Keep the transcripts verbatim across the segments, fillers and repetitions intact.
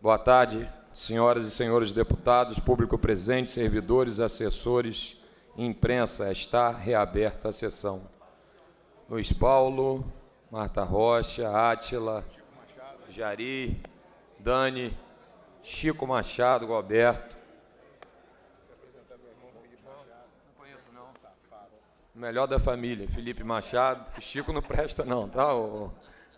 Boa tarde, senhoras e senhores deputados, público presente, servidores, assessores e imprensa. Está reaberta a sessão. Luiz Paulo, Marta Rocha, Átila, Jari, Dani, Chico Machado, Roberto. Não conheço, não. O melhor da família, Felipe Machado. Chico não presta, não, tá? O...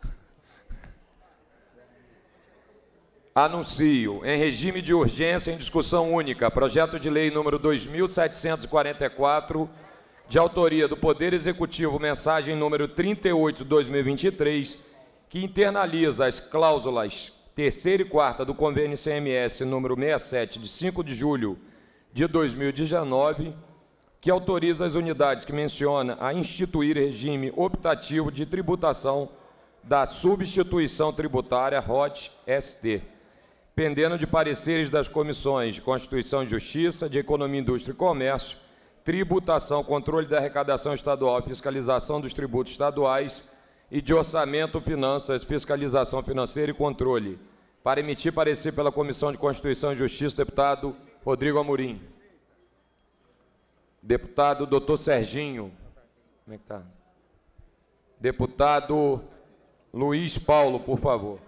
Anuncio, em regime de urgência, em discussão única, projeto de lei número dois mil setecentos e quarenta e quatro, de autoria do Poder Executivo, mensagem número trinta e oito, dois mil e vinte e três, que internaliza as cláusulas terceira e quarta do convênio C M S número sessenta e sete, de cinco de julho de dois mil e dezenove, que autoriza as unidades que menciona a instituir regime optativo de tributação da substituição tributária R O T S T, pendendo de pareceres das comissões de Constituição e Justiça, de Economia, Indústria e Comércio, Tributação, Controle da Arrecadação Estadual, Fiscalização dos Tributos Estaduais e de Orçamento, Finanças, Fiscalização Financeira e Controle. Para emitir parecer pela Comissão de Constituição e Justiça, deputado Rodrigo Amorim. Deputado doutor Serginho. Como é que tá? Deputado Luiz Paulo, por favor.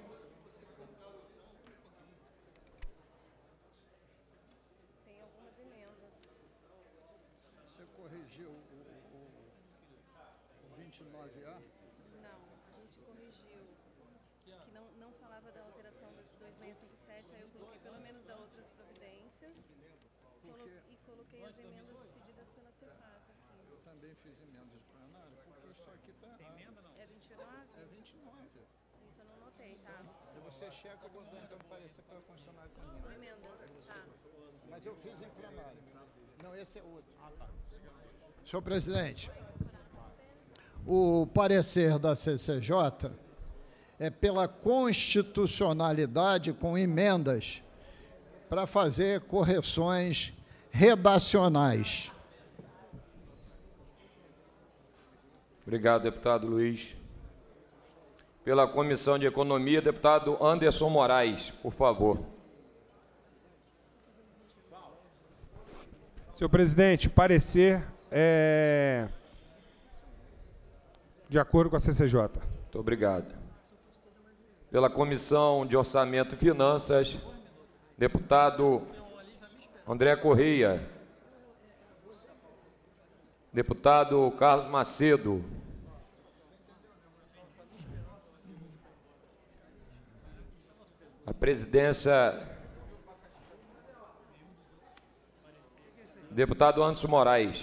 Mas eu fiz em plenário. Não, esse é outro. Ah, tá. Senhor presidente, o parecer da C C J é pela constitucionalidade com emendas para fazer correções redacionais. Obrigado, deputado Luiz. Pela Comissão de Economia, deputado Anderson Moraes, por favor. Senhor presidente, parecer é de acordo com a C C J. Muito obrigado. Pela Comissão de Orçamento e Finanças, deputado André Correia. Deputado Carlos Macedo. A presidência... Deputado Anderson Moraes.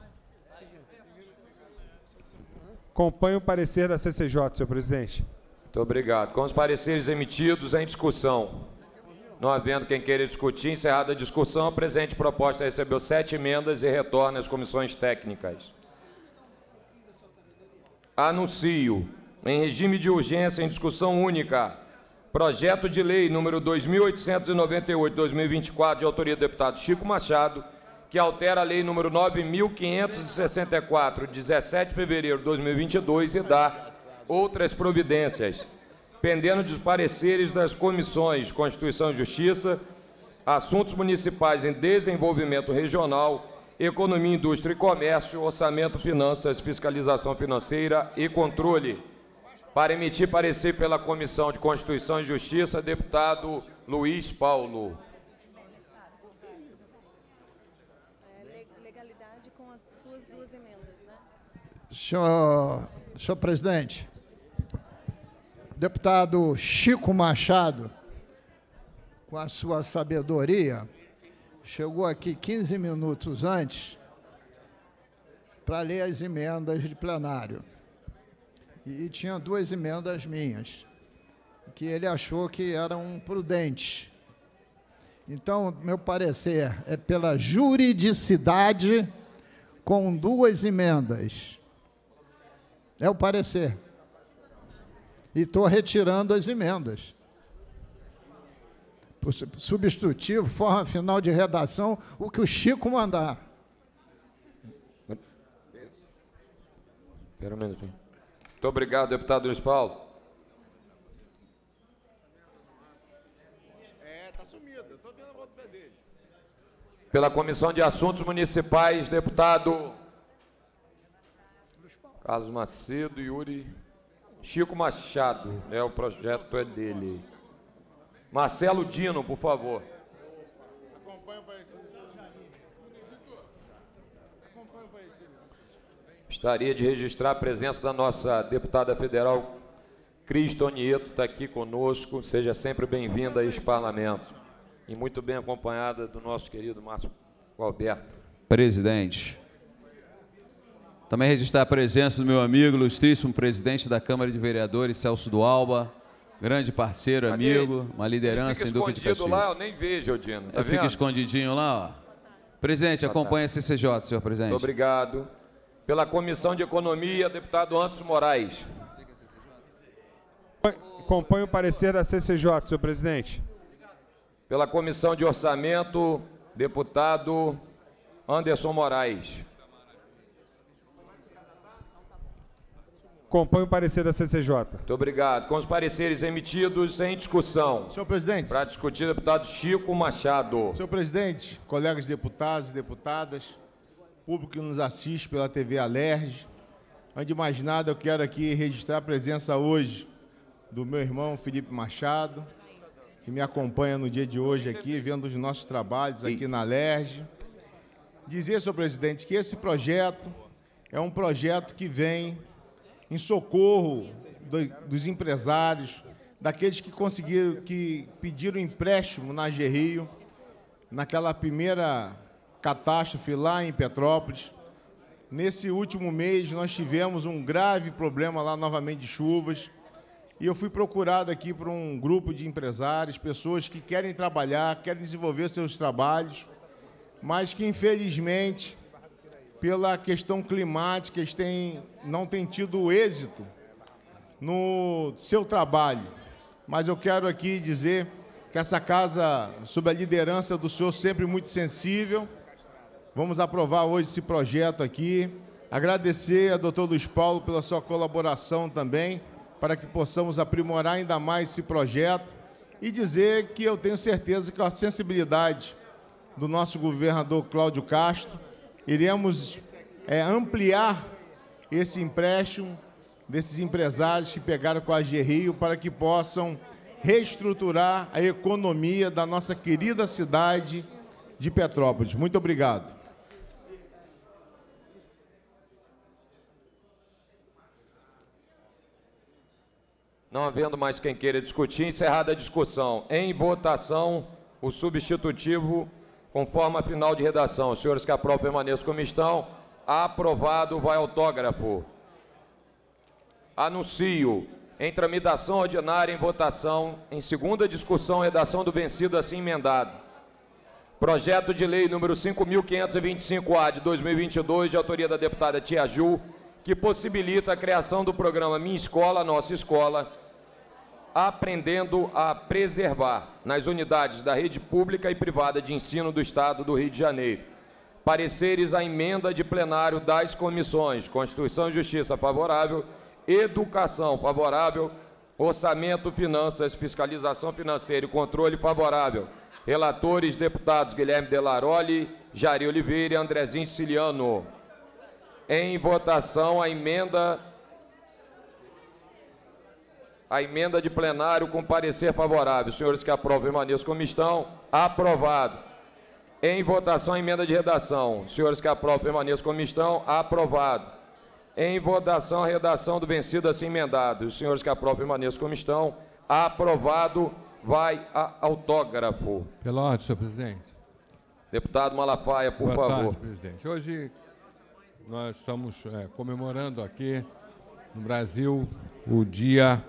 Acompanho o parecer da C C J, senhor presidente. Muito obrigado. Com os pareceres emitidos, em discussão. Não havendo quem queira discutir, encerrada a discussão, a presente proposta recebeu sete emendas e retorna às comissões técnicas. Anuncio, em regime de urgência, em discussão única, projeto de lei número dois mil oitocentos e noventa e oito, dois mil e vinte e quatro, de autoria do deputado Chico Machado, que altera a lei número nove mil quinhentos e sessenta e quatro, de dezessete de fevereiro de dois mil e vinte e dois, e dá outras providências, pendendo dos pareceres das comissões de Constituição e Justiça, Assuntos Municipais em Desenvolvimento Regional, Economia, Indústria e Comércio, Orçamento, Finanças, Fiscalização Financeira e Controle. Para emitir parecer pela Comissão de Constituição e Justiça, deputado Luiz Paulo. Legalidade com as suas duas emendas, né? Senhor, senhor presidente, deputado Chico Machado, com a sua sabedoria, chegou aqui quinze minutos antes para ler as emendas de plenário. E, e tinha duas emendas minhas, que ele achou que eram prudentes. Então, meu parecer é pela juridicidade com duas emendas. É o parecer. E estou retirando as emendas. Substitutivo, forma final de redação, o que o Chico mandar. Espera um minutinho. Muito obrigado, deputado Luiz Paulo. Pela Comissão de Assuntos Municipais, deputado Carlos Macedo, Yuri, Chico Machado, é, o projeto é dele. Marcelo Dino, por favor. Gostaria de registrar a presença da nossa deputada federal, Cris Tonieto, está aqui conosco. Seja sempre bem-vinda a este parlamento. E muito bem acompanhada do nosso querido Márcio Alberto. Presidente. Também registrar a presença do meu amigo, ilustríssimo presidente da Câmara de Vereadores, Celso do Alba, grande parceiro, Cadê? amigo, uma liderança em Duque de Caxias. Escondido lá, eu nem vejo, Odino. Tá Eu fico vendo? escondidinho lá, ó. Presidente, Ah, acompanha tá. a C C J, senhor presidente. Muito obrigado. Pela Comissão de Economia, deputado Anderson Moraes. Acompanho o parecer da C C J, senhor presidente. Pela Comissão de Orçamento, deputado Anderson Moraes. Acompanho o parecer da C C J. Muito obrigado. Com os pareceres emitidos, em discussão. Senhor presidente. Para discutir, deputado Chico Machado. Senhor presidente, colegas deputados e deputadas, público que nos assiste pela T V Alerj, antes de mais nada, eu quero aqui registrar a presença hoje do meu irmão Felipe Machado, que me acompanha no dia de hoje aqui, vendo os nossos trabalhos aqui na Alerj. Dizer, senhor presidente, que esse projeto é um projeto que vem em socorro do, dos empresários, daqueles que conseguiram, que pediram empréstimo na Gerrio, naquela primeira catástrofe lá em Petrópolis. Nesse último mês, nós tivemos um grave problema lá novamente de chuvas, e eu fui procurado aqui por um grupo de empresários, pessoas que querem trabalhar, querem desenvolver seus trabalhos, mas que, infelizmente, pela questão climática, eles têm, não têm tido êxito no seu trabalho. Mas eu quero aqui dizer que essa casa, sob a liderança do senhor, sempre muito sensível, vamos aprovar hoje esse projeto aqui. Agradecer a doutor Luiz Paulo pela sua colaboração também, para que possamos aprimorar ainda mais esse projeto, e dizer que eu tenho certeza que com a sensibilidade do nosso governador Cláudio Castro, iremos é, ampliar esse empréstimo desses empresários que pegaram com a Gerrio para que possam reestruturar a economia da nossa querida cidade de Petrópolis. Muito obrigado. Não havendo mais quem queira discutir, encerrada a discussão. Em votação, o substitutivo, conforme a final de redação. Os senhores que aprovam permaneçam como estão. Aprovado, vai autógrafo. Anuncio, em tramitação ordinária, em votação, em segunda discussão, redação do vencido assim emendado. Projeto de lei número cinco mil quinhentos e vinte e cinco A de dois mil e vinte e dois, de autoria da deputada Tia Ju, que possibilita a criação do programa Minha Escola, Nossa Escola, aprendendo a preservar nas unidades da rede pública e privada de ensino do Estado do Rio de Janeiro. Pareceres à emenda de plenário das comissões Constituição e Justiça favorável, Educação favorável, Orçamento, Finanças, Fiscalização Financeira e Controle favorável. Relatores, deputados Guilherme Delaroli, Jari Oliveira e Andrezinho Siciliano. Em votação, a emenda, a emenda de plenário com parecer favorável. Os senhores que aprovam permaneçam como estão. Aprovado. Em votação, a emenda de redação. Os senhores que aprovam permaneçam como estão. Aprovado. Em votação, a redação do vencido assim emendado. Os senhores que aprovam permaneçam como estão. Aprovado. Vai a autógrafo. Pela ordem, senhor presidente. Deputado Malafaia, por Boa favor. tarde, presidente. Hoje nós estamos é, comemorando aqui no Brasil o dia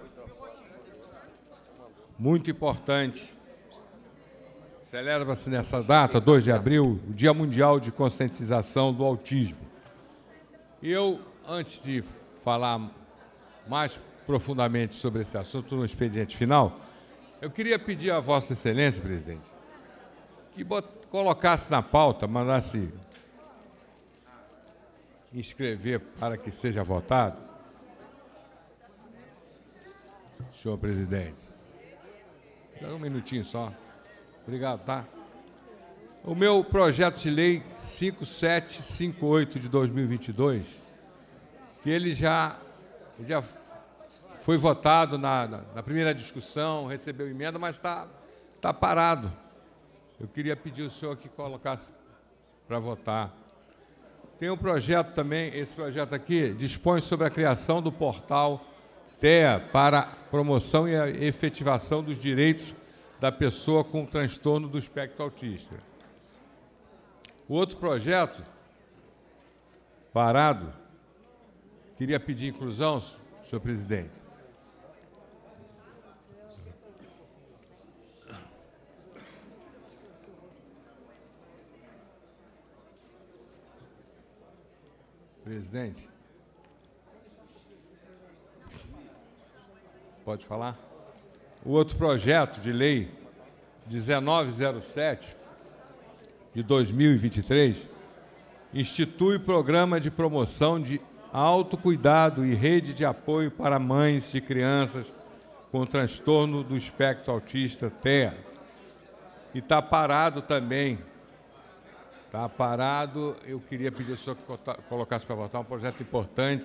muito importante. Celebra-se nessa data, dois de abril, o Dia Mundial de Conscientização do Autismo. E eu, antes de falar mais profundamente sobre esse assunto no expediente final, eu queria pedir a Vossa Excelência, presidente, que bot... colocasse na pauta, mandasse inscrever para que seja votado. Senhor presidente, dá um minutinho só. Obrigado, tá? O meu projeto de lei cinco sete cinco oito de dois mil e vinte e dois, que ele já, já foi votado na, na, na primeira discussão, recebeu emenda, mas está tá parado. Eu queria pedir ao senhor que colocasse para votar. Tem um projeto também, esse projeto aqui dispõe sobre a criação do portal T E A para promoção e a efetivação dos direitos da pessoa com transtorno do espectro autista. O outro projeto, parado, queria pedir inclusão, senhor presidente. Presidente, pode falar? O outro projeto de lei dezenove zero sete de dois mil e vinte e três institui o programa de promoção de autocuidado e rede de apoio para mães de crianças com transtorno do espectro autista T E A. E está parado também. Está parado. Eu queria pedir ao senhor que colocasse para votar um projeto importante.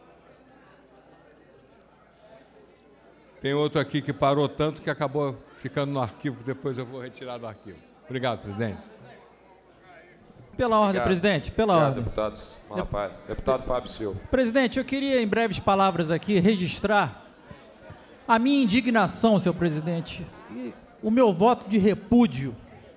Tem outro aqui que parou tanto que acabou ficando no arquivo, depois eu vou retirar do arquivo. Obrigado, presidente. Pela ordem, Obrigado. presidente, pela Obrigado, ordem. deputados Malafaia. Deputado Fábio Silva. Presidente, eu queria, em breves palavras aqui, registrar a minha indignação, senhor presidente, e o meu voto de repúdio.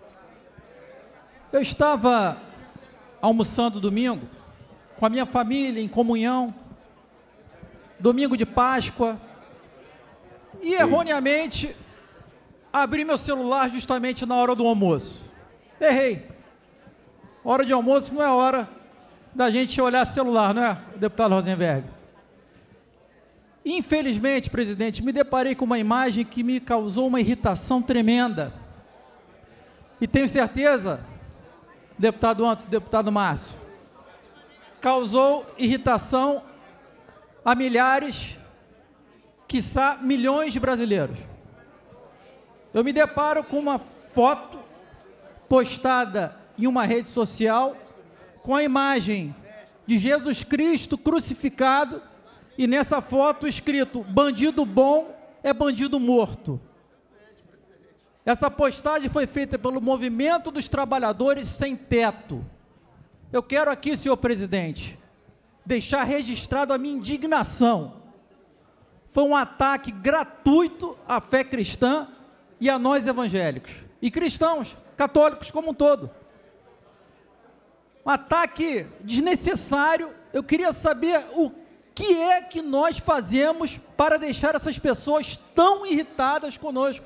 Eu estava almoçando domingo com a minha família, em comunhão, domingo de Páscoa, e erroneamente abri meu celular justamente na hora do almoço. Errei. Hora de almoço não é hora da gente olhar celular, não é, deputado Rosenberg? Infelizmente, presidente, me deparei com uma imagem que me causou uma irritação tremenda. E tenho certeza, deputado Anderson, deputado Márcio, causou irritação a milhares, quiçá milhões de brasileiros. Eu me deparo com uma foto postada em uma rede social com a imagem de Jesus Cristo crucificado e nessa foto escrito: bandido bom é bandido morto. Essa postagem foi feita pelo Movimento dos Trabalhadores Sem Teto. Eu quero aqui, senhor presidente, deixar registrado a minha indignação. Foi um ataque gratuito à fé cristã e a nós evangélicos e cristãos, católicos como um todo. Um ataque desnecessário. Eu queria saber o que é que nós fazemos para deixar essas pessoas tão irritadas conosco.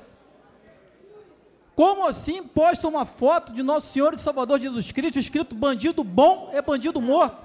Como assim posta uma foto de Nosso Senhor e Salvador Jesus Cristo escrito: bandido bom é bandido morto?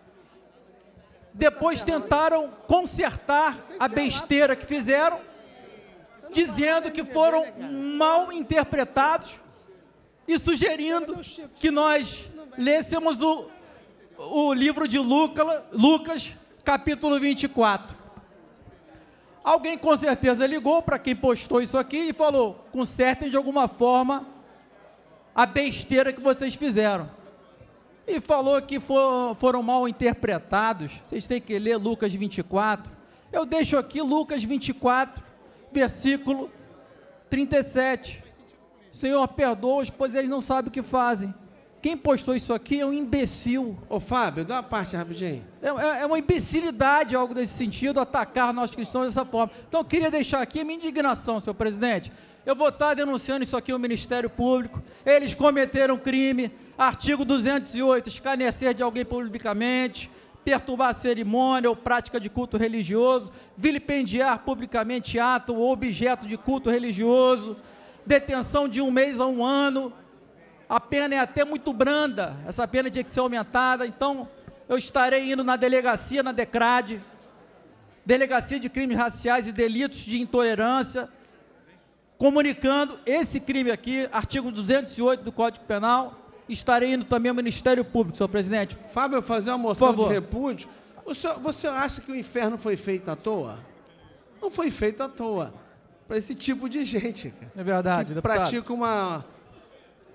Depois tentaram consertar a besteira que fizeram, dizendo que foram mal interpretados e sugerindo que nós lêssemos o, o livro de Lucas, Lucas, capítulo vinte e quatro. Alguém com certeza ligou para quem postou isso aqui e falou: consertem de alguma forma a besteira que vocês fizeram. E falou que for, foram mal interpretados. Vocês têm que ler Lucas vinte e quatro. Eu deixo aqui Lucas vinte e quatro, versículo trinta e sete. Senhor, perdoa-os, pois eles não sabem o que fazem. Quem postou isso aqui é um imbecil. Ô, Fábio, dá uma parte rapidinho. É, é, é uma imbecilidade, algo desse sentido, atacar nós cristãos dessa forma. Então, eu queria deixar aqui a minha indignação, senhor presidente. Eu vou estar denunciando isso aqui ao Ministério Público. Eles cometeram crime, artigo duzentos e oito, escarnecer de alguém publicamente, perturbar a cerimônia ou prática de culto religioso, vilipendiar publicamente ato ou objeto de culto religioso, detenção de um mês a um ano. A pena é até muito branda, essa pena tinha que ser aumentada. Então, eu estarei indo na delegacia, na DECRAD, Delegacia de Crimes Raciais e Delitos de Intolerância, comunicando esse crime aqui, artigo duzentos e oito do Código Penal. Estarei indo também ao Ministério Público, senhor presidente. Fábio, fazer uma moção de repúdio. O senhor, você acha que o inferno foi feito à toa? Não foi feito à toa. Para esse tipo de gente, cara, é verdade, que deputado. pratica uma,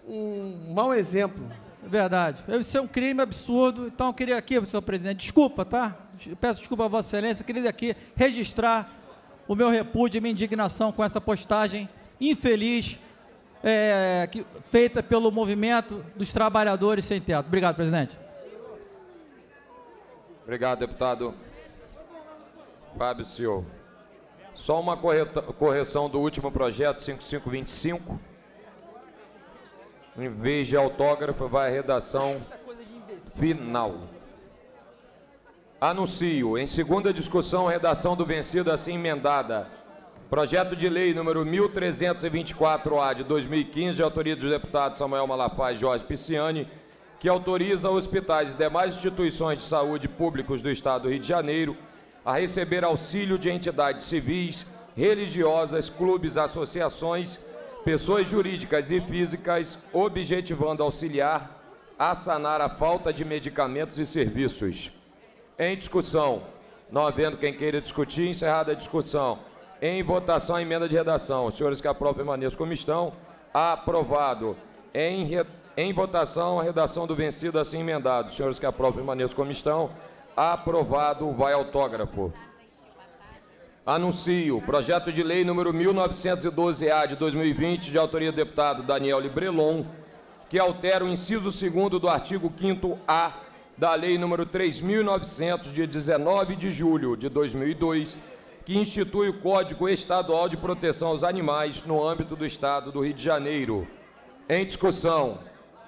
um mau exemplo. É verdade. Isso é um crime absurdo. Então, eu queria aqui, senhor presidente, desculpa, tá? Eu peço desculpa a Vossa Excelência, eu queria aqui registrar o meu repúdio e minha indignação com essa postagem infeliz é, que, feita pelo movimento dos trabalhadores sem teto. Obrigado, presidente. Obrigado, deputado Fábio Senhor. Só uma correta, correção do último projeto, cinco mil quinhentos e vinte e cinco. Em vez de autógrafo, vai a redação final. Anuncio, em segunda discussão, redação do vencido assim emendada. Projeto de lei número mil trezentos e vinte e quatro A de dois mil e quinze, de autoria dos deputados Samuel Malafaia e Jorge Pisciani, que autoriza hospitais e demais instituições de saúde públicos do Estado do Rio de Janeiro a receber auxílio de entidades civis, religiosas, clubes, associações, pessoas jurídicas e físicas, objetivando auxiliar a sanar a falta de medicamentos e serviços. Em discussão, não havendo quem queira discutir, encerrada a discussão. Em votação, a emenda de redação. Os senhores que aprovam permaneçam como estão. Aprovado. Em, re... em votação, a redação do vencido assim emendado. Os senhores que aprovam permaneçam como estão. Aprovado. Vai autógrafo. Anuncio. Projeto de lei número mil novecentos e doze A de dois mil e vinte, de autoria do deputado Daniel Librelon, que altera o inciso segundo do artigo quinto A da lei número três mil e novecentos, de dezenove de julho de dois mil e dois, que institui o Código Estadual de Proteção aos Animais no âmbito do Estado do Rio de Janeiro. Em discussão.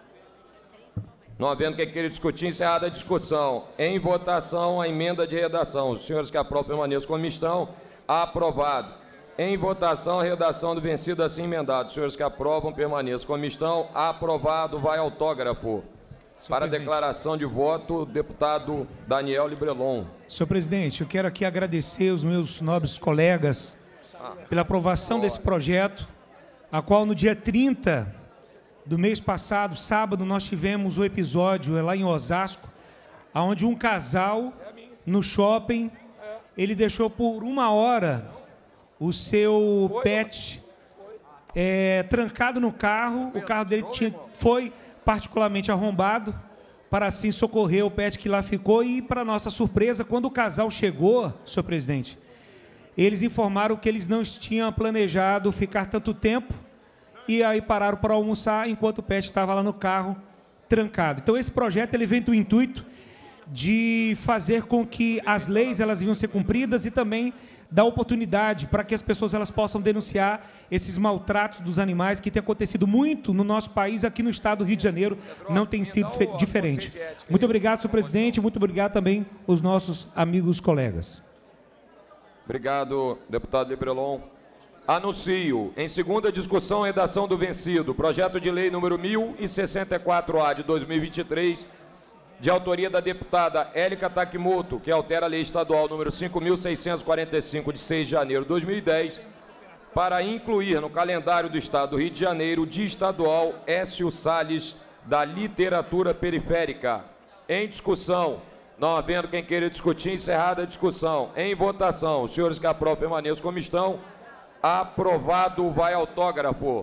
Não havendo quem queira discutir, encerrada a discussão. Em votação, a emenda de redação. Os senhores que aprovam permaneçam como estão. Aprovado. Em votação, a redação do vencido assim emendado. Os senhores que aprovam permaneçam como estão. Aprovado. Vai autógrafo. Para a declaração de voto, deputado Daniel Librelon. Senhor presidente, eu quero aqui agradecer os meus nobres colegas pela aprovação desse projeto, a qual no dia trinta do mês passado, sábado, nós tivemos o episódio lá em Osasco, onde um casal, no shopping, ele deixou por uma hora o seu pet é, trancado no carro, o carro dele tinha, foi particularmente arrombado, para assim socorrer o pet que lá ficou. E, para nossa surpresa, quando o casal chegou, senhor presidente, eles informaram que eles não tinham planejado ficar tanto tempo, e aí pararam para almoçar enquanto o pet estava lá no carro, trancado. Então, esse projeto ele vem do intuito de fazer com que as leis elas venham ser cumpridas e também dar oportunidade para que as pessoas elas possam denunciar esses maltratos dos animais, que tem acontecido muito no nosso país, aqui no estado do Rio de Janeiro, não tem sido diferente. Muito obrigado, senhor presidente, muito obrigado também aos nossos amigos colegas. Obrigado, deputado Librelon. Anuncio, em segunda discussão, redação do vencido, projeto de lei número mil e sessenta e quatro A de dois mil e vinte e três, de autoria da deputada Élica Takimoto, que altera a lei estadual número cinco mil seiscentos e quarenta e cinco, de seis de janeiro de dois mil e dez, para incluir no calendário do Estado do Rio de Janeiro o Dia Estadual Écio Salles da Literatura Periférica. Em discussão, não havendo quem queira discutir, encerrada a discussão. Em votação, os senhores que aprovam permaneçam como estão. Aprovado, vai autógrafo.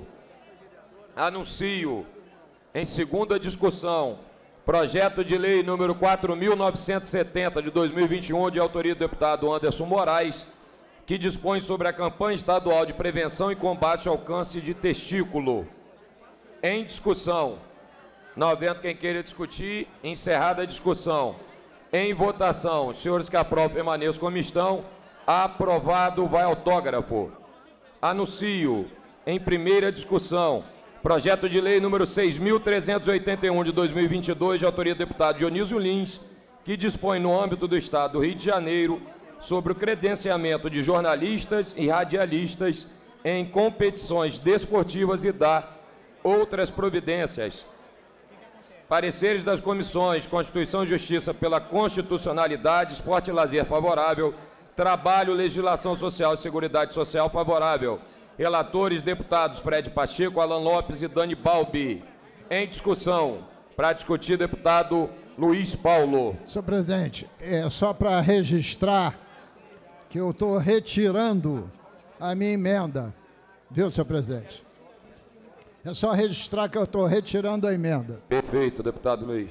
Anuncio, em segunda discussão, projeto de lei número quatro mil novecentos e setenta, de dois mil e vinte e um, de autoria do deputado Anderson Moraes, que dispõe sobre a campanha estadual de prevenção e combate ao câncer de testículo. Em discussão, não havendo quem queira discutir, encerrada a discussão. Em votação, os senhores que aprovam permaneçam como estão. Aprovado, vai autógrafo. Anuncio, em primeira discussão, projeto de lei número seis mil trezentos e oitenta e um, de dois mil e vinte e dois, de autoria do deputado Dionísio Lins, que dispõe no âmbito do Estado do Rio de Janeiro sobre o credenciamento de jornalistas e radialistas em competições desportivas e dá outras providências. Pareceres das comissões Constituição e Justiça pela Constitucionalidade, Esporte e Lazer favorável, Trabalho, Legislação Social e Seguridade Social favorável. Relatores, deputados Fred Pacheco, Alan Lopes e Dani Balbi. Em discussão, para discutir, deputado Luiz Paulo. Senhor presidente, é só para registrar que eu estou retirando a minha emenda, viu, senhor presidente? É só registrar que eu estou retirando a emenda. Perfeito, deputado Luiz.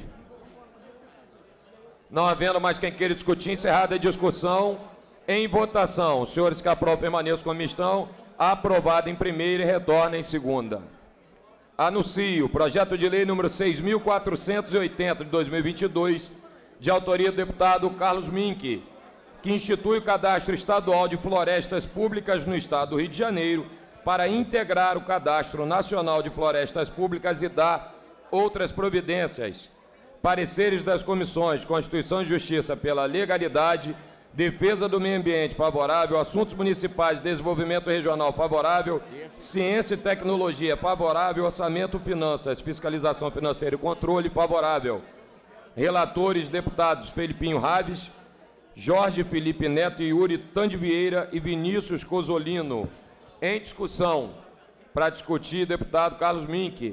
Não havendo mais quem queira discutir, encerrada a discussão, em votação. Os senhores que aprovam permaneçam como estão. Aprovado em primeira e retorna em segunda. Anuncio o projeto de lei número seis mil quatrocentos e oitenta de dois mil e vinte e dois, de autoria do deputado Carlos Mink, que institui o cadastro estadual de florestas públicas no estado do Rio de Janeiro para integrar o cadastro nacional de florestas públicas e dar outras providências. Pareceres das comissões de Constituição e Justiça pela legalidade, defesa do meio ambiente favorável, assuntos municipais, desenvolvimento regional favorável, ciência e tecnologia favorável, orçamento, finanças, fiscalização financeira e controle favorável. Relatores, deputados Felipinho Raves, Jorge Felipe Neto e Yuri Tandivieira e Vinícius Cosolino. Em discussão, para discutir, deputado Carlos Mink.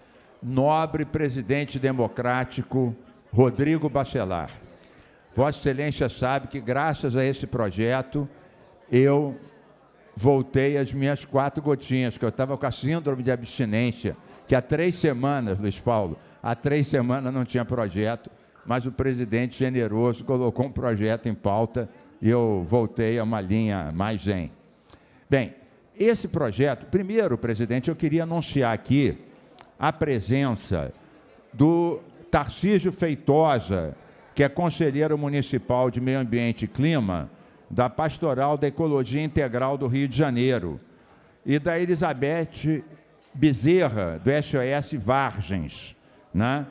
Nobre presidente democrático Rodrigo Bacelar. Vossa Excelência sabe que, graças a esse projeto, eu voltei às minhas quatro gotinhas, que eu estava com a síndrome de abstinência, que há três semanas, Luiz Paulo, há três semanas não tinha projeto, mas o presidente generoso colocou um projeto em pauta e eu voltei a uma linha mais zen. Bem, esse projeto, primeiro, presidente, eu queria anunciar aqui a presença do Tarcísio Feitosa, que é conselheiro municipal de Meio Ambiente e Clima, da Pastoral da Ecologia Integral do Rio de Janeiro, e da Elizabeth Bezerra, do S O S Vargens, né?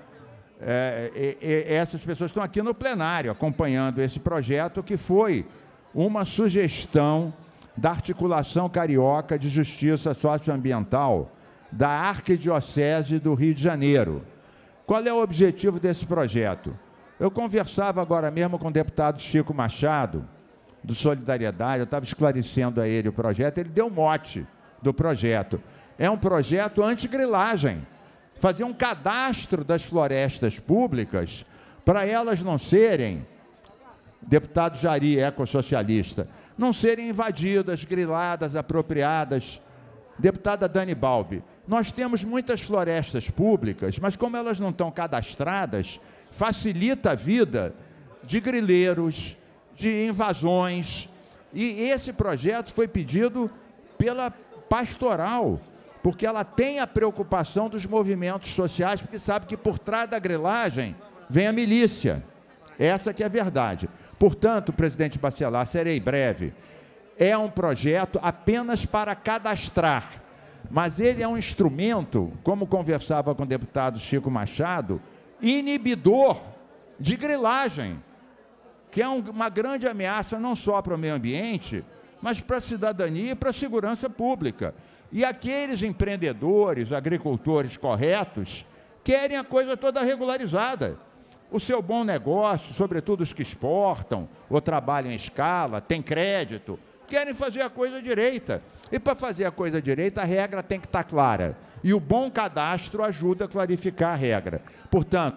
É, e, e, essas pessoas estão aqui no plenário acompanhando esse projeto, que foi uma sugestão da Articulação Carioca de Justiça Socioambiental da Arquidiocese do Rio de Janeiro. Qual é o objetivo desse projeto? Eu conversava agora mesmo com o deputado Chico Machado, do Solidariedade, eu estava esclarecendo a ele o projeto, ele deu mote do projeto. É um projeto anti-grilagem, fazer um cadastro das florestas públicas para elas não serem, deputado Jari, ecossocialista, não serem invadidas, griladas, apropriadas. Deputada Dani Balbi, nós temos muitas florestas públicas, mas como elas não estão cadastradas, facilita a vida de grileiros, de invasões. E esse projeto foi pedido pela pastoral, porque ela tem a preocupação dos movimentos sociais, porque sabe que por trás da grilagem vem a milícia. Essa que é a verdade. Portanto, presidente Bacelar, serei breve, é um projeto apenas para cadastrar, mas ele é um instrumento, como conversava com o deputado Chico Machado, inibidor de grilagem, que é um, uma grande ameaça não só para o meio ambiente, mas para a cidadania e para a segurança pública. E aqueles empreendedores, agricultores corretos, querem a coisa toda regularizada. O seu bom negócio, sobretudo os que exportam ou trabalham em escala, têm crédito, querem fazer a coisa direita. E para fazer a coisa direita, a regra tem que estar clara. E o bom cadastro ajuda a clarificar a regra. Portanto,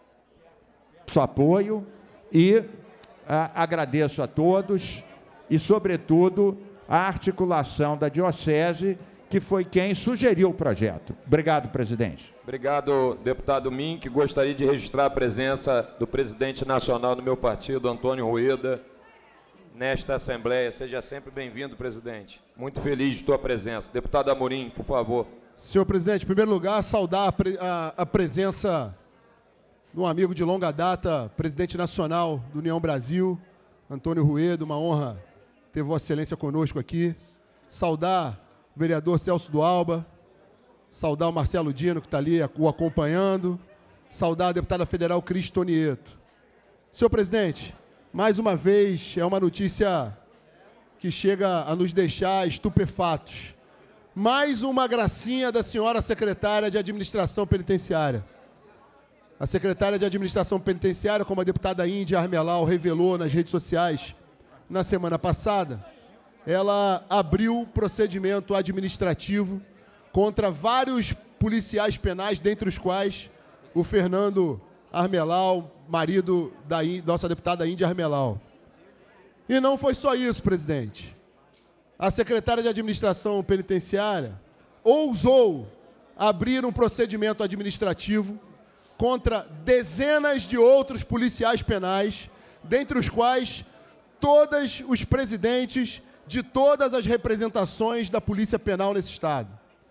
seu apoio e ah, agradeço a todos e, sobretudo, a articulação da Diocese, que foi quem sugeriu o projeto. Obrigado, presidente. Obrigado, deputado Mink. Gostaria de registrar a presença do presidente nacional do meu partido, Antônio Rueda, nesta Assembleia. Seja sempre bem-vindo, presidente. Muito feliz de tua presença. Deputado Amorim, por favor. Senhor presidente, em primeiro lugar, saudar a, pre a, a presença de um amigo de longa data, presidente nacional do União Brasil, Antônio Rueda, uma honra ter Vossa Excelência conosco aqui. Saudar o vereador Celso do Alba, saudar o Marcelo Dino, que está ali o acompanhando, saudar a deputada federal Cris Tonieto. Senhor presidente, mais uma vez, é uma notícia que chega a nos deixar estupefatos. Mais uma gracinha da senhora secretária de Administração Penitenciária. A secretária de Administração Penitenciária, como a deputada Índia Armelau revelou nas redes sociais na semana passada, ela abriu procedimento administrativo contra vários policiais penais, dentre os quais o Fernando Armelau, marido da nossa deputada Índia Armelau. E não foi só isso, presidente. A secretária de Administração Penitenciária ousou abrir um procedimento administrativo contra dezenas de outros policiais penais, dentre os quais todos os presidentes de todas as representações da Polícia Penal nesse Estado.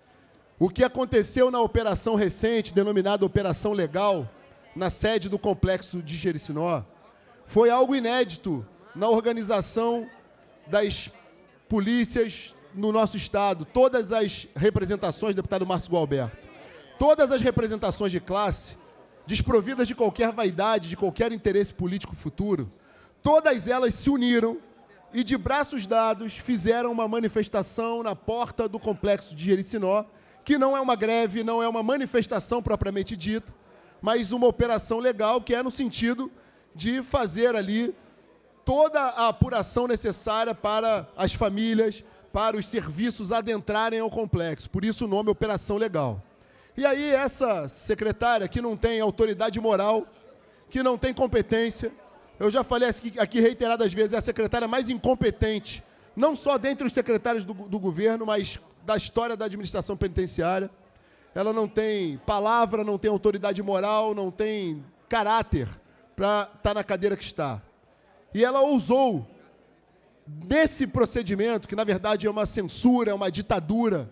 O que aconteceu na operação recente, denominada Operação Legal, na sede do Complexo de Jericinó, foi algo inédito na organização das polícias no nosso Estado. Todas as representações, deputado Márcio Gualberto, todas as representações de classe, desprovidas de qualquer vaidade, de qualquer interesse político futuro, todas elas se uniram e, de braços dados, fizeram uma manifestação na porta do Complexo de Jericinó, que não é uma greve, não é uma manifestação propriamente dita, mas uma operação legal que é no sentido de fazer ali toda a apuração necessária para as famílias, para os serviços adentrarem ao complexo. Por isso o nome Operação Legal. E aí essa secretária que não tem autoridade moral, que não tem competência, eu já falei aqui reiteradas vezes, é a secretária mais incompetente, não só dentre os secretários do, do governo, mas da história da administração penitenciária. Ela não tem palavra, não tem autoridade moral, não tem caráter para estar na cadeira que está. E ela ousou, nesse procedimento, que na verdade é uma censura, é uma ditadura,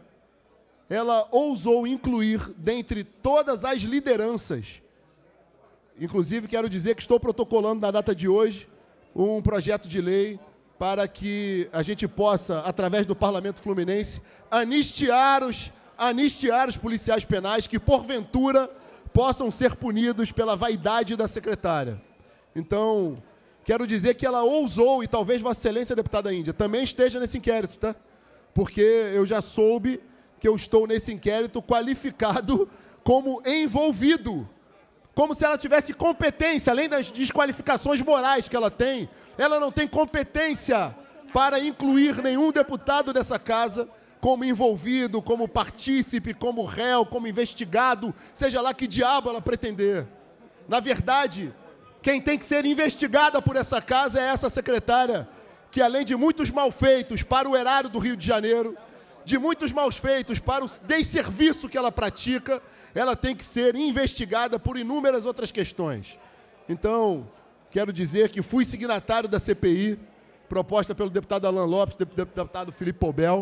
ela ousou incluir, dentre todas as lideranças, inclusive quero dizer que estou protocolando na data de hoje um projeto de lei para que a gente possa, através do Parlamento Fluminense, anistiar os, anistiar os policiais penais que, porventura, possam ser punidos pela vaidade da secretária. Então, quero dizer que ela ousou, e talvez Vossa Excelência, deputada Índia, também esteja nesse inquérito, tá? Porque eu já soube que eu estou nesse inquérito qualificado como envolvido, como se ela tivesse competência, além das desqualificações morais que ela tem, ela não tem competência para incluir nenhum deputado dessa casa como envolvido, como partícipe, como réu, como investigado, seja lá que diabo ela pretender. Na verdade, quem tem que ser investigada por essa casa é essa secretária, que além de muitos malfeitos para o erário do Rio de Janeiro, de muitos malfeitos para o desserviço que ela pratica, ela tem que ser investigada por inúmeras outras questões. Então, quero dizer que fui signatário da C P I, proposta pelo deputado Alan Lopes, deputado Felipe Pobel,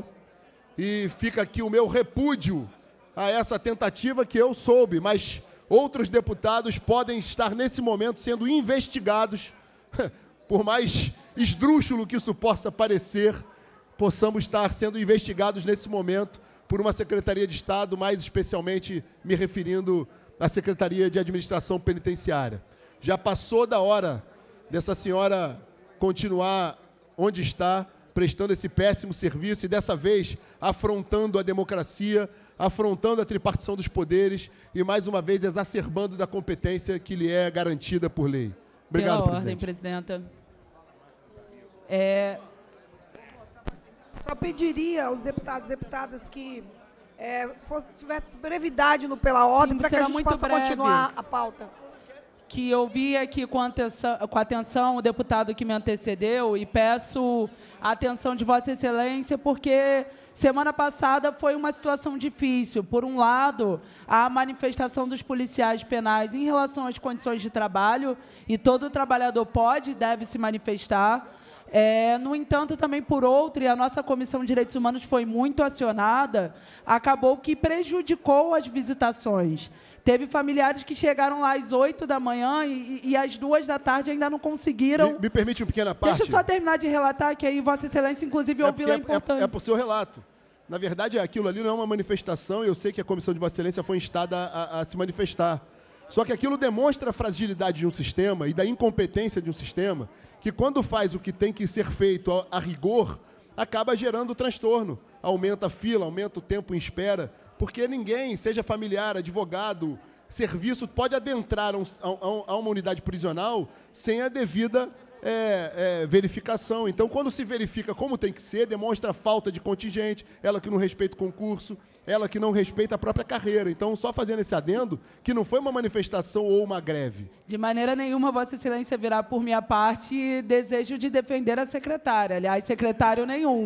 e fica aqui o meu repúdio a essa tentativa que eu soube, mas outros deputados podem estar nesse momento sendo investigados, por mais esdrúxulo que isso possa parecer, possamos estar sendo investigados nesse momento por uma Secretaria de Estado, mais especialmente me referindo à Secretaria de Administração Penitenciária. Já passou da hora dessa senhora continuar onde está, prestando esse péssimo serviço e, dessa vez, afrontando a democracia, afrontando a tripartição dos poderes e, mais uma vez, exacerbando da competência que lhe é garantida por lei. Obrigado, Pela presidente. ordem, presidenta. É... Só pediria aos deputados e deputadas que é, fosse, tivesse brevidade no Pela Ordem para que a gente muito possa breve. continuar a pauta. Que eu vi aqui com atenção, com atenção o deputado que me antecedeu e peço a atenção de Vossa Excelência, porque semana passada foi uma situação difícil. Por um lado, a manifestação dos policiais penais em relação às condições de trabalho, e todo trabalhador pode e deve se manifestar. É, no entanto, também por outro, e a nossa Comissão de Direitos Humanos foi muito acionada, acabou que prejudicou as visitações. Teve familiares que chegaram lá às oito da manhã e, e às duas da tarde ainda não conseguiram... Me, me permite uma pequena parte? Deixa eu só terminar de relatar, que aí Vossa Excelência, inclusive, é ouviu é é, importante. É, é por seu relato. Na verdade, aquilo ali não é uma manifestação, e eu sei que a Comissão de Vossa Excelência foi instada a, a, a se manifestar. Só que aquilo demonstra a fragilidade de um sistema e da incompetência de um sistema, que quando faz o que tem que ser feito a, a rigor, acaba gerando transtorno. Aumenta a fila, aumenta o tempo em espera, porque ninguém, seja familiar, advogado, serviço, pode adentrar a, um, a, a uma unidade prisional sem a devida é, é, verificação. Então, quando se verifica como tem que ser, demonstra a falta de contingente, ela que não respeita o concurso, ela que não respeita a própria carreira. Então, só fazendo esse adendo, que não foi uma manifestação ou uma greve. De maneira nenhuma, Vossa Excelência virá por minha parte desejo de defender a secretária. Aliás, secretário nenhum.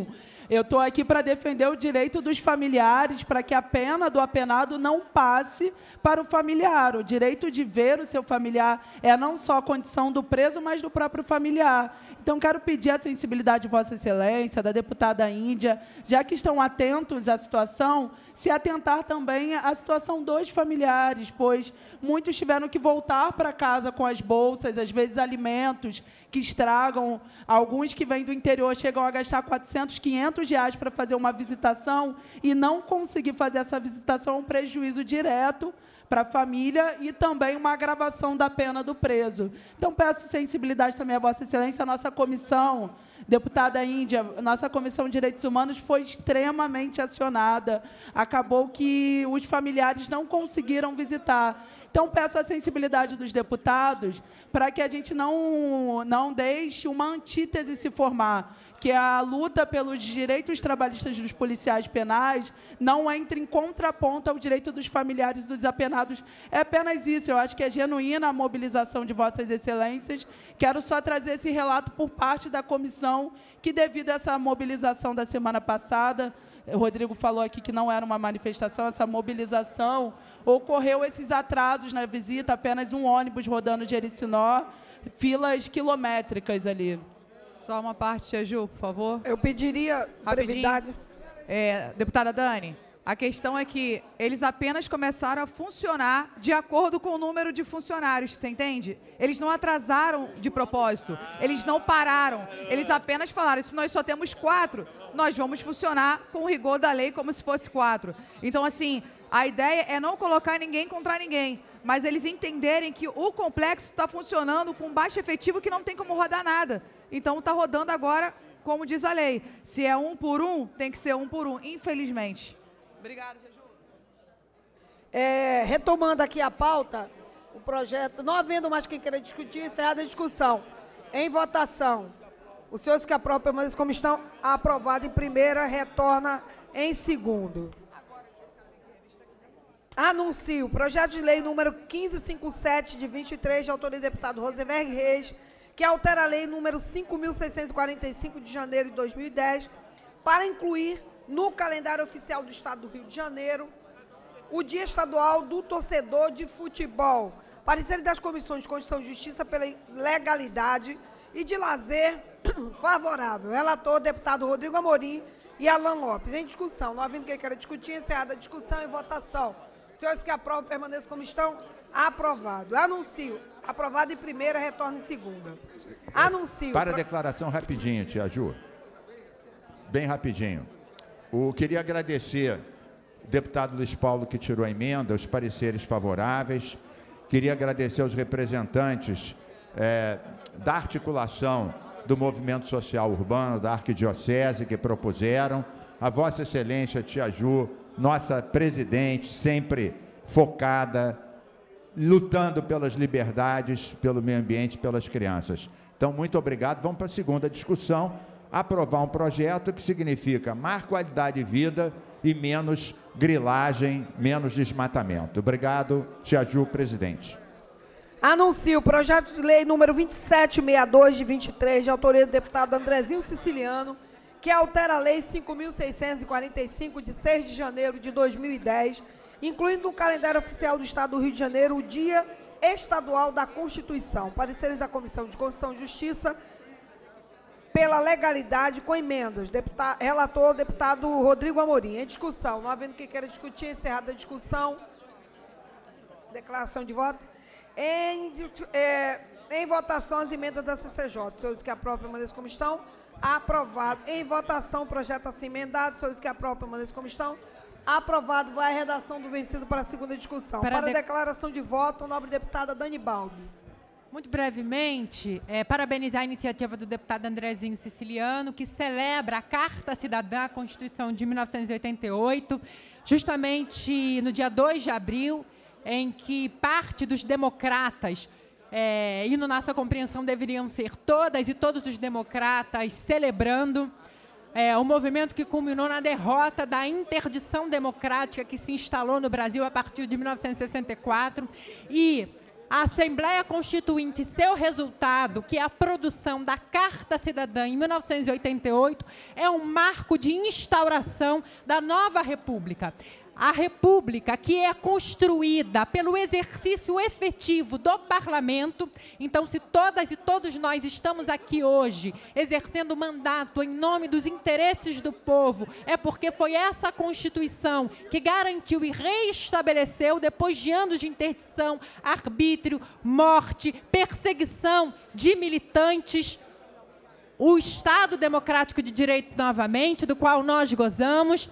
Eu estou aqui para defender o direito dos familiares, para que a pena do apenado não passe para o familiar. O direito de ver o seu familiar é não só a condição do preso, mas do próprio familiar. Então, quero pedir a sensibilidade de Vossa Excelência, da deputada Índia, já que estão atentos à situação, se atentar também à situação dos familiares, pois muitos tiveram que voltar para casa com as bolsas, às vezes alimentos que estragam, alguns que vêm do interior chegam a gastar quatrocentos, quinhentos reais para fazer uma visitação e não conseguir fazer essa visitação é um prejuízo direto para a família e também uma agravação da pena do preso. Então, peço sensibilidade também a Vossa Excelência, a nossa comissão, deputada Índia, nossa Comissão de Direitos Humanos foi extremamente acionada. Acabou que os familiares não conseguiram visitar. Então, peço a sensibilidade dos deputados para que a gente não, não deixe uma antítese se formar, que a luta pelos direitos trabalhistas dos policiais penais não entre em contraponto ao direito dos familiares dos apenados. É apenas isso, eu acho que é genuína a mobilização de Vossas Excelências. Quero só trazer esse relato por parte da comissão, que devido a essa mobilização da semana passada, o Rodrigo falou aqui que não era uma manifestação, essa mobilização, ocorreu esses atrasos na visita, apenas um ônibus rodando de Ericinó, filas quilométricas ali. Só uma parte, Tia Ju, por favor. Eu pediria brevidade. É, deputada Dani, a questão é que eles apenas começaram a funcionar de acordo com o número de funcionários, você entende? Eles não atrasaram de propósito, eles não pararam, eles apenas falaram, se nós só temos quatro, nós vamos funcionar com o rigor da lei como se fosse quatro. Então, assim, a ideia é não colocar ninguém contra ninguém, mas eles entenderem que o complexo está funcionando com baixo efetivo que não tem como rodar nada. Então, está rodando agora, como diz a lei. Se é um por um, tem que ser um por um, infelizmente. Obrigada, Jeju. É, retomando aqui a pauta, o projeto, não havendo mais quem queira discutir, encerrada a discussão. Em votação, os senhores que aprovam permanecem como estão, aprovado em primeira, retorna em segundo. Anuncio o projeto de lei número quinze cinquenta e sete, de vinte e três, de autoria do deputado Rosenberg Reis, que altera a lei número cinco mil seiscentos e quarenta e cinco, de janeiro de dois mil e dez, para incluir no calendário oficial do Estado do Rio de Janeiro o Dia Estadual do Torcedor de Futebol. Parecer das Comissões de Constituição e Justiça pela Legalidade e de Lazer favorável. Relator, deputado Rodrigo Amorim e Alan Lopes. Em discussão. Não havendo quem queira discutir, encerrada a discussão e votação. Senhores que aprovam, permaneçam como estão. Aprovado. Anuncio. Aprovado em primeira, retorno em segunda. Anuncio. Para a declaração rapidinho, Tia Ju. Bem rapidinho. Eu queria agradecer o deputado Luiz Paulo que tirou a emenda, os pareceres favoráveis. Queria agradecer aos representantes é, da articulação do Movimento Social Urbano, da Arquidiocese, que propuseram. A Vossa Excelência, Tia Ju, nossa presidente, sempre focada, lutando pelas liberdades, pelo meio ambiente, pelas crianças. Então, muito obrigado. Vamos para a segunda discussão. Aprovar um projeto que significa mais qualidade de vida e menos grilagem, menos desmatamento. Obrigado, Tia Ju, presidente. Anuncio o projeto de lei número vinte e sete sessenta e dois, de vinte e três, de autoria do deputado Andrezinho Siciliano, que altera a lei cinco mil seiscentos e quarenta e cinco, de seis de janeiro de dois mil e dez, incluindo no calendário oficial do Estado do Rio de Janeiro o Dia Estadual da Constituição. Pareceres da Comissão de Constituição e Justiça pela legalidade com emendas. Deputado, relator, deputado Rodrigo Amorim. Em discussão. Não havendo quem queira discutir, encerrada a discussão. Declaração de voto. Em, é, em votação, as emendas da C C J. Senhores que aprovam, permaneçam como estão. Aprovado. Em votação, o projeto assim emendado. Senhores que aprovam, permaneçam como estão. Aprovado. Vai a redação do vencido para a segunda discussão. Para, para a de... declaração de voto, a nobre deputada Dani Balbi. Muito brevemente, é, parabenizar a iniciativa do deputado Andrezinho Siciliano, que celebra a Carta Cidadã, a Constituição de mil novecentos e oitenta e oito, justamente no dia dois de abril, em que parte dos democratas, é, e na nossa compreensão deveriam ser todas e todos os democratas celebrando é, o movimento que culminou na derrota da interdição democrática que se instalou no Brasil a partir de mil novecentos e sessenta e quatro, e a Assembleia Constituinte, seu resultado, que é a produção da Carta Cidadã em mil novecentos e oitenta e oito, é um marco de instauração da nova República. A República, que é construída pelo exercício efetivo do Parlamento. Então, se todas e todos nós estamos aqui hoje exercendo mandato em nome dos interesses do povo, é porque foi essa Constituição que garantiu e reestabeleceu, depois de anos de interdição, arbítrio, morte, perseguição de militantes, o Estado Democrático de Direito novamente, do qual nós gozamos.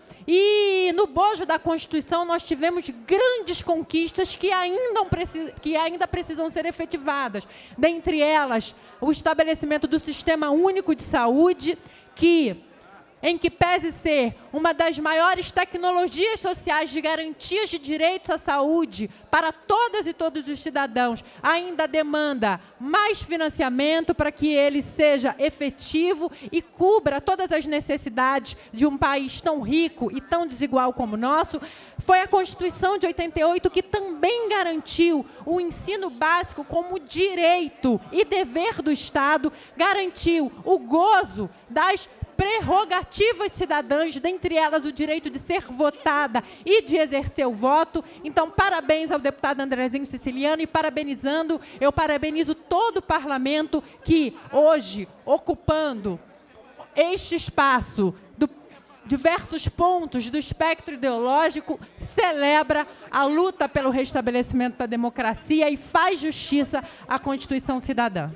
E no bojo da Constituição nós tivemos grandes conquistas que ainda, que ainda precisam ser efetivadas. Dentre elas, o estabelecimento do Sistema Único de Saúde, que, em que pese ser uma das maiores tecnologias sociais de garantias de direitos à saúde para todas e todos os cidadãos, ainda demanda mais financiamento para que ele seja efetivo e cubra todas as necessidades de um país tão rico e tão desigual como o nosso. Foi a Constituição de oitenta e oito que também garantiu o ensino básico como direito e dever do Estado, garantiu o gozo das prerrogativas cidadãs, dentre elas o direito de ser votada e de exercer o voto. Então, parabéns ao deputado Andrezinho Siciliano, e parabenizando, eu parabenizo todo o parlamento que hoje, ocupando este espaço do diversos pontos do espectro ideológico, celebra a luta pelo restabelecimento da democracia e faz justiça à Constituição Cidadã.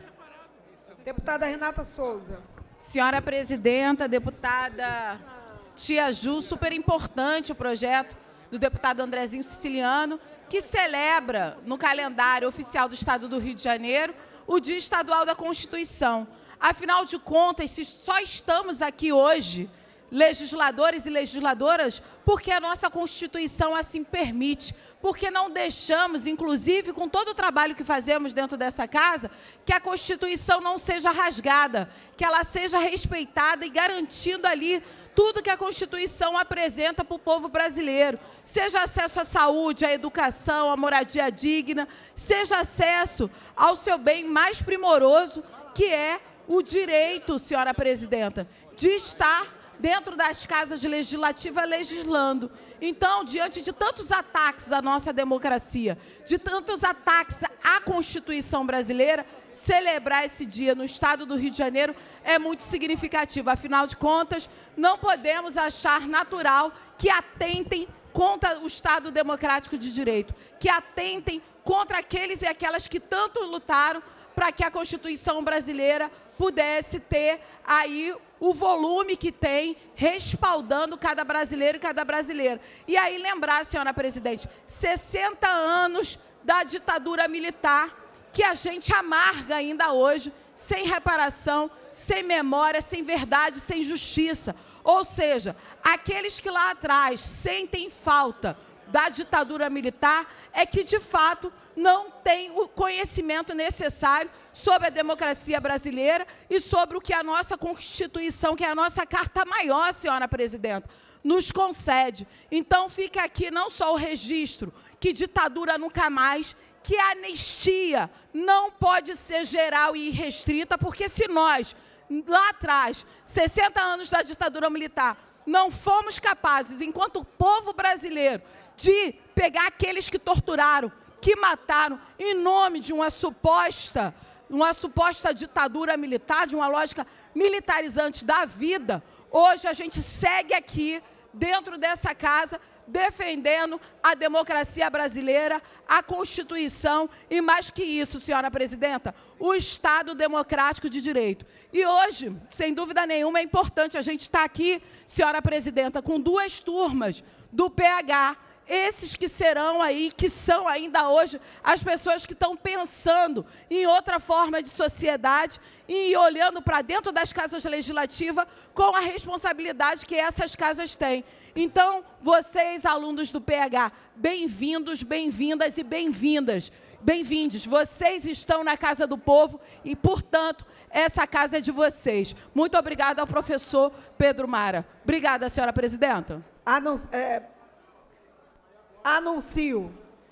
Deputada Renata Souza. Senhora presidenta, deputada Tia Ju, super importante o projeto do deputado Andrezinho Siciliano, que celebra no calendário oficial do Estado do Rio de Janeiro o Dia Estadual da Constituição. Afinal de contas, se só estamos aqui hoje, legisladores e legisladoras, porque a nossa Constituição assim permite, porque não deixamos, inclusive com todo o trabalho que fazemos dentro dessa casa, que a Constituição não seja rasgada, que ela seja respeitada e garantindo ali tudo que a Constituição apresenta para o povo brasileiro, seja acesso à saúde, à educação, à moradia digna, seja acesso ao seu bem mais primoroso, que é o direito, senhora presidenta, de estar dentro das casas legislativas legislando. Então, diante de tantos ataques à nossa democracia, de tantos ataques à Constituição brasileira, celebrar esse dia no Estado do Rio de Janeiro é muito significativo. Afinal de contas, não podemos achar natural que atentem contra o Estado Democrático de Direito, que atentem contra aqueles e aquelas que tanto lutaram para que a Constituição brasileira pudesse ter aí o volume que tem, respaldando cada brasileiro e cada brasileira. E aí lembrar, senhora presidente, sessenta anos da ditadura militar, que a gente amarga ainda hoje, sem reparação, sem memória, sem verdade, sem justiça. Ou seja, aqueles que lá atrás sentem falta da ditadura militar é que, de fato, não tem o conhecimento necessário sobre a democracia brasileira e sobre o que a nossa Constituição, que é a nossa Carta Maior, senhora presidenta, nos concede. Então, fica aqui não só o registro que ditadura nunca mais, que a anistia não pode ser geral e irrestrita, porque se nós, lá atrás, sessenta anos da ditadura militar, não fomos capazes, enquanto povo brasileiro, de pegar aqueles que torturaram, que mataram, em nome de uma suposta, uma suposta ditadura militar, de uma lógica militarizante da vida, hoje a gente segue aqui, dentro dessa casa, defendendo a democracia brasileira, a Constituição e, mais que isso, senhora presidenta, o Estado Democrático de Direito. E hoje, sem dúvida nenhuma, é importante a gente estar aqui, senhora presidenta, com duas turmas do P H, esses que serão aí, que são ainda hoje as pessoas que estão pensando em outra forma de sociedade e olhando para dentro das casas legislativas com a responsabilidade que essas casas têm. Então, vocês, alunos do P H, bem-vindos, bem-vindas e bem-vindas. Bem-vindos. Vocês estão na Casa do Povo e, portanto, essa casa é de vocês. Muito obrigada ao professor Pedro Mara. Obrigada, senhora presidenta. Anun é, anuncio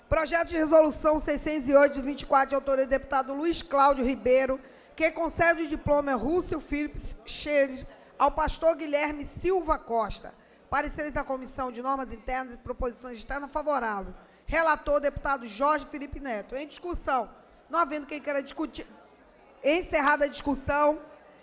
Projeto de resolução seiscentos e oito, de vinte e quatro, de autoria do deputado Luiz Cláudio Ribeiro, que concede o diploma Russell Phillips Scheres ao pastor Guilherme Silva Costa. Pareceres da Comissão de Normas Internas e Proposições Externas favorável. Relator, deputado Jorge Felipe Neto. Em discussão. Não havendo quem queira discutir. Encerrada a discussão.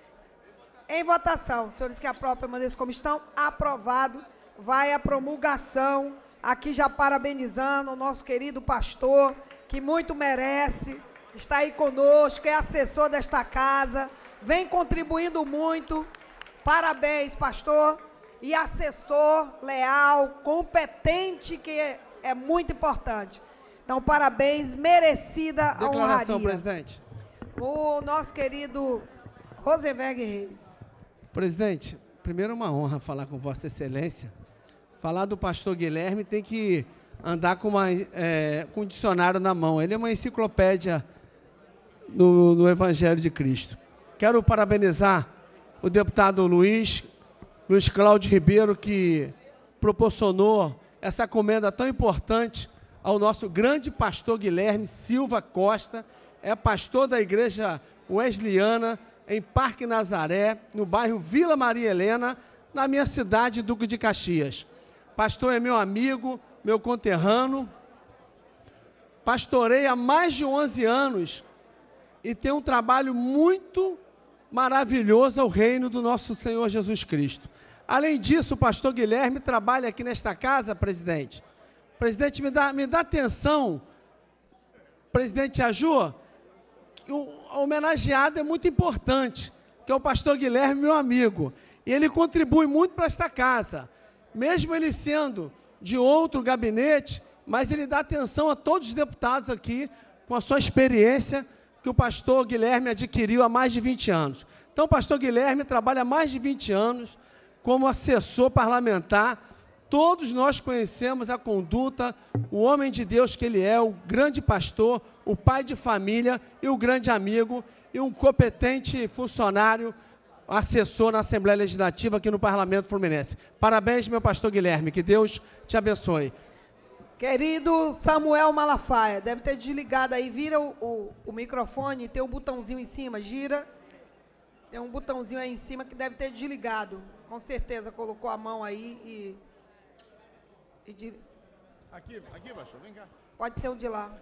Em votação. Senhores que aprovam, permaneçam como estão. Aprovado. Vai a promulgação. Aqui já parabenizando o nosso querido pastor, que muito merece. Está aí conosco, é assessor desta casa. Vem contribuindo muito. Parabéns, pastor. E assessor leal, competente, que é, é muito importante. Então, parabéns, merecida a honraria. Declaração, presidente. O nosso querido Rosenberg Reis. Presidente, primeiro é uma honra falar com Vossa Excelência. Falar do pastor Guilherme tem que andar com, uma, é, com um dicionário na mão. Ele é uma enciclopédia no, no Evangelho de Cristo. Quero parabenizar o deputado Luiz, Luiz Cláudio Ribeiro, que proporcionou essa comenda tão importante ao nosso grande pastor Guilherme Silva Costa, é pastor da Igreja Wesleyana, em Parque Nazaré, no bairro Vila Maria Helena, na minha cidade, Duque de Caxias. Pastor é meu amigo, meu conterrâneo, pastorei há mais de onze anos e tem um trabalho muito maravilhoso ao reino do nosso Senhor Jesus Cristo. Além disso, o pastor Guilherme trabalha aqui nesta casa, presidente. Presidente, me dá, me dá atenção, presidente Aju, o homenageado é muito importante, que é o pastor Guilherme, meu amigo, e ele contribui muito para esta casa, mesmo ele sendo de outro gabinete, mas ele dá atenção a todos os deputados aqui, com a sua experiência, que o pastor Guilherme adquiriu há mais de vinte anos. Então, o pastor Guilherme trabalha há mais de vinte anos como assessor parlamentar. Todos nós conhecemos a conduta, o homem de Deus que ele é, o grande pastor, o pai de família e o grande amigo e um competente funcionário, assessor na Assembleia Legislativa aqui no Parlamento Fluminense. Parabéns, meu pastor Guilherme, que Deus te abençoe. Querido Samuel Malafaia, deve ter desligado aí, vira o, o, o microfone, tem um botãozinho em cima, gira, tem um botãozinho aí em cima que deve ter desligado, com certeza colocou a mão aí e... e de... Aqui, aqui, pastor, vem cá. Pode ser o de lá.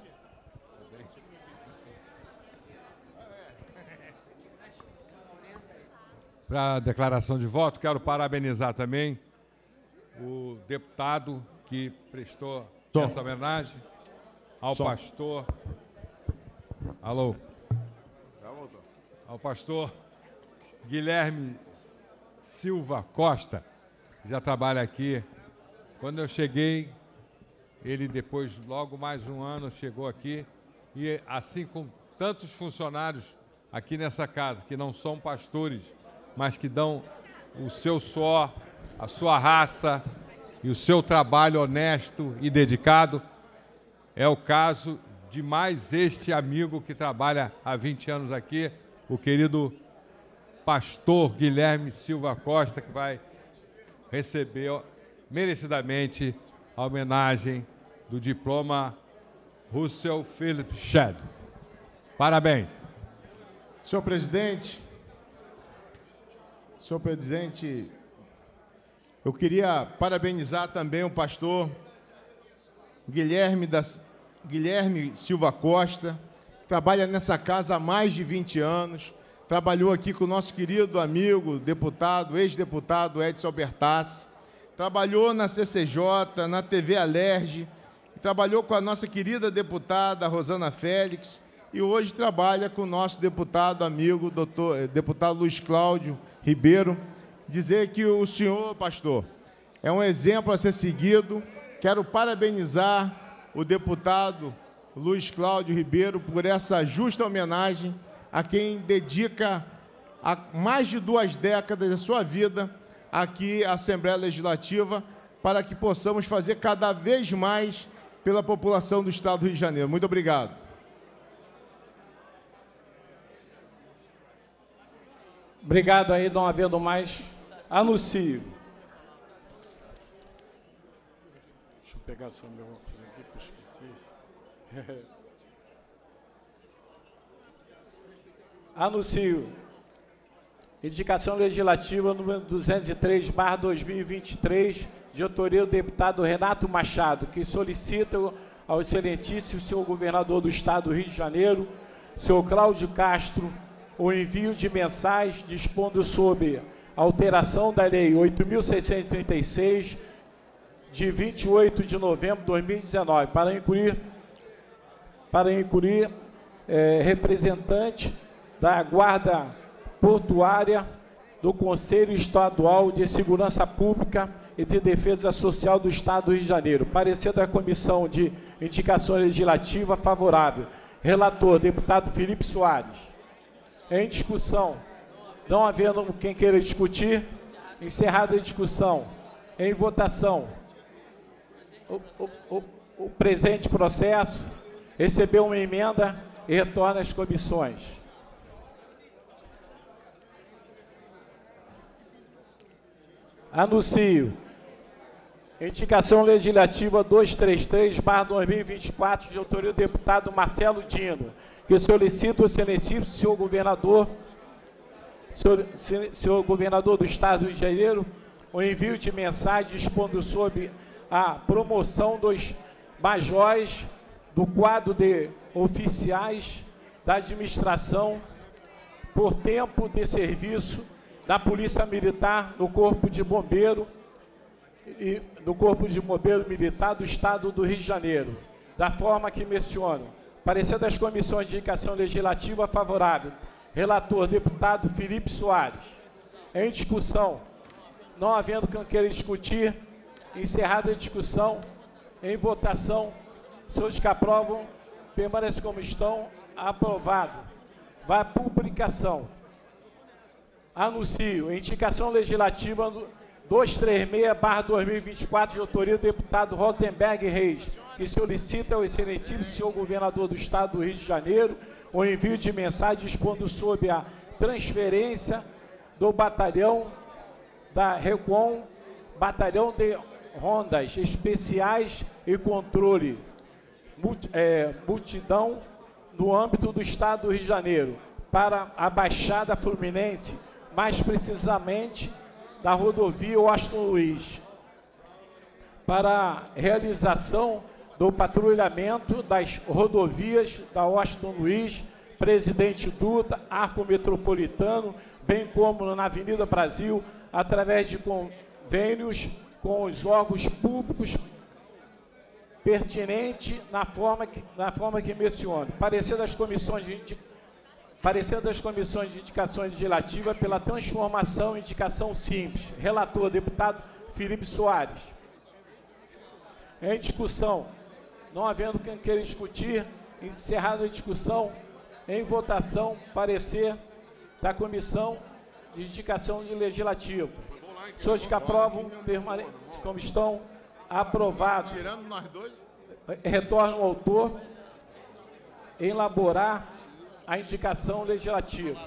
Para a declaração de voto, quero parabenizar também o deputado que prestou Som. essa homenagem ao Som. pastor... Alô? Já voltou. Ao pastor Guilherme Silva Costa, que já trabalha aqui. Quando eu cheguei, ele depois, logo mais um ano, chegou aqui e, assim como tantos funcionários aqui nessa casa, que não são pastores, mas que dão o seu suor, a sua raça e o seu trabalho honesto e dedicado, é o caso de mais este amigo que trabalha há vinte anos aqui, o querido pastor Guilherme Silva Costa, que vai receber merecidamente a homenagem do diploma Russell Phillips Scheres. Parabéns. Senhor presidente, senhor presidente, eu queria parabenizar também o pastor Guilherme, da, Guilherme Silva Costa, que trabalha nessa casa há mais de vinte anos, trabalhou aqui com o nosso querido amigo, deputado, ex-deputado Edson Albertassi, trabalhou na C C J, na T V Alerj, trabalhou com a nossa querida deputada Rosana Félix e hoje trabalha com o nosso deputado amigo, doutor, deputado Luiz Cláudio Ribeiro. Dizer que o senhor, pastor, é um exemplo a ser seguido. Quero parabenizar o deputado Luiz Cláudio Ribeiro por essa justa homenagem a quem dedica há mais de duas décadas da sua vida aqui à Assembleia Legislativa, para que possamos fazer cada vez mais pela população do Estado do Rio de Janeiro. Muito obrigado. Obrigado aí, não havendo mais, anuncio. Deixa eu pegar só meu óculos aqui, que eu esqueci. Anuncio. Indicação legislativa número duzentos e três barra dois mil e vinte e três, de autoria do deputado Renato Machado, que solicita ao excelentíssimo senhor governador do Estado do Rio de Janeiro, senhor Cláudio Castro, o envio de mensais dispondo sobre alteração da Lei oito mil seiscentos e trinta e seis, de vinte e oito de novembro de dois mil e dezenove, para incluir, para incluir é, representante da Guarda Portuária, do Conselho Estadual de Segurança Pública e de Defesa Social do Estado do Rio de Janeiro. Parecer da Comissão de Indicação Legislativa favorável. Relator, deputado Felipe Soares. Em discussão. Não havendo quem queira discutir, encerrada a discussão. Em votação. O, o, o, o presente processo recebeu uma emenda e retorna às comissões. Anuncio. Indicação legislativa duzentos e trinta e três barra dois mil e vinte e quatro, de autoria do deputado Marcelo Dino, que solicita o excelentíssimo senhor governador, senhor, senhor governador do Estado do Rio de Janeiro, o envio de mensagem expondo sobre a promoção dos majores do quadro de oficiais da administração por tempo de serviço da Polícia Militar no Corpo de Bombeiro e no Corpo de Bombeiro Militar do Estado do Rio de Janeiro, da forma que menciono. Parecer das comissões de indicação legislativa favorável. Relator, deputado Felipe Soares. Em discussão. Não havendo quem queira discutir, encerrada a discussão, em votação, senhores que aprovam, permanecem como estão, aprovado. Vai à publicação. Anuncio. Indicação legislativa duzentos e trinta e seis barra dois mil e vinte e quatro, de autoria do deputado Rosenberg Reis, que solicita ao excelentíssimo senhor governador do Estado do Rio de Janeiro o envio de mensagem expondo sobre a transferência do batalhão da RECOM, batalhão de rondas especiais e controle multi, é, multidão no âmbito do Estado do Rio de Janeiro, para a Baixada Fluminense, mais precisamente da rodovia Washington Luiz, para a realização do patrulhamento das rodovias da Washington Luiz, Presidente Dutra, Arco Metropolitano, bem como na Avenida Brasil, através de convênios com os órgãos públicos pertinentes na forma que, na forma que menciono. Parecer das comissões de Parecer das comissões de indicações legislativas pela transformação em indicação simples. Relator, deputado Felipe Soares. Em discussão. Não havendo quem queira discutir, encerrada a discussão, em votação, parecer da comissão de indicação legislativa. Senhores que aprovam, permanecem como estão, aprovado. Retorno ao autor, elaborar a indicação legislativa.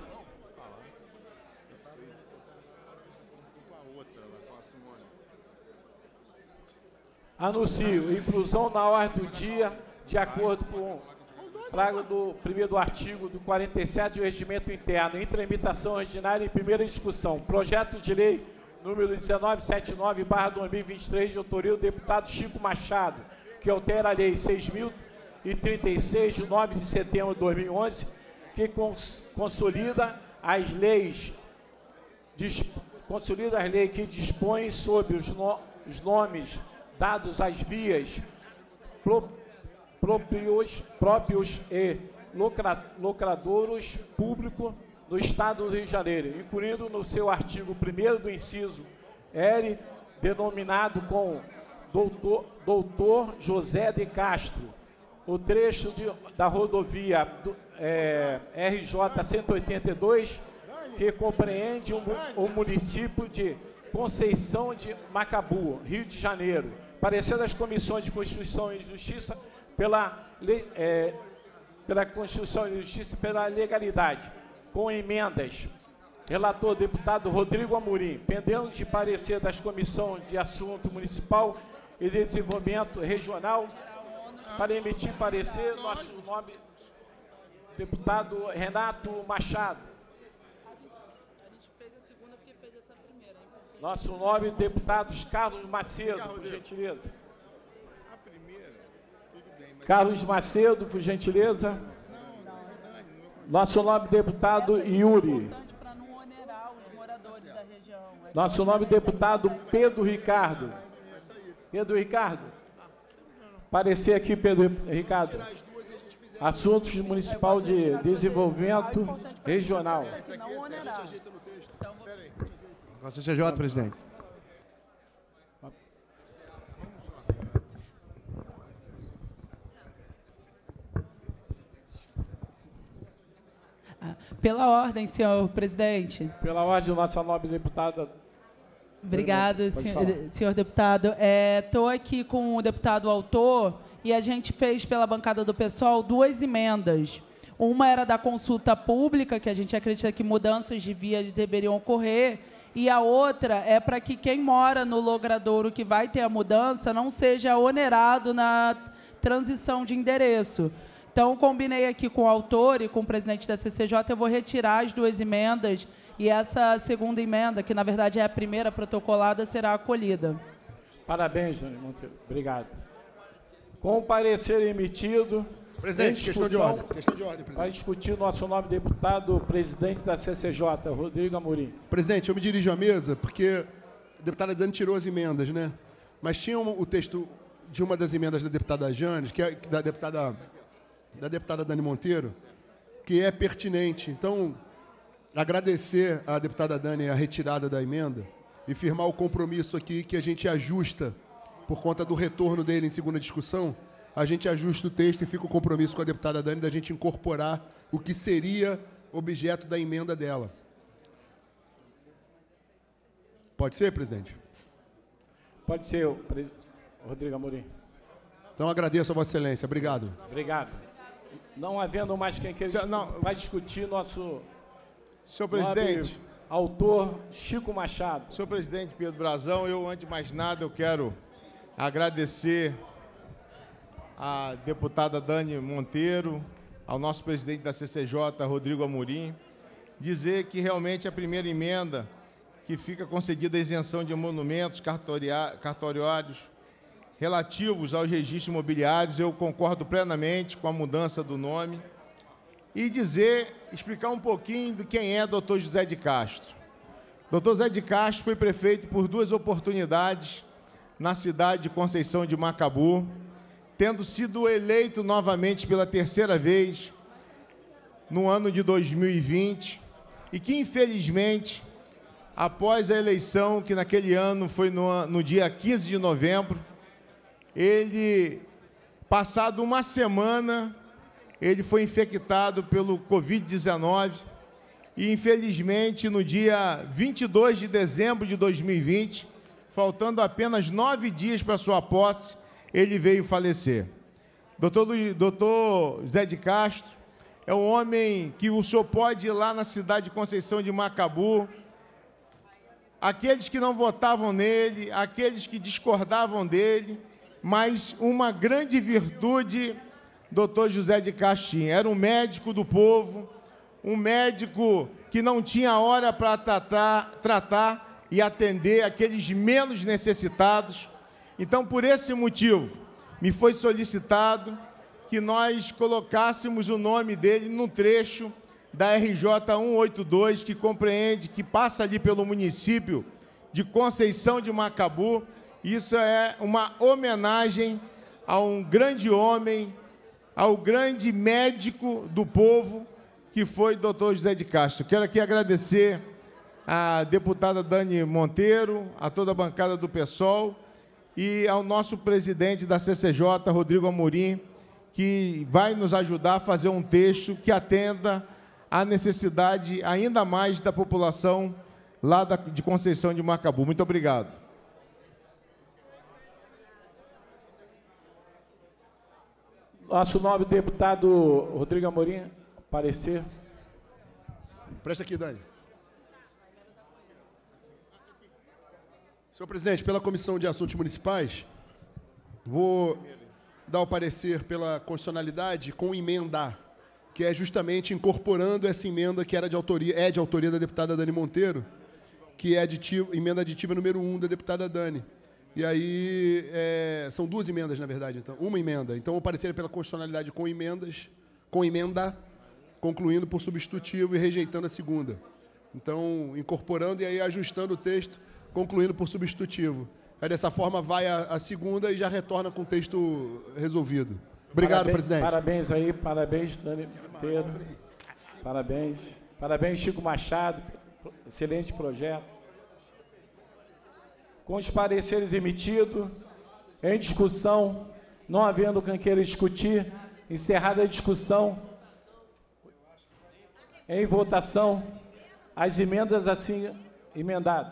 Anuncio inclusão na ordem do dia, de acordo com o prazo do primeiro do artigo do quarenta e sete do Regimento Interno, em tramitação ordinária e primeira discussão. Projeto de lei número dezenove setenta e nove barra dois mil e vinte e três, de autoria do deputado Chico Machado, que altera a lei seis mil e trinta e seis, de nove de setembro de dois mil e onze, que cons consolida as leis, consolida as leis que dispõem sobre os, no, os nomes dados às vias pro, próprios, próprios e lucra, lucradouros públicos no Estado do Rio de Janeiro, incluindo no seu artigo primeiro do inciso L, denominado com doutor, doutor José de Castro, o trecho de, da rodovia do, é, R J cento e oitenta e dois, que compreende o, o município de Conceição de Macabu, Rio de Janeiro. Parecer das comissões de Constituição e Justiça pela, é, pela Constituição e Justiça e pela legalidade, com emendas. Relator, deputado Rodrigo Amorim, pendendo de parecer das comissões de Assunto Municipal e de Desenvolvimento Regional Para emitir parecer, nosso nome, deputado Renato Machado. Nosso nome, deputados Carlos Macedo, por gentileza. Carlos Macedo, por gentileza. Nosso nome, deputado Yuri. Nosso nome, deputado Pedro Ricardo. Pedro Ricardo. Parecer aqui, Pedro Ricardo. Assuntos Municipal de Desenvolvimento Regional. Com a C C J, presidente. Pela ordem, senhor presidente. Pela ordem, nossa nobre deputada. Obrigado, Pode senhor, falar. senhor deputado. Estou aqui com o deputado autor e a gente fez pela bancada do pessoal duas emendas. Uma era da consulta pública, que a gente acredita que mudanças de via deveriam ocorrer, e a outra é para que quem mora no logradouro que vai ter a mudança não seja onerado na transição de endereço. Então, combinei aqui com o autor e com o presidente da C C J, eu vou retirar as duas emendas e essa segunda emenda, que na verdade é a primeira protocolada, será acolhida. Parabéns, Dani Monteiro. Obrigado. Com o parecer emitido... Presidente, em questão de ordem. Questão de ordem, presidente. Vai discutir nosso nome deputado, presidente da C C J, Rodrigo Amorim. Presidente, eu me dirijo à mesa porque a deputada Dani tirou as emendas, né? Mas tinha um, o texto de uma das emendas da deputada Janes, que é da deputada, da deputada Dani Monteiro, que é pertinente. Então, agradecer à deputada Dani a retirada da emenda e firmar o compromisso aqui que a gente ajusta, por conta do retorno dele em segunda discussão, a gente ajusta o texto e fica o compromisso com a deputada Dani da gente incorporar o que seria objeto da emenda dela. Pode ser, presidente? Pode ser, o pres... Rodrigo Amorim. Então, agradeço a Vossa Excelência. Obrigado. Obrigado. Não havendo mais quem queira discutir, não, vai discutir nosso... Senhor presidente. Autor Chico Machado. Senhor presidente Pedro Brazão, eu, antes de mais nada, eu quero agradecer à deputada Dani Monteiro, ao nosso presidente da C C J, Rodrigo Amorim, dizer que realmente a primeira emenda que fica concedida a isenção de monumentos cartoriários relativos aos registros imobiliários, eu concordo plenamente com a mudança do nome, e dizer, explicar um pouquinho de quem é doutor José de Castro. doutor José de Castro foi prefeito por duas oportunidades na cidade de Conceição de Macabu, tendo sido eleito novamente pela terceira vez no ano de dois mil e vinte, e que, infelizmente, após a eleição, que naquele ano foi no, no dia quinze de novembro, ele, passado uma semana, ele foi infectado pelo covid dezenove e, infelizmente, no dia vinte e dois de dezembro de dois mil e vinte, faltando apenas nove dias para sua posse, ele veio falecer. Doutor, Luiz, doutor José de Castro é um homem que o senhor pode ir lá na cidade de Conceição de Macabu, aqueles que não votavam nele, aqueles que discordavam dele, mas uma grande virtude, doutor José de Castro tinha. Era um médico do povo, um médico que não tinha hora para tratar, tratar e atender aqueles menos necessitados. Então, por esse motivo, me foi solicitado que nós colocássemos o nome dele no trecho da R J cento e oitenta e dois, que compreende, que passa ali pelo município de Conceição de Macabu. Isso é uma homenagem a um grande homem, ao grande médico do povo, que foi doutor José de Castro. Quero aqui agradecer à deputada Dani Monteiro, a toda a bancada do PSOL, e ao nosso presidente da C C J, Rodrigo Amorim, que vai nos ajudar a fazer um texto que atenda à necessidade ainda mais da população lá da, de Conceição de Macabu. Muito obrigado. Nosso nobre deputado Rodrigo Amorim, parecer. Presta aqui, Dani. Senhor presidente, pela Comissão de Assuntos Municipais, vou dar o parecer pela constitucionalidade com emenda, que é justamente incorporando essa emenda que era de autoria, é de autoria da deputada Dani Monteiro, que é aditivo, emenda aditiva número um da deputada Dani. E aí, é, são duas emendas, na verdade, então, uma emenda. Então, o parecer é pela constitucionalidade com emendas, com emenda, concluindo por substitutivo e rejeitando a segunda. Então, incorporando e aí ajustando o texto, concluindo por substitutivo. Aí, dessa forma, vai a, a segunda e já retorna com o texto resolvido. Obrigado, parabéns, presidente. Parabéns aí, parabéns, Dani Monteiro. Parabéns. Parabéns, Chico Machado. Excelente projeto. Com os pareceres emitidos, em discussão, não havendo quem queira discutir, encerrada a discussão, em votação, as emendas assim emendadas.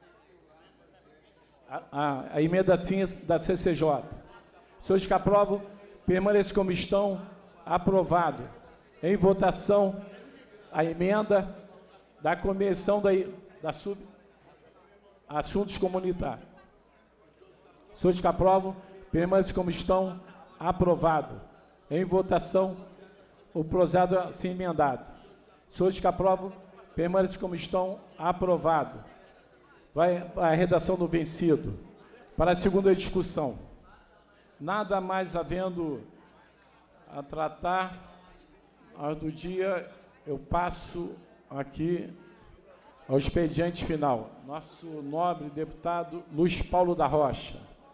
A, a, a emenda assim da C C J. Senhores que aprovam, permaneçam como estão, aprovado. Em votação, a emenda da Comissão da, da Sub... Assuntos Comunitários. Senhores que aprovam, permaneçam como estão, aprovado. Em votação, o projeto assim emendado. Senhores que aprovam, permaneçam como estão, aprovado. Vai a redação do vencido. Para a segunda discussão. Nada mais havendo a tratar do dia, eu passo aqui ao expediente final. Nosso nobre deputado Luiz Paulo da Rocha.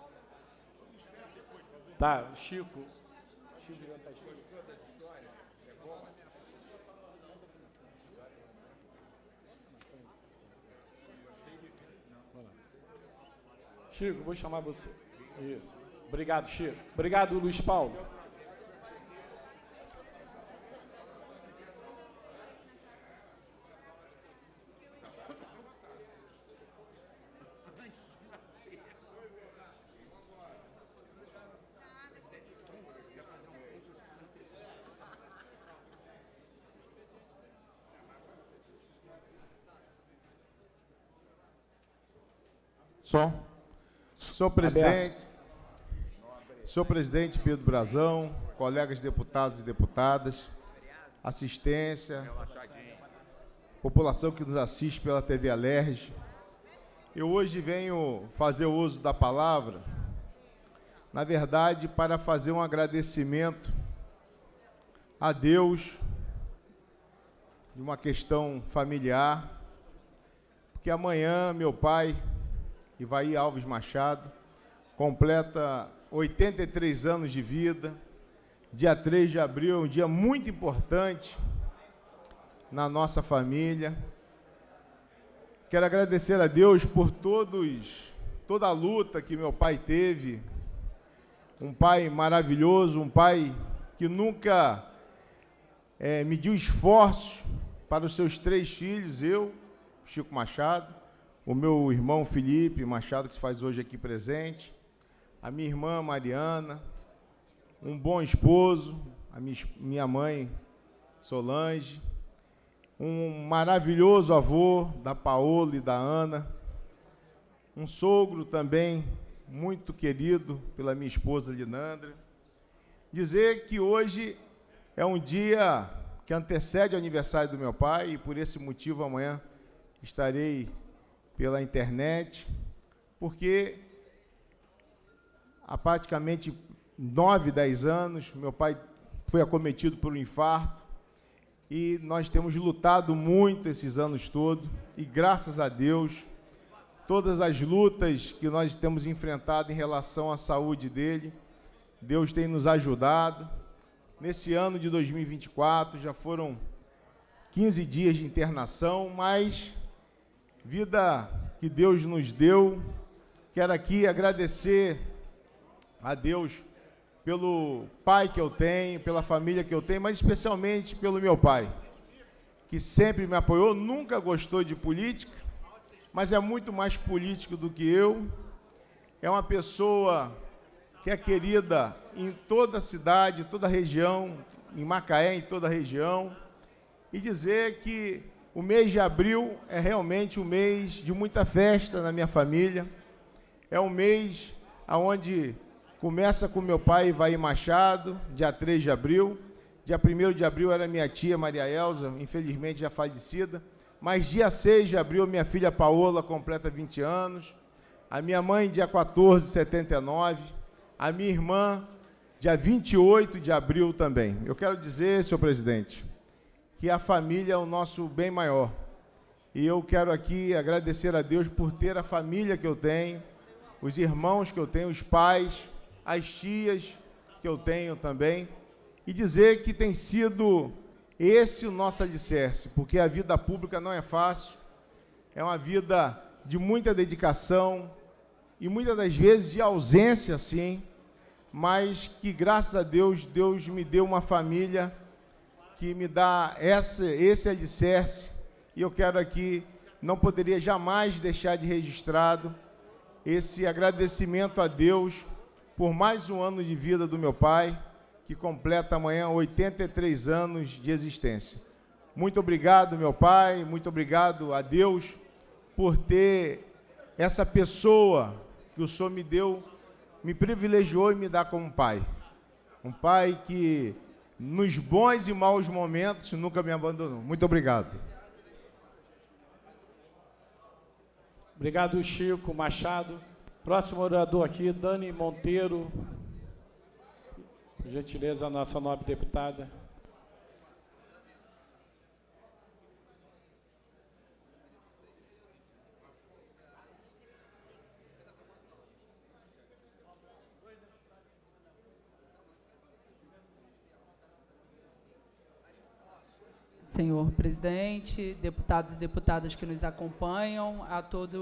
Tá, Chico. Chico já está Chico, vou chamar você. Isso. Obrigado, Chico. Obrigado, Luiz Paulo. Som. Senhor presidente, senhor presidente Pedro Brazão, colegas deputados e deputadas, assistência, população que nos assiste pela T V Alerj, eu hoje venho fazer uso da palavra, na verdade, para fazer um agradecimento a Deus de uma questão familiar, porque amanhã meu pai, Ivaí Alves Machado, completa oitenta e três anos de vida. Dia três de abril é um dia muito importante na nossa família. Quero agradecer a Deus por todos, toda a luta que meu pai teve. Um pai maravilhoso, um pai que nunca é, mediu esforços para os seus três filhos, eu, Chico Machado, o meu irmão Felipe Machado, que se faz hoje aqui presente, a minha irmã Mariana, um bom esposo, a minha, minha mãe Solange, um maravilhoso avô da Paola e da Ana, um sogro também muito querido pela minha esposa Linandra. Dizer que hoje é um dia que antecede o aniversário do meu pai e por esse motivo amanhã estarei pela internet, porque há praticamente nove, dez anos, meu pai foi acometido por um infarto e nós temos lutado muito esses anos todos e, graças a Deus, todas as lutas que nós temos enfrentado em relação à saúde dele, Deus tem nos ajudado. Nesse ano de dois mil e vinte e quatro, já foram quinze dias de internação, mas vida que Deus nos deu. Quero aqui agradecer a Deus pelo pai que eu tenho, pela família que eu tenho, mas especialmente pelo meu pai, que sempre me apoiou, nunca gostou de política, mas é muito mais político do que eu. É uma pessoa que é querida em toda a cidade, toda a região, em Macaé, em toda a região, e dizer que o mês de abril é realmente um mês de muita festa na minha família. É um mês onde Começa com meu pai, Ivaí Machado, dia três de abril. Dia primeiro de abril era minha tia Maria Elza, infelizmente já falecida. Mas dia seis de abril, minha filha Paola completa vinte anos. A minha mãe, dia quatorze, setenta e nove. A minha irmã, dia vinte e oito de abril também. Eu quero dizer, senhor presidente, que a família é o nosso bem maior. E eu quero aqui agradecer a Deus por ter a família que eu tenho, os irmãos que eu tenho, os pais, as tias que eu tenho também, e dizer que tem sido esse o nosso alicerce, porque a vida pública não é fácil, é uma vida de muita dedicação e muitas das vezes de ausência, sim, mas que, graças a Deus, Deus me deu uma família que me dá essa, esse alicerce, e eu quero aqui, não poderia jamais deixar de registrado esse agradecimento a Deus por mais um ano de vida do meu pai, que completa amanhã oitenta e três anos de existência. Muito obrigado, meu pai, muito obrigado a Deus por ter essa pessoa que o Senhor me deu, me privilegiou e me dá como pai. Um pai que, nos bons e maus momentos, nunca me abandonou. Muito obrigado. Obrigado, Chico Machado. Próximo orador aqui, Dani Monteiro. Por gentileza, a nossa nobre deputada. Senhor presidente, deputados e deputadas que nos acompanham, a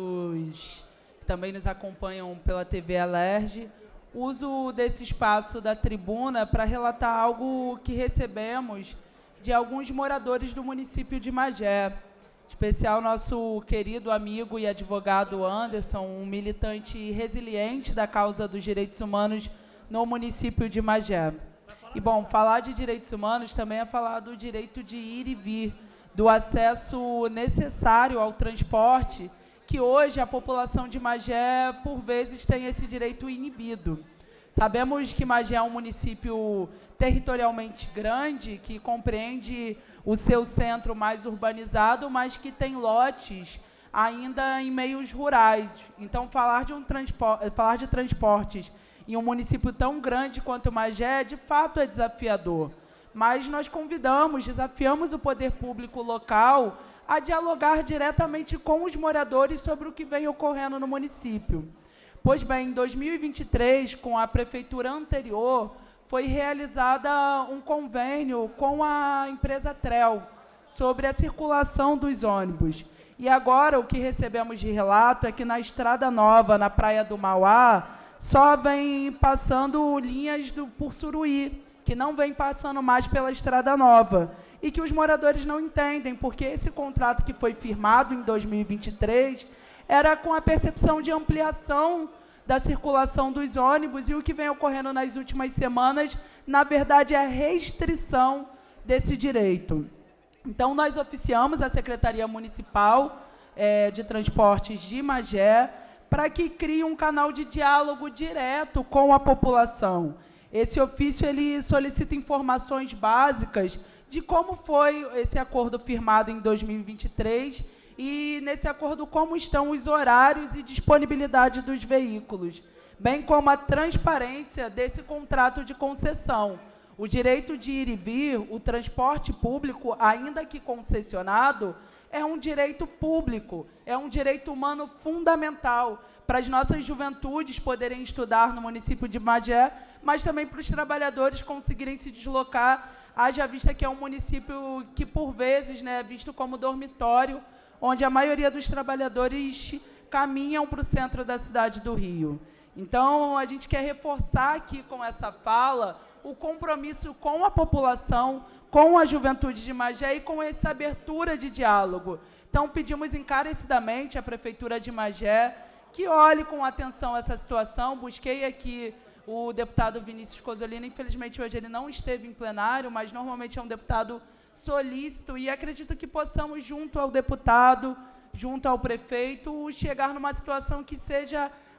todos que também nos acompanham pela T V Alerj, uso desse espaço da tribuna para relatar algo que recebemos de alguns moradores do município de Magé, em especial nosso querido amigo e advogado Anderson, um militante resiliente da causa dos direitos humanos no município de Magé. E, bom, falar de direitos humanos também é falar do direito de ir e vir, do acesso necessário ao transporte, que hoje a população de Magé, por vezes, tem esse direito inibido. Sabemos que Magé é um município territorialmente grande, que compreende o seu centro mais urbanizado, mas que tem lotes ainda em meios rurais. Então, falar de, um transporte, falar de transportes em um município tão grande quanto Magé, de fato é desafiador. Mas nós convidamos, desafiamos o poder público local a dialogar diretamente com os moradores sobre o que vem ocorrendo no município. Pois bem, em dois mil e vinte e três, com a prefeitura anterior, foi realizada um convênio com a empresa Trel sobre a circulação dos ônibus. E agora o que recebemos de relato é que na Estrada Nova, na Praia do Mauá, só vem passando linhas do, por Suruí, que não vem passando mais pela Estrada Nova. E que os moradores não entendem, porque esse contrato que foi firmado em dois mil e vinte e três era com a percepção de ampliação da circulação dos ônibus, e o que vem ocorrendo nas últimas semanas, na verdade, é a restrição desse direito. Então, nós oficiamos a Secretaria Municipal eh, de Transportes de Magé para que crie um canal de diálogo direto com a população. Esse ofício ele solicita informações básicas de como foi esse acordo firmado em dois mil e vinte e três e, nesse acordo, como estão os horários e disponibilidade dos veículos, bem como a transparência desse contrato de concessão. O direito de ir e vir, o transporte público, ainda que concessionado, é um direito público, é um direito humano fundamental para as nossas juventudes poderem estudar no município de Magé, mas também para os trabalhadores conseguirem se deslocar, haja vista que é um município que, por vezes, né, é visto como dormitório, onde a maioria dos trabalhadores caminham para o centro da cidade do Rio. Então, a gente quer reforçar aqui com essa fala o compromisso com a população, com a juventude de Magé e com essa abertura de diálogo. Então, pedimos encarecidamente à Prefeitura de Magé que olhe com atenção essa situação. Busquei aqui o deputado Vinícius Cozzolino, infelizmente hoje ele não esteve em plenário, mas normalmente é um deputado solícito, e acredito que possamos, junto ao deputado, junto ao prefeito, chegar numa situação que seja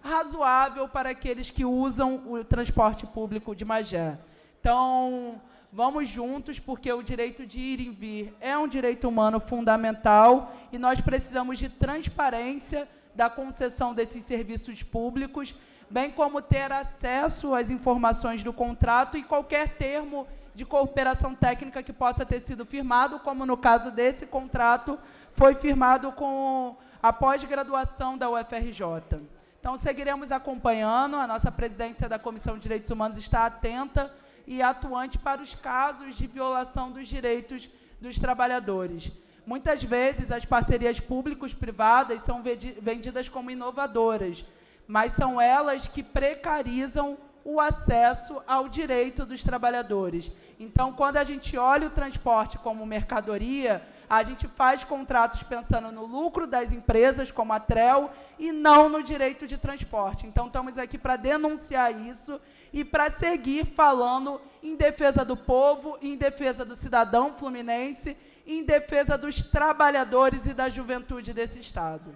razoável para aqueles que usam o transporte público de Magé. Então, vamos juntos, porque o direito de ir e vir é um direito humano fundamental e nós precisamos de transparência da concessão desses serviços públicos, bem como ter acesso às informações do contrato e qualquer termo de cooperação técnica que possa ter sido firmado, como no caso desse contrato, foi firmado com a pós-graduação da U F R J. Então, seguiremos acompanhando, a nossa presidência da Comissão de Direitos Humanos está atenta e atuante para os casos de violação dos direitos dos trabalhadores. Muitas vezes, as parcerias públicos-privadas são vendidas como inovadoras, mas são elas que precarizam o acesso ao direito dos trabalhadores. Então, quando a gente olha o transporte como mercadoria, a gente faz contratos pensando no lucro das empresas, como a Trel, e não no direito de transporte. Então, estamos aqui para denunciar isso e para seguir falando em defesa do povo, em defesa do cidadão fluminense, em defesa dos trabalhadores e da juventude desse Estado.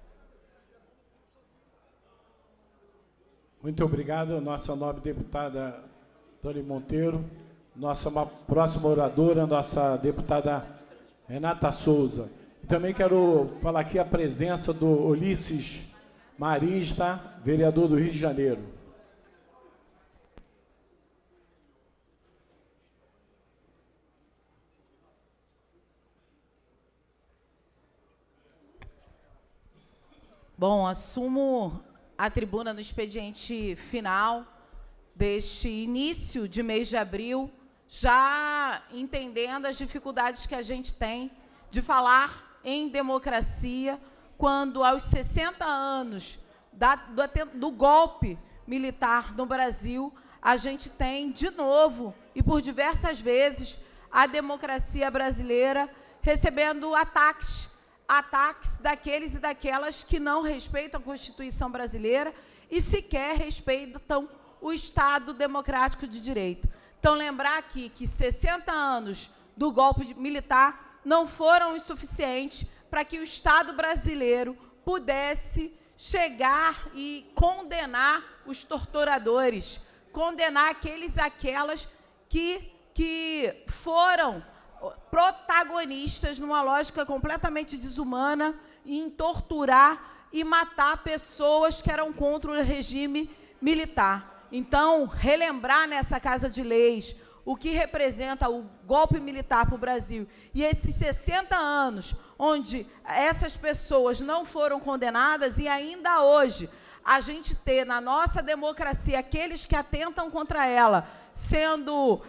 Muito obrigado, nossa nobre deputada Tony Monteiro. Nossa próxima oradora, nossa deputada Renata Souza. E também quero falar aqui a presença do Ulisses Marista, vereador do Rio de Janeiro. Bom, assumo a tribuna no expediente final deste início de mês de abril, já entendendo as dificuldades que a gente tem de falar em democracia, quando aos sessenta anos da, do, do golpe militar no Brasil, a gente tem, de novo, e por diversas vezes, a democracia brasileira recebendo ataques, ataques daqueles e daquelas que não respeitam a Constituição brasileira e sequer respeitam o Estado democrático de direito. Então, lembrar aqui que sessenta anos do golpe militar não foram o suficiente para que o Estado brasileiro pudesse chegar e condenar os torturadores, condenar aqueles e aquelas que, que foram protagonistas numa lógica completamente desumana em torturar e matar pessoas que eram contra o regime militar. Então, relembrar nessa Casa de Leis o que representa o golpe militar para o Brasil e esses sessenta anos onde essas pessoas não foram condenadas e ainda hoje a gente ter na nossa democracia aqueles que atentam contra ela sendo,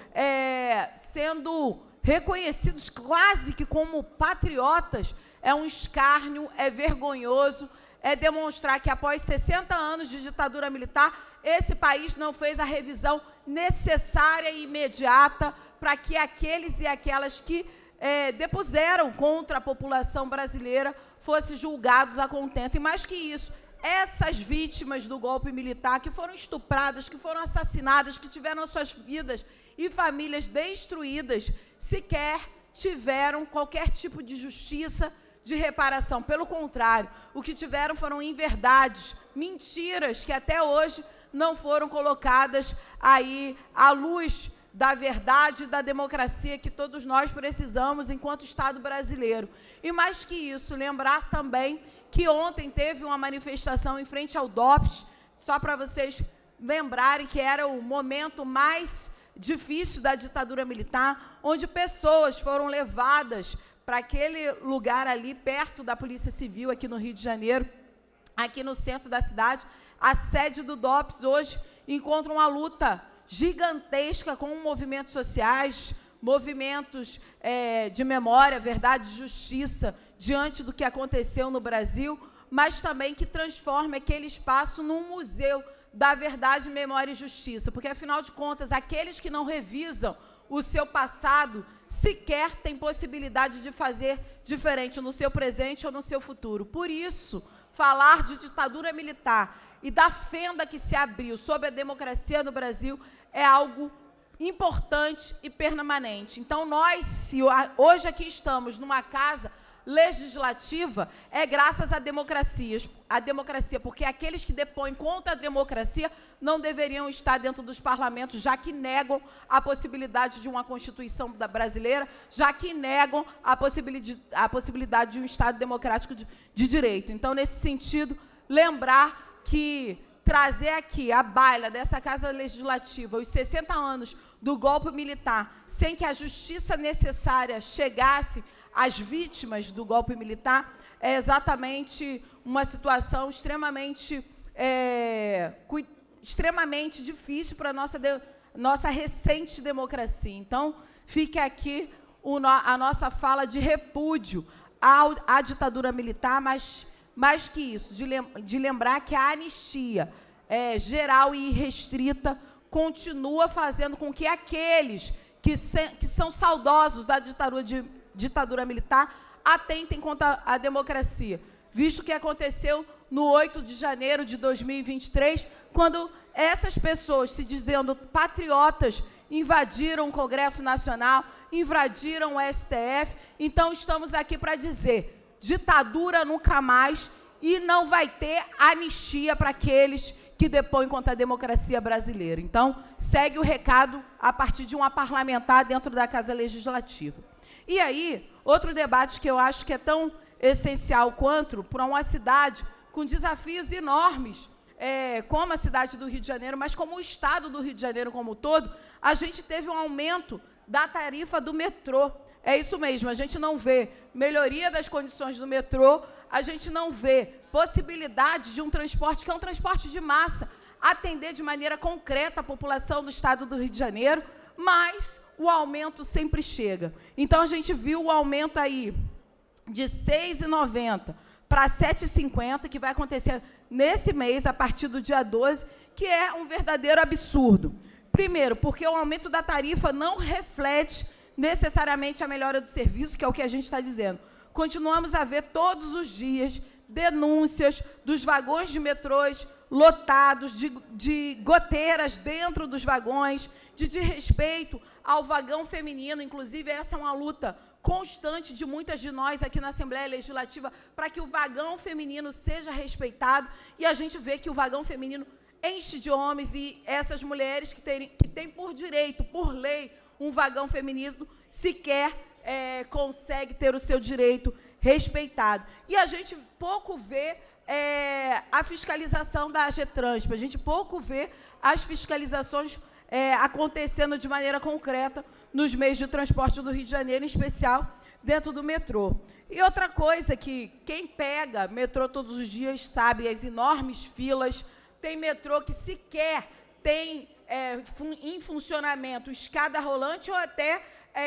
é, sendo reconhecidos quase que como patriotas, é um escárnio, é vergonhoso, é demonstrar que após sessenta anos de ditadura militar, esse país não fez a revisão necessária e imediata para que aqueles e aquelas que é, depuseram contra a população brasileira fossem julgados a contento. E mais que isso, essas vítimas do golpe militar que foram estupradas, que foram assassinadas, que tiveram suas vidas e famílias destruídas, sequer tiveram qualquer tipo de justiça, de reparação. Pelo contrário, o que tiveram foram inverdades, mentiras que até hoje não foram colocadas aí à luz da verdade e da democracia que todos nós precisamos enquanto Estado brasileiro. E mais que isso, lembrar também que ontem teve uma manifestação em frente ao DOPS, só para vocês lembrarem que era o momento mais difícil da ditadura militar, onde pessoas foram levadas para aquele lugar ali, perto da Polícia Civil, aqui no Rio de Janeiro, aqui no centro da cidade. A sede do DOPS hoje encontra uma luta gigantesca com movimentos sociais, movimentos é, de memória, verdade e justiça diante do que aconteceu no Brasil, mas também que transforme aquele espaço num museu da verdade, memória e justiça, porque, afinal de contas, aqueles que não revisam o seu passado sequer têm possibilidade de fazer diferente no seu presente ou no seu futuro. Por isso, falar de ditadura militar e da fenda que se abriu sobre a democracia no Brasil é algo importante e permanente. Então, nós, se hoje aqui estamos numa casa legislativa é graças à democracia, à democracia, porque aqueles que depõem contra a democracia não deveriam estar dentro dos parlamentos, já que negam a possibilidade de uma Constituição brasileira, já que negam a possibilidade, a possibilidade de um Estado democrático de, de direito. Então, nesse sentido, lembrar que trazer aqui a baila dessa Casa Legislativa, os sessenta anos do golpe militar, sem que a justiça necessária chegasse às vítimas do golpe militar, é exatamente uma situação extremamente, é, extremamente difícil para a nossa, de, nossa recente democracia. Então, fique aqui o, a nossa fala de repúdio à, à ditadura militar, mas, mais que isso, de, lem, de lembrar que a anistia é, geral e irrestrita continua fazendo com que aqueles que, se, que são saudosos da ditadura, de, ditadura militar atentem contra a democracia, visto que aconteceu no oito de janeiro de dois mil e vinte e três, quando essas pessoas, se dizendo patriotas, invadiram o Congresso Nacional, invadiram o S T F. Então, estamos aqui para dizer, ditadura nunca mais, e não vai ter anistia para aqueles que depõem contra a democracia brasileira. Então, segue o recado a partir de uma parlamentar dentro da Casa Legislativa. E aí, outro debate que eu acho que é tão essencial quanto para uma cidade com desafios enormes, é, como a cidade do Rio de Janeiro, mas como o estado do Rio de Janeiro como um todo, a gente teve um aumento da tarifa do metrô. É isso mesmo, a gente não vê melhoria das condições do metrô, a gente não vê possibilidade de um transporte, que é um transporte de massa, atender de maneira concreta a população do estado do Rio de Janeiro, mas o aumento sempre chega. Então, a gente viu o aumento aí de seis reais e noventa centavos para sete reais e cinquenta centavos, que vai acontecer nesse mês, a partir do dia doze, que é um verdadeiro absurdo. Primeiro, porque o aumento da tarifa não reflete necessariamente a melhora do serviço, que é o que a gente está dizendo. Continuamos a ver todos os dias denúncias dos vagões de metrôs lotados, de, de goteiras dentro dos vagões, de desrespeito ao vagão feminino. Inclusive, essa é uma luta constante de muitas de nós aqui na Assembleia Legislativa para que o vagão feminino seja respeitado, e a gente vê que o vagão feminino enche de homens, e essas mulheres que têm, que têm por direito, por lei, um vagão feminino, sequer é, consegue ter o seu direito respeitado. E a gente pouco vê é, a fiscalização da AGETRANSP, a gente pouco vê as fiscalizações é, acontecendo de maneira concreta nos meios de transporte do Rio de Janeiro, em especial dentro do metrô. E outra coisa que quem pega metrô todos os dias sabe, as enormes filas, tem metrô que sequer tem é, fun em funcionamento escada rolante ou até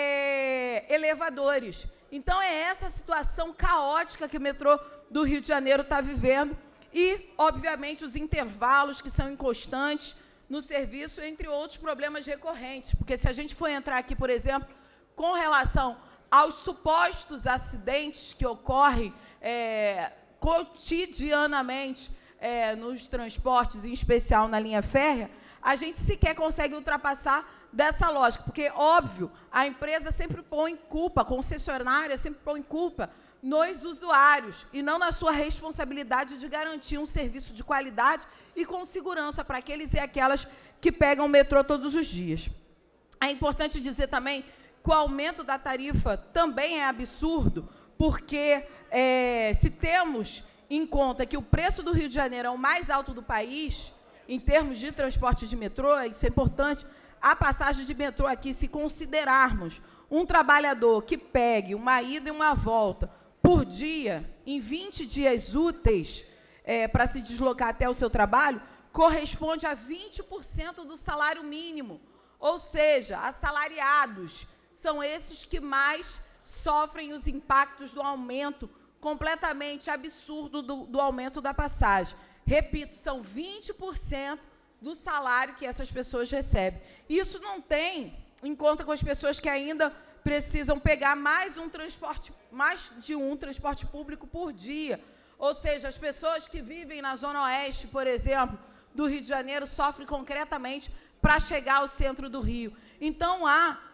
é, elevadores. Então, é essa situação caótica que o metrô do Rio de Janeiro está vivendo, e, obviamente, os intervalos que são inconstantes no serviço, entre outros problemas recorrentes. Porque se a gente for entrar aqui, por exemplo, com relação aos supostos acidentes que ocorrem é, cotidianamente é, nos transportes, em especial na linha férrea, a gente sequer consegue ultrapassar dessa lógica, porque, óbvio, a empresa sempre põe culpa, a concessionária sempre põe culpa nos usuários, e não na sua responsabilidade de garantir um serviço de qualidade e com segurança para aqueles e aquelas que pegam o metrô todos os dias. É importante dizer também que o aumento da tarifa também é absurdo, porque é, se temos em conta que o preço do Rio de Janeiro é o mais alto do país, em termos de transporte de metrô, isso é importante, a passagem de metrô aqui, se considerarmos um trabalhador que pegue uma ida e uma volta por dia, em vinte dias úteis, é, para se deslocar até o seu trabalho, corresponde a vinte por cento do salário mínimo. Ou seja, assalariados são esses que mais sofrem os impactos do aumento completamente absurdo do, do aumento da passagem. Repito, são vinte por cento do salário que essas pessoas recebem. Isso não tem em conta com as pessoas que ainda precisam pegar mais um transporte, mais de um transporte público por dia. Ou seja, as pessoas que vivem na Zona Oeste, por exemplo, do Rio de Janeiro, sofrem concretamente para chegar ao centro do Rio. Então, há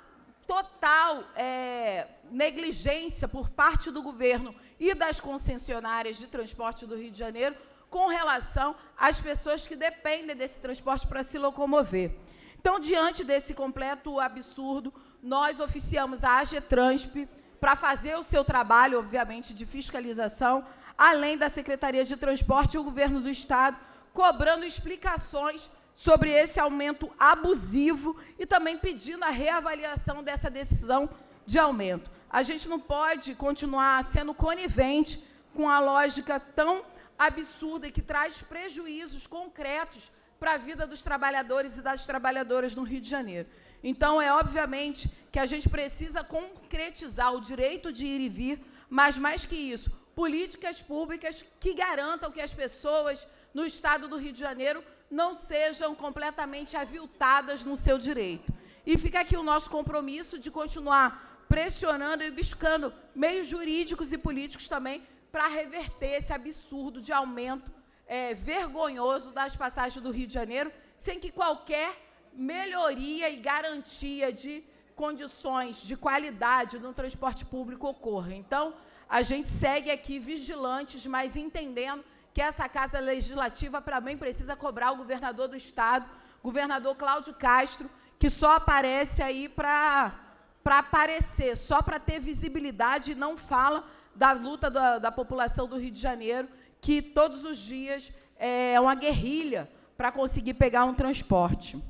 total é, negligência por parte do governo e das concessionárias de transporte do Rio de Janeiro com relação às pessoas que dependem desse transporte para se locomover. Então, diante desse completo absurdo, nós oficiamos a AGETRANSP para fazer o seu trabalho, obviamente, de fiscalização, além da Secretaria de Transporte e o Governo do Estado, cobrando explicações sobre esse aumento abusivo e também pedindo a reavaliação dessa decisão de aumento. A gente não pode continuar sendo conivente com a lógica tão absurda e que traz prejuízos concretos para a vida dos trabalhadores e das trabalhadoras no Rio de Janeiro. Então, é obviamente que a gente precisa concretizar o direito de ir e vir, mas, mais que isso, políticas públicas que garantam que as pessoas no estado do Rio de Janeiro não sejam completamente aviltadas no seu direito. E fica aqui o nosso compromisso de continuar pressionando e buscando meios jurídicos e políticos também para reverter esse absurdo de aumento é, vergonhoso das passagens do Rio de Janeiro, sem que qualquer melhoria e garantia de condições de qualidade no transporte público ocorra. Então, a gente segue aqui vigilantes, mas entendendo que essa Casa Legislativa também precisa cobrar o governador do Estado, governador Cláudio Castro, que só aparece aí para para aparecer, só para ter visibilidade e não fala da luta da, da população do Rio de Janeiro, que todos os dias é uma guerrilha para conseguir pegar um transporte.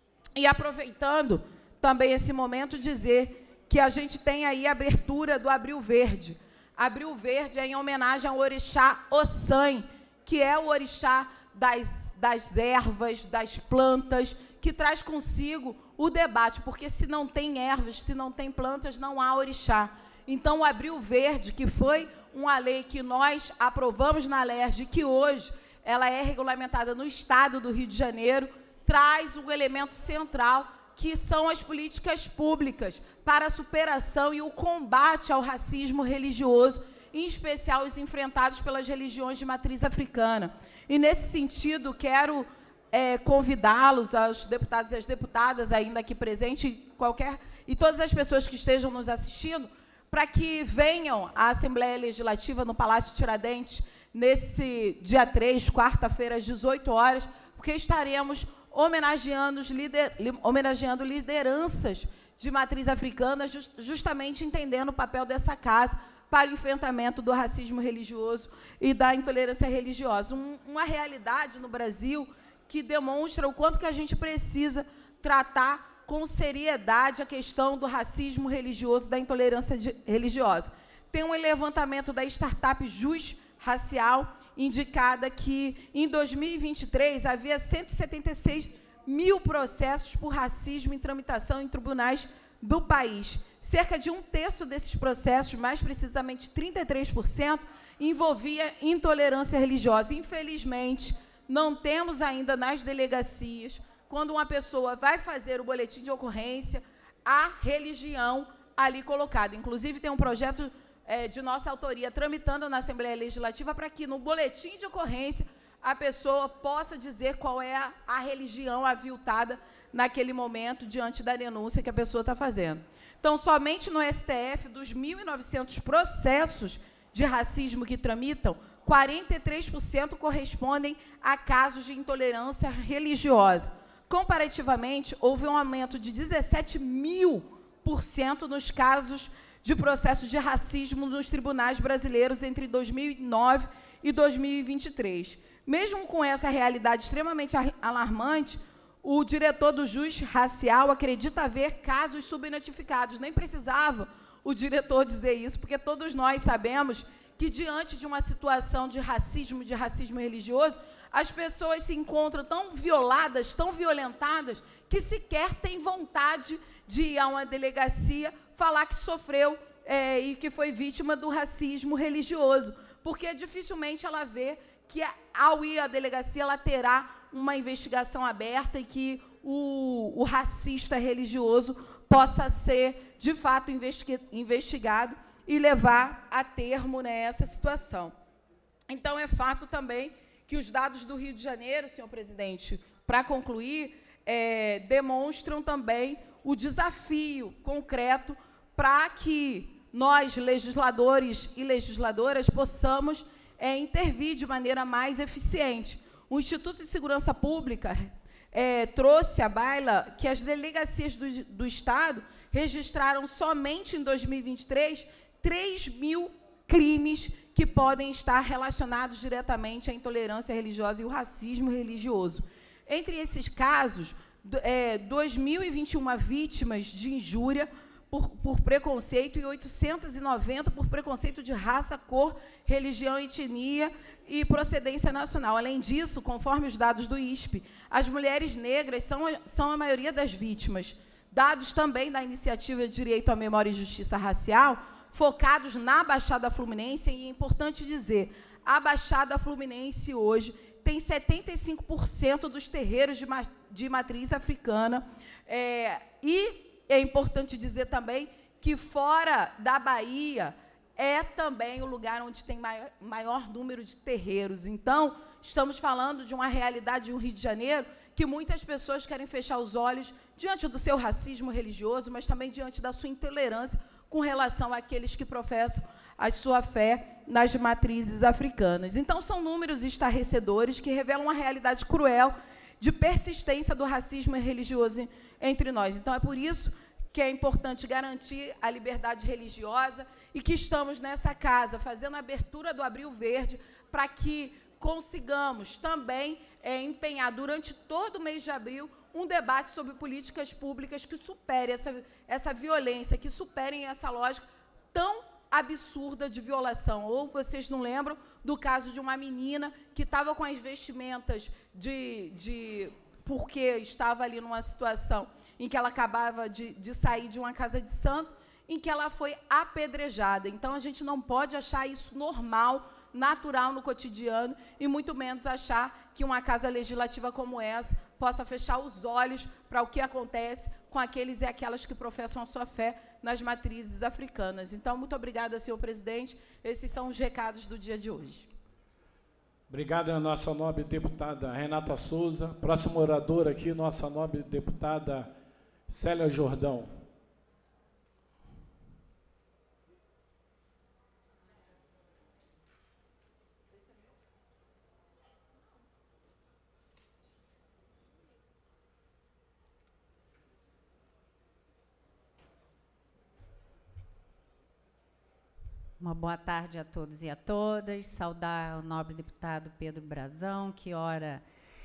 E aproveitando também esse momento, dizer que a gente tem aí a abertura do Abril Verde. Abril Verde é em homenagem ao orixá Ossan, que é o orixá das, das ervas, das plantas, que traz consigo o debate, porque se não tem ervas, se não tem plantas, não há orixá. Então, o Abril Verde, que foi uma lei que nós aprovamos na LERJ, que hoje ela é regulamentada no Estado do Rio de Janeiro, traz um elemento central, que são as políticas públicas para a superação e o combate ao racismo religioso, em especial os enfrentados pelas religiões de matriz africana. E, nesse sentido, quero é, convidá-los, aos deputados e às deputadas ainda aqui presentes, qualquer, e todas as pessoas que estejam nos assistindo, para que venham à Assembleia Legislativa no Palácio Tiradentes, nesse dia três, quarta-feira, às dezoito horas, porque estaremos homenageando, lider, homenageando lideranças de matriz africana, just, justamente entendendo o papel dessa casa para o enfrentamento do racismo religioso e da intolerância religiosa. Um, uma realidade no Brasil que demonstra o quanto que a gente precisa tratar com seriedade a questão do racismo religioso, da intolerância de, religiosa. Tem um levantamento da startup Jus Racial, indicada que, em dois mil e vinte e três, havia cento e setenta e seis mil processos por racismo em tramitação em tribunais do país. Cerca de um terço desses processos, mais precisamente trinta e três por cento, envolvia intolerância religiosa. Infelizmente, não temos ainda nas delegacias, quando uma pessoa vai fazer o boletim de ocorrência, a religião ali colocada. Inclusive, tem um projeto é, de nossa autoria tramitando na Assembleia Legislativa para que, no boletim de ocorrência, a pessoa possa dizer qual é a, a religião aviltada naquele momento, diante da denúncia que a pessoa está fazendo. Então, somente no S T F, dos mil e novecentos processos de racismo que tramitam, quarenta e três por cento correspondem a casos de intolerância religiosa. Comparativamente, houve um aumento de dezessete mil por cento nos casos de processos de racismo nos tribunais brasileiros entre dois mil e nove e dois mil e vinte e três. Mesmo com essa realidade extremamente alarmante, o diretor do Jus Racial acredita haver casos subnotificados. Nem precisava o diretor dizer isso, porque todos nós sabemos que, diante de uma situação de racismo, de racismo religioso, as pessoas se encontram tão violadas, tão violentadas, que sequer têm vontade de ir a uma delegacia falar que sofreu é, e que foi vítima do racismo religioso, porque dificilmente ela vê que, ao ir à delegacia, ela terá uma investigação aberta e que o, o racista religioso possa ser, de fato, investi investigado e levar a termo, né, essa situação. Então, é fato também que os dados do Rio de Janeiro, senhor presidente, para concluir, é, demonstram também o desafio concreto para que nós, legisladores e legisladoras, possamos é, intervir de maneira mais eficiente. O Instituto de Segurança Pública é, trouxe à baila que as delegacias do, do Estado registraram somente em dois mil e vinte e três três mil crimes que podem estar relacionados diretamente à intolerância religiosa e o racismo religioso. Entre esses casos, é, dois mil e vinte e uma vítimas de injúria por, por preconceito e oitocentos e noventa por preconceito de raça, cor, religião, etnia e procedência nacional. Além disso, conforme os dados do I S P, as mulheres negras são, são a maioria das vítimas. Dados também da Iniciativa de Direito à Memória e Justiça Racial, focados na Baixada Fluminense, e é importante dizer, a Baixada Fluminense hoje tem setenta e cinco por cento dos terreiros de, ma de matriz africana, é, e é importante dizer também que fora da Bahia é também o lugar onde tem maior, maior número de terreiros. Então, estamos falando de uma realidade do Rio de Janeiro que muitas pessoas querem fechar os olhos diante do seu racismo religioso, mas também diante da sua intolerância com relação àqueles que professam a sua fé nas matrizes africanas. Então, são números estarrecedores que revelam uma realidade cruel de persistência do racismo religioso entre nós. Então, é por isso que é importante garantir a liberdade religiosa e que estamos nessa casa fazendo a abertura do Abril Verde para que consigamos também é, empenhar durante todo o mês de abril um debate sobre políticas públicas que superem essa, essa violência, que superem essa lógica tão absurda de violação. Ou vocês não lembram do caso de uma menina que estava com as vestimentas de, de porque estava ali numa situação em que ela acabava de, de sair de uma casa de santo, em que ela foi apedrejada. Então, a gente não pode achar isso normal, natural no cotidiano, e muito menos achar que uma casa legislativa como essa possa fechar os olhos para o que acontece com aqueles e aquelas que professam a sua fé nas matrizes africanas. Então, muito obrigada, senhor presidente. Esses são os recados do dia de hoje. Obrigada, nossa nobre deputada Renata Souza. Próximo orador aqui, nossa nobre deputada Célia Jordão. Uma boa tarde a todos e a todas. Saudar o nobre deputado Pedro Brazão, que ora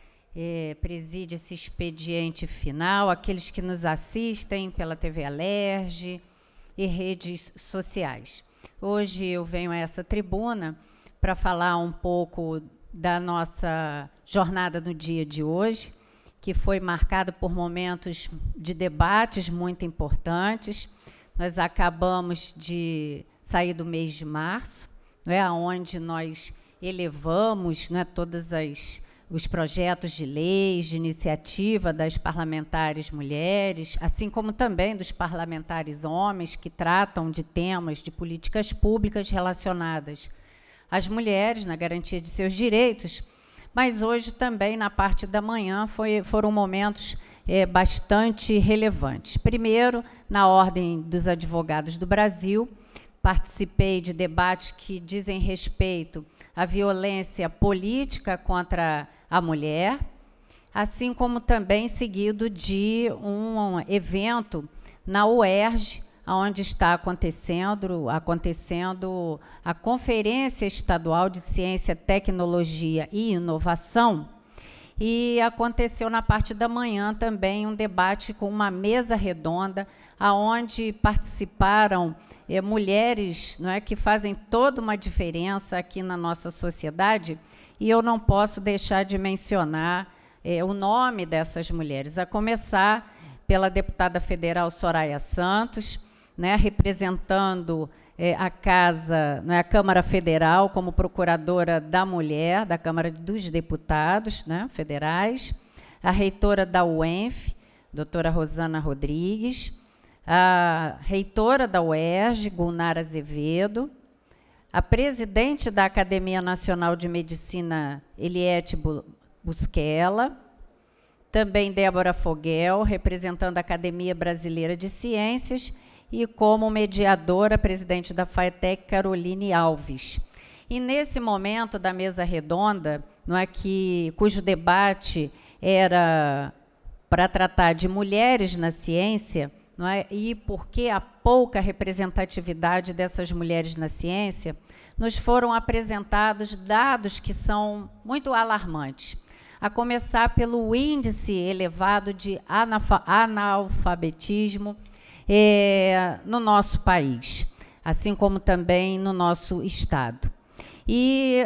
é, preside esse expediente final, aqueles que nos assistem pela T V Alerj e redes sociais. Hoje eu venho a essa tribuna para falar um pouco da nossa jornada no dia de hoje, que foi marcada por momentos de debates muito importantes. Nós acabamos de sair do mês de março, não é, onde nós elevamos, não é, todos as, os projetos de leis, de iniciativa das parlamentares mulheres, assim como também dos parlamentares homens, que tratam de temas de políticas públicas relacionadas às mulheres, na garantia de seus direitos. Mas hoje também, na parte da manhã, foi, foram momentos é, bastante relevantes. Primeiro, na Ordem dos Advogados do Brasil, participei de debates que dizem respeito à violência política contra a mulher, assim como também seguido de um evento na U E R J, onde está acontecendo, acontecendo a Conferência Estadual de Ciência, Tecnologia e Inovação, e aconteceu na parte da manhã também um debate com uma mesa redonda, aonde participaram é, mulheres, não é, que fazem toda uma diferença aqui na nossa sociedade, e eu não posso deixar de mencionar é, o nome dessas mulheres, a começar pela deputada federal Soraya Santos, né, representando é, a Casa, né, a Câmara Federal como procuradora da mulher, da Câmara dos Deputados, né, federais, a reitora da U E N F, doutora Rosana Rodrigues, a reitora da U E R J, Gulnara Azevedo, a presidente da Academia Nacional de Medicina, Eliette Busquela, também Débora Foguel, representando a Academia Brasileira de Ciências, e como mediadora, presidente da FATEC, Caroline Alves. E nesse momento da mesa redonda, não é, que, cujo debate era para tratar de mulheres na ciência, não é, e por que a pouca representatividade dessas mulheres na ciência, nos foram apresentados dados que são muito alarmantes, a começar pelo índice elevado de analfabetismo é, no nosso país, assim como também no nosso estado. E,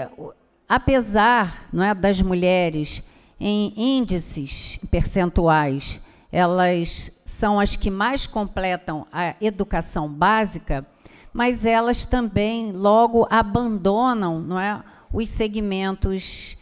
apesar, não é, das mulheres em índices percentuais, elas são as que mais completam a educação básica, mas elas também logo abandonam, não é, os segmentos,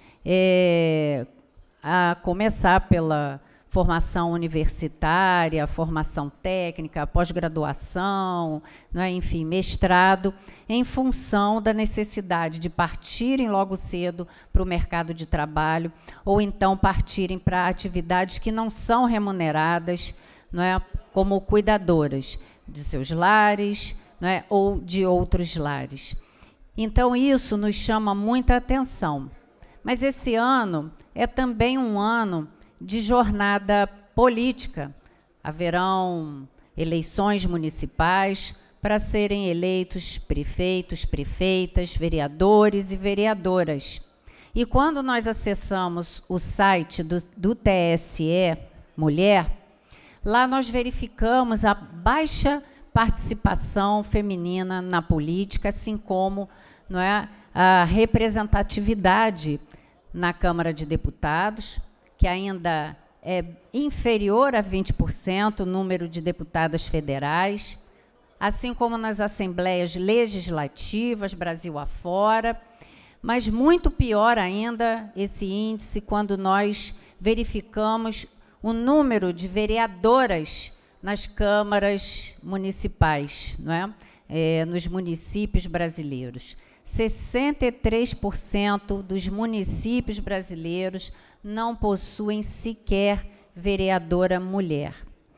é, a começar pela formação universitária, formação técnica, pós-graduação, não é, enfim, mestrado, em função da necessidade de partirem logo cedo para o mercado de trabalho, ou então partirem para atividades que não são remuneradas, não é, como cuidadoras de seus lares, não é, ou de outros lares. Então, isso nos chama muita atenção. Mas esse ano é também um ano de jornada política. Haverão eleições municipais para serem eleitos prefeitos, prefeitas, vereadores e vereadoras. E quando nós acessamos o site do, do T S E Mulher, lá nós verificamos a baixa participação feminina na política, assim como, não é, a representatividade na Câmara de Deputados, que ainda é inferior a vinte por cento o número de deputadas federais, assim como nas assembleias legislativas, Brasil afora, mas muito pior ainda esse índice quando nós verificamos o número de vereadoras nas câmaras municipais, não é? É, nos municípios brasileiros. sessenta e três por cento dos municípios brasileiros não possuem sequer vereadora mulher.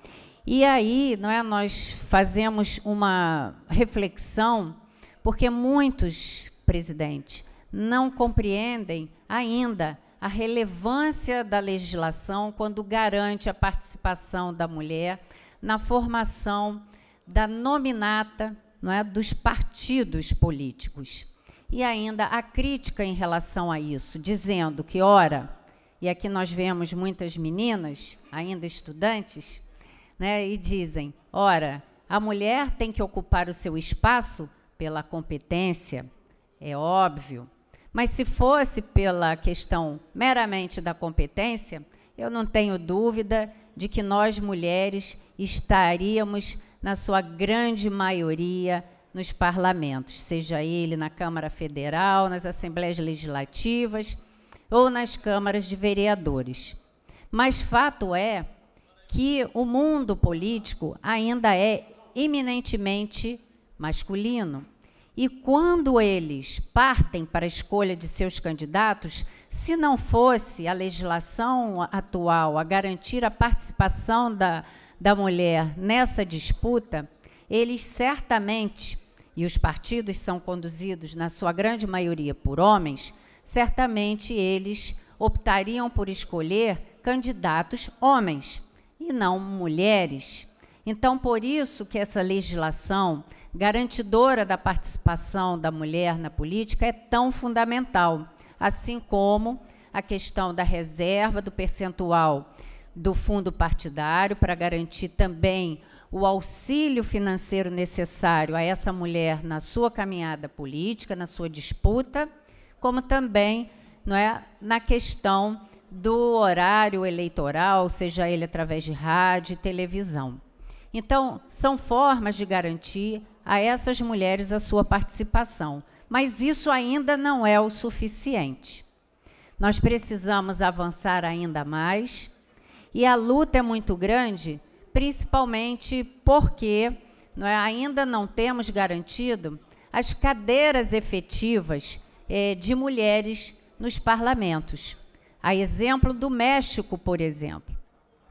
E aí, não é, nós fazemos uma reflexão, porque muitos, presidente, não compreendem ainda a relevância da legislação quando garante a participação da mulher na formação da nominata, não é, dos partidos políticos. E ainda a crítica em relação a isso, dizendo que, ora, e aqui nós vemos muitas meninas, ainda estudantes, né, e dizem, ora, a mulher tem que ocupar o seu espaço pela competência, é óbvio, mas se fosse pela questão meramente da competência, eu não tenho dúvida de que nós, mulheres, estaríamos, na sua grande maioria, nos parlamentos, seja ele na Câmara Federal, nas Assembleias Legislativas ou nas câmaras de vereadores. Mas fato é que o mundo político ainda é eminentemente masculino. E quando eles partem para a escolha de seus candidatos, se não fosse a legislação atual a garantir a participação da, da mulher nessa disputa, eles certamente, e os partidos são conduzidos, na sua grande maioria, por homens, certamente eles optariam por escolher candidatos homens e não mulheres. Então, por isso que essa legislação garantidora da participação da mulher na política é tão fundamental, assim como a questão da reserva, do percentual do fundo partidário, para garantir também o auxílio financeiro necessário a essa mulher na sua caminhada política, na sua disputa, como também, não é, na questão do horário eleitoral, seja ele através de rádio e televisão. Então, são formas de garantir a essas mulheres a sua participação, mas isso ainda não é o suficiente. Nós precisamos avançar ainda mais, e a luta é muito grande, principalmente porque, não é, ainda não temos garantido as cadeiras efetivas eh, de mulheres nos parlamentos. A exemplo do México, por exemplo.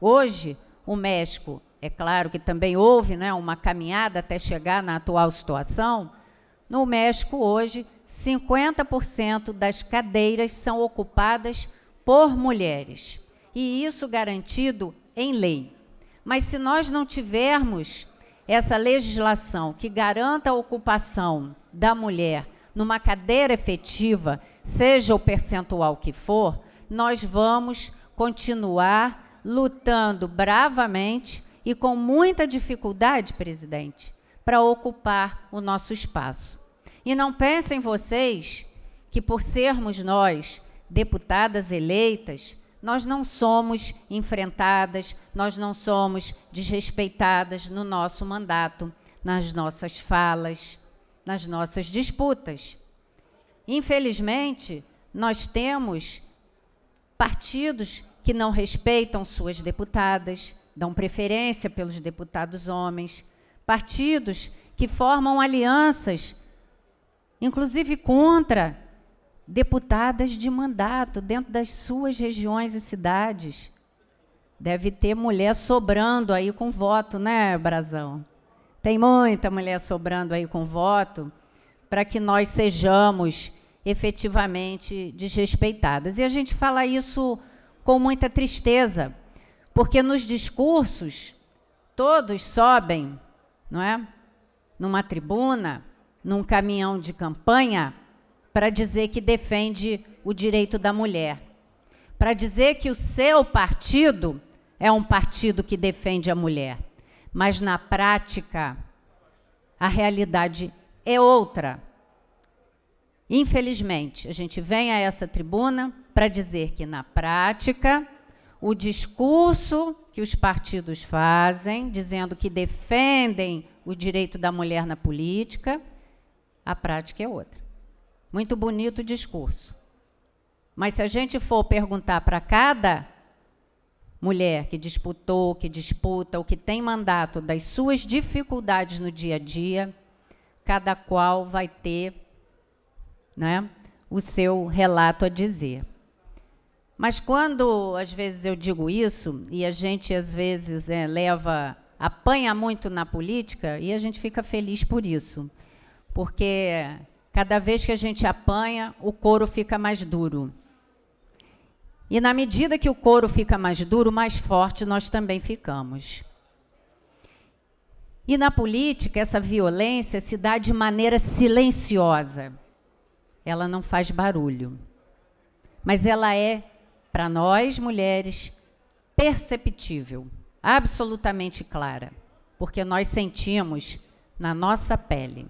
Hoje, o México, é claro que também houve, né, uma caminhada até chegar na atual situação. No México, hoje, cinquenta por cento das cadeiras são ocupadas por mulheres. E isso garantido em lei. Mas se nós não tivermos essa legislação que garanta a ocupação da mulher numa cadeira efetiva, seja o percentual que for, nós vamos continuar lutando bravamente e com muita dificuldade, presidente, para ocupar o nosso espaço. E não pensem vocês que, por sermos nós deputadas eleitas, nós não somos enfrentadas, nós não somos desrespeitadas no nosso mandato, nas nossas falas, nas nossas disputas. Infelizmente, nós temos partidos que não respeitam suas deputadas, dão preferência pelos deputados homens, partidos que formam alianças, inclusive contra deputadas de mandato dentro das suas regiões e cidades. Deve ter mulher sobrando aí com voto, né, Brazão? Tem muita mulher sobrando aí com voto para que nós sejamos efetivamente desrespeitadas. E a gente fala isso com muita tristeza, porque nos discursos todos sobem, não é? Numa tribuna, num caminhão de campanha, para dizer que defende o direito da mulher, para dizer que o seu partido é um partido que defende a mulher. Mas, na prática, a realidade é outra. Infelizmente, a gente vem a essa tribuna para dizer que, na prática, o discurso que os partidos fazem, dizendo que defendem o direito da mulher na política, a prática é outra. Muito bonito o discurso. Mas se a gente for perguntar para cada mulher que disputou, que disputa, ou que tem mandato das suas dificuldades no dia a dia, cada qual vai ter, né, o seu relato a dizer. Mas quando, às vezes, eu digo isso, e a gente, às vezes, é, leva, apanha muito na política, e a gente fica feliz por isso. Porque cada vez que a gente apanha, o couro fica mais duro. E na medida que o couro fica mais duro, mais forte nós também ficamos. E na política, essa violência se dá de maneira silenciosa. Ela não faz barulho. Mas ela é, para nós, mulheres, perceptível, absolutamente clara, porque nós sentimos na nossa pele.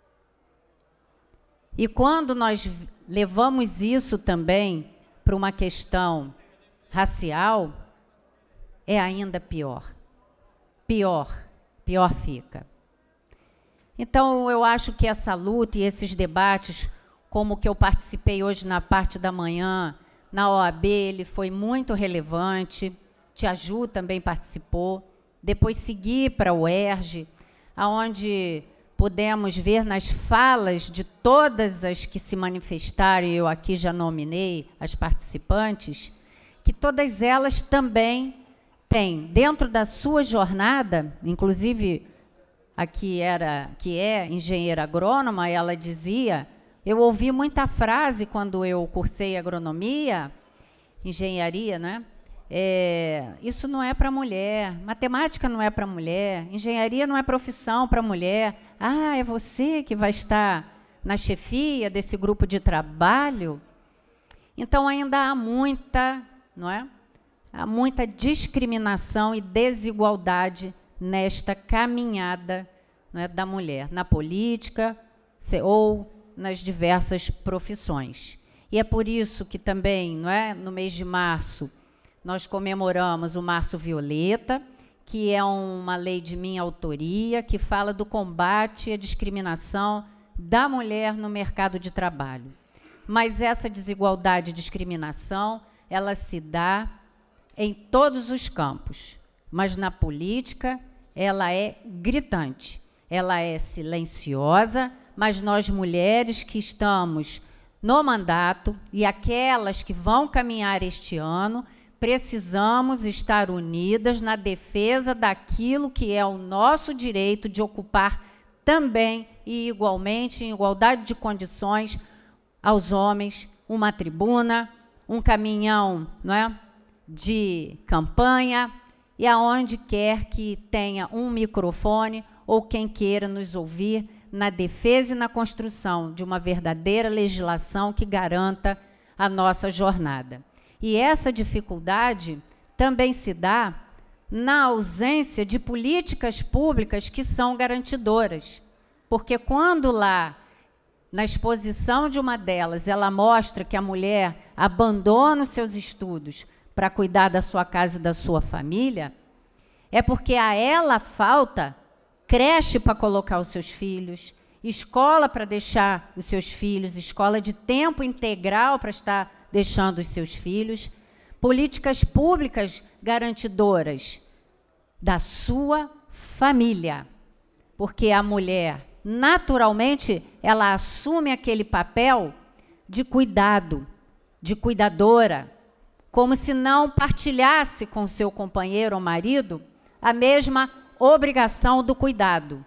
E quando nós levamos isso também para uma questão racial, é ainda pior. Pior, pior fica. Então, eu acho que essa luta e esses debates, como que eu participei hoje na parte da manhã, na O A B, ele foi muito relevante, Tia Ju também participou, depois segui para o E R J, onde pudemos ver nas falas de todas as que se manifestaram, e eu aqui já nominei as participantes, que todas elas também têm, dentro da sua jornada, inclusive a que, era, que é engenheira agrônoma, ela dizia, eu ouvi muita frase quando eu cursei agronomia, engenharia, né? É, isso não é para mulher, matemática não é para mulher, engenharia não é profissão para mulher. Ah, é você que vai estar na chefia desse grupo de trabalho? Então, ainda há muita, não é? Há muita discriminação e desigualdade nesta caminhada, não é, da mulher, na política ou nas diversas profissões. E é por isso que também, não é, no mês de março, nós comemoramos o Março Violeta, que é uma lei de minha autoria, que fala do combate à discriminação da mulher no mercado de trabalho. Mas essa desigualdade e discriminação, ela se dá em todos os campos. Mas na política, ela é gritante, ela é silenciosa, mas nós mulheres que estamos no mandato e aquelas que vão caminhar este ano, precisamos estar unidas na defesa daquilo que é o nosso direito de ocupar também e igualmente, em igualdade de condições, aos homens, uma tribuna, um caminhão, não é, de campanha, e aonde quer que tenha um microfone ou quem queira nos ouvir na defesa e na construção de uma verdadeira legislação que garanta a nossa jornada. E essa dificuldade também se dá na ausência de políticas públicas que são garantidoras. Porque quando lá, na exposição de uma delas, ela mostra que a mulher abandona os seus estudos para cuidar da sua casa e da sua família, é porque a ela falta creche para colocar os seus filhos, escola para deixar os seus filhos, escola de tempo integral para estar deixando os seus filhos, políticas públicas garantidoras da sua família. Porque a mulher, naturalmente, ela assume aquele papel de cuidado, de cuidadora, como se não partilhasse com seu companheiro ou marido a mesma obrigação do cuidado.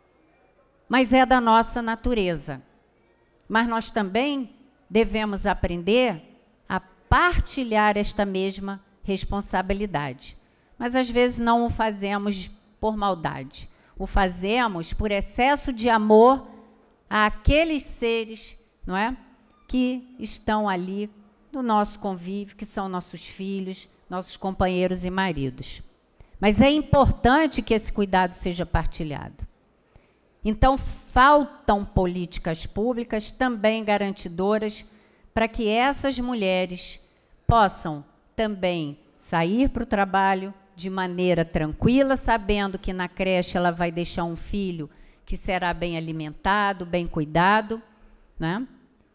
Mas é da nossa natureza. Mas nós também devemos aprender a partilhar esta mesma responsabilidade. Mas às vezes não o fazemos por maldade. O fazemos por excesso de amor àqueles seres, não é, que estão ali no nosso convívio, que são nossos filhos, nossos companheiros e maridos. Mas é importante que esse cuidado seja partilhado. Então, faltam políticas públicas também garantidoras para que essas mulheres possam também sair para o trabalho de maneira tranquila, sabendo que na creche ela vai deixar um filho que será bem alimentado, bem cuidado, né?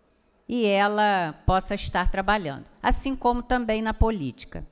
E ela possa estar trabalhando, assim como também na política.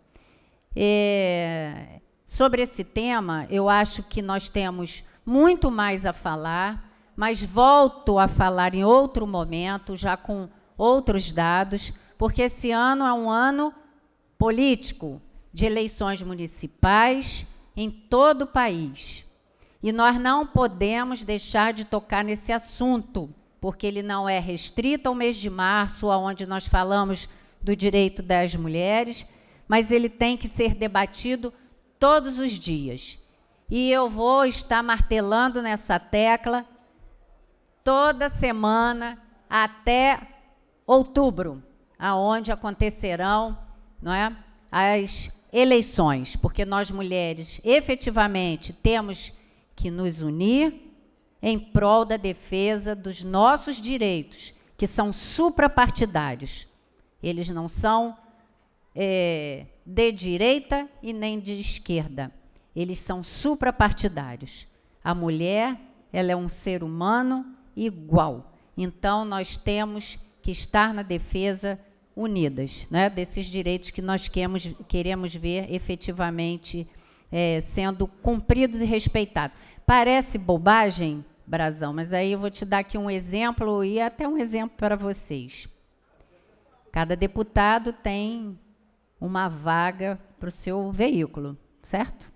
É, sobre esse tema, eu acho que nós temos muito mais a falar, mas volto a falar em outro momento, já com outros dados, porque esse ano é um ano político, de eleições municipais em todo o país. E nós não podemos deixar de tocar nesse assunto, porque ele não é restrito ao mês de março, onde nós falamos do direito das mulheres, mas ele tem que ser debatido todos os dias. E eu vou estar martelando nessa tecla toda semana até outubro, aonde acontecerão, não é, as eleições, porque nós mulheres efetivamente temos que nos unir em prol da defesa dos nossos direitos, que são suprapartidários. Eles não são é, de direita e nem de esquerda. Eles são suprapartidários. A mulher, ela é um ser humano igual. Então, nós temos que estar na defesa unidas, né, desses direitos que nós queremos, queremos ver efetivamente é, sendo cumpridos e respeitados. Parece bobagem, Brazão, mas aí eu vou te dar aqui um exemplo e até um exemplo para vocês. Cada deputado tem uma vaga para o seu veículo, certo?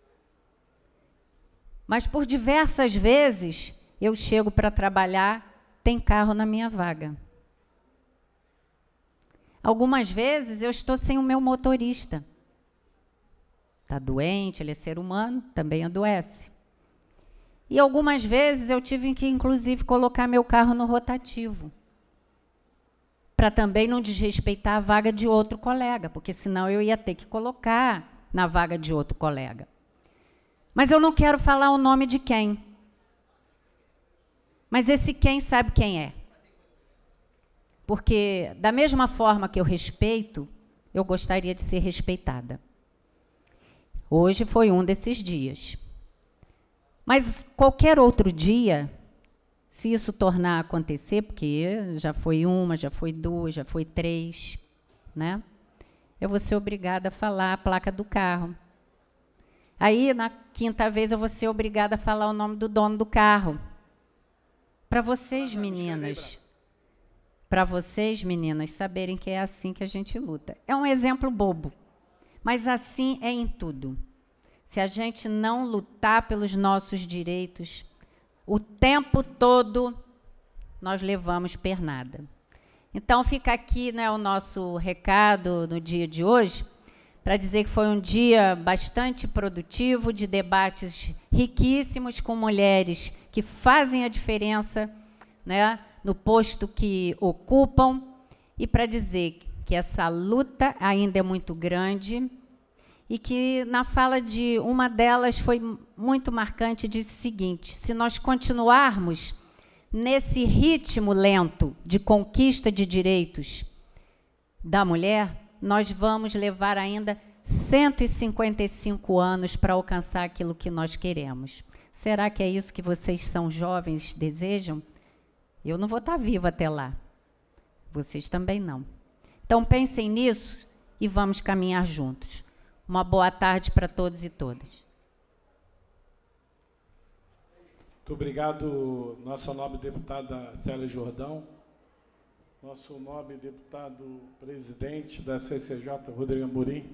Mas por diversas vezes eu chego para trabalhar, tem carro na minha vaga. Algumas vezes eu estou sem o meu motorista. Está doente, ele é ser humano, também adoece. E algumas vezes eu tive que, inclusive, colocar meu carro no rotativo, para também não desrespeitar a vaga de outro colega, porque senão eu ia ter que colocar na vaga de outro colega. Mas eu não quero falar o nome de quem. Mas esse quem sabe quem é. Porque, da mesma forma que eu respeito, eu gostaria de ser respeitada. Hoje foi um desses dias. Mas qualquer outro dia, se isso tornar a acontecer, porque já foi uma, já foi duas, já foi três, né? Eu vou ser obrigada a falar a placa do carro. Aí, na quinta vez, eu vou ser obrigada a falar o nome do dono do carro. Para vocês, meninas... Para vocês, meninas, saberem que é assim que a gente luta. É um exemplo bobo, Mas assim é em tudo. Se a gente não lutar pelos nossos direitos, o tempo todo nós levamos pernada. Então fica aqui, né, o nosso recado no dia de hoje, para dizer que foi um dia bastante produtivo, de debates riquíssimos com mulheres que fazem a diferença, né, no posto que ocupam, e para dizer que essa luta ainda é muito grande, e que na fala de uma delas foi muito marcante, disse o seguinte: se nós continuarmos nesse ritmo lento de conquista de direitos da mulher, nós vamos levar ainda cento e cinquenta e cinco anos para alcançar aquilo que nós queremos. Será que é isso que vocês são jovens desejam? Eu não vou estar viva até lá. Vocês também não. Então pensem nisso e vamos caminhar juntos. Uma boa tarde para todos e todas. Muito obrigado, nossa nobre deputada Célia Jordão, nosso nobre deputado presidente da C C J, Rodrigo Amorim.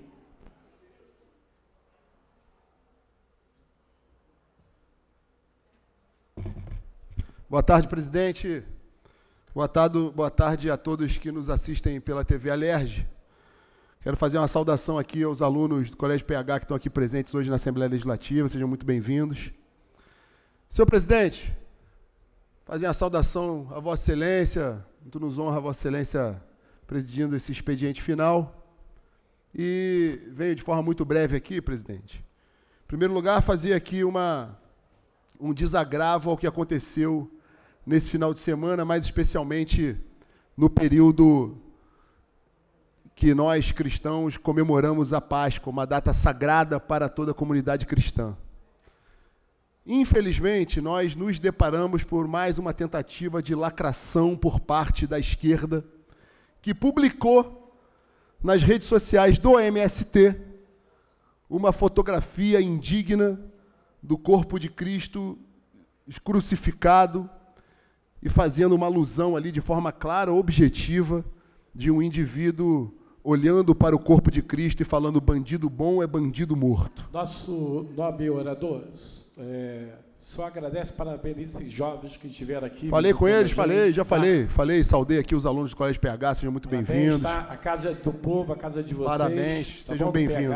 Boa tarde, presidente. Boa tarde, boa tarde a todos que nos assistem pela T V Alerj. Quero fazer uma saudação aqui aos alunos do Colégio P H que estão aqui presentes hoje na Assembleia Legislativa. Sejam muito bem-vindos. Senhor presidente, fazer uma saudação a Vossa Excelência, muito nos honra a Vossa Excelência presidindo esse expediente final. E venho de forma muito breve aqui, presidente. Em primeiro lugar, fazer aqui uma, um desagravo ao que aconteceu nesse final de semana, mais especialmente no período que nós, cristãos, comemoramos a Páscoa, uma data sagrada para toda a comunidade cristã. Infelizmente, nós nos deparamos por mais uma tentativa de lacração por parte da esquerda, que publicou nas redes sociais do M S T uma fotografia indigna do corpo de Cristo crucificado e fazendo uma alusão ali de forma clara, objetiva, de um indivíduo olhando para o corpo de Cristo e falando: bandido bom é bandido morto. Nosso nobre orador, é, só agradece, parabeniza esses jovens que estiveram aqui. Falei com eles, falei, já falei, falei, saudei aqui os alunos do Colégio P H, sejam muito bem-vindos. Tá? A casa do povo, a casa de vocês. Parabéns, tá sejam bom, bem-vindos.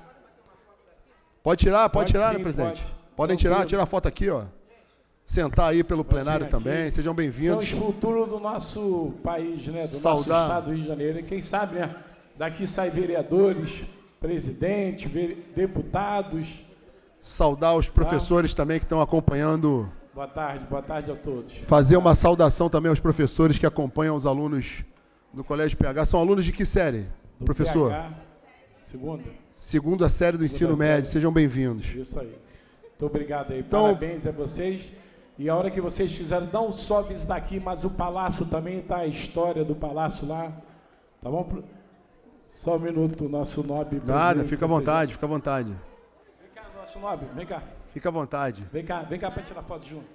Pode tirar, pode, pode tirar, sim, né, presidente? Pode. Podem tirar, tirar a foto aqui, ó. Sentar aí pelo plenário também, sejam bem-vindos. São os futuros do nosso país, né? Do Saudar. nosso estado do Rio de Janeiro. E quem sabe, né? Daqui saem vereadores, presidente, deputados. Saudar os professores tá? também que estão acompanhando. Boa tarde, boa tarde a todos. Fazer uma saudação também aos professores que acompanham os alunos do Colégio P H. São alunos de que série, do professor? P H, segunda. Segunda série do segunda ensino série. médio. Sejam bem-vindos. Isso aí. Muito obrigado aí. Então, parabéns a vocês. E a hora que vocês quiserem, não só visitar aqui, mas o palácio também, tá? A história do palácio lá. Tá bom? Só um minuto, nosso nobre. Nada, fica à vontade, fica à vontade. Vem cá, nosso nobre, vem cá. Fica à vontade. Vem cá, vem cá para tirar foto junto.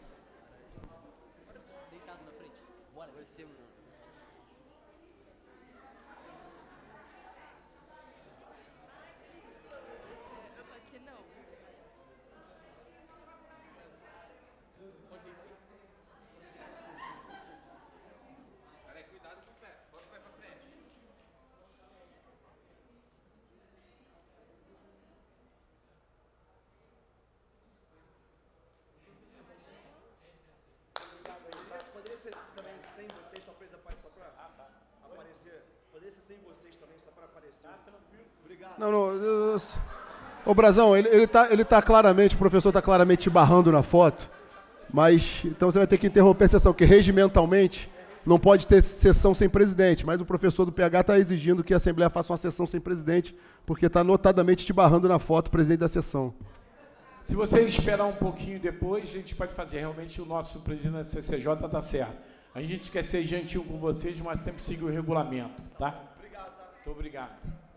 Não, não, eu, eu, ô Brazão, ele, ele, tá, ele tá claramente, o professor está claramente te barrando na foto, mas então você vai ter que interromper a sessão, porque regimentalmente não pode ter sessão sem presidente, mas o professor do P H está exigindo que a Assembleia faça uma sessão sem presidente, porque está notadamente te barrando na foto, presidente da sessão. Se vocês esperar um pouquinho depois, a gente pode fazer. Realmente o nosso presidente da C C J está certo. A gente quer ser gentil com vocês, mas temos que seguir o regulamento, tá? Obrigado. Tá? Muito obrigado.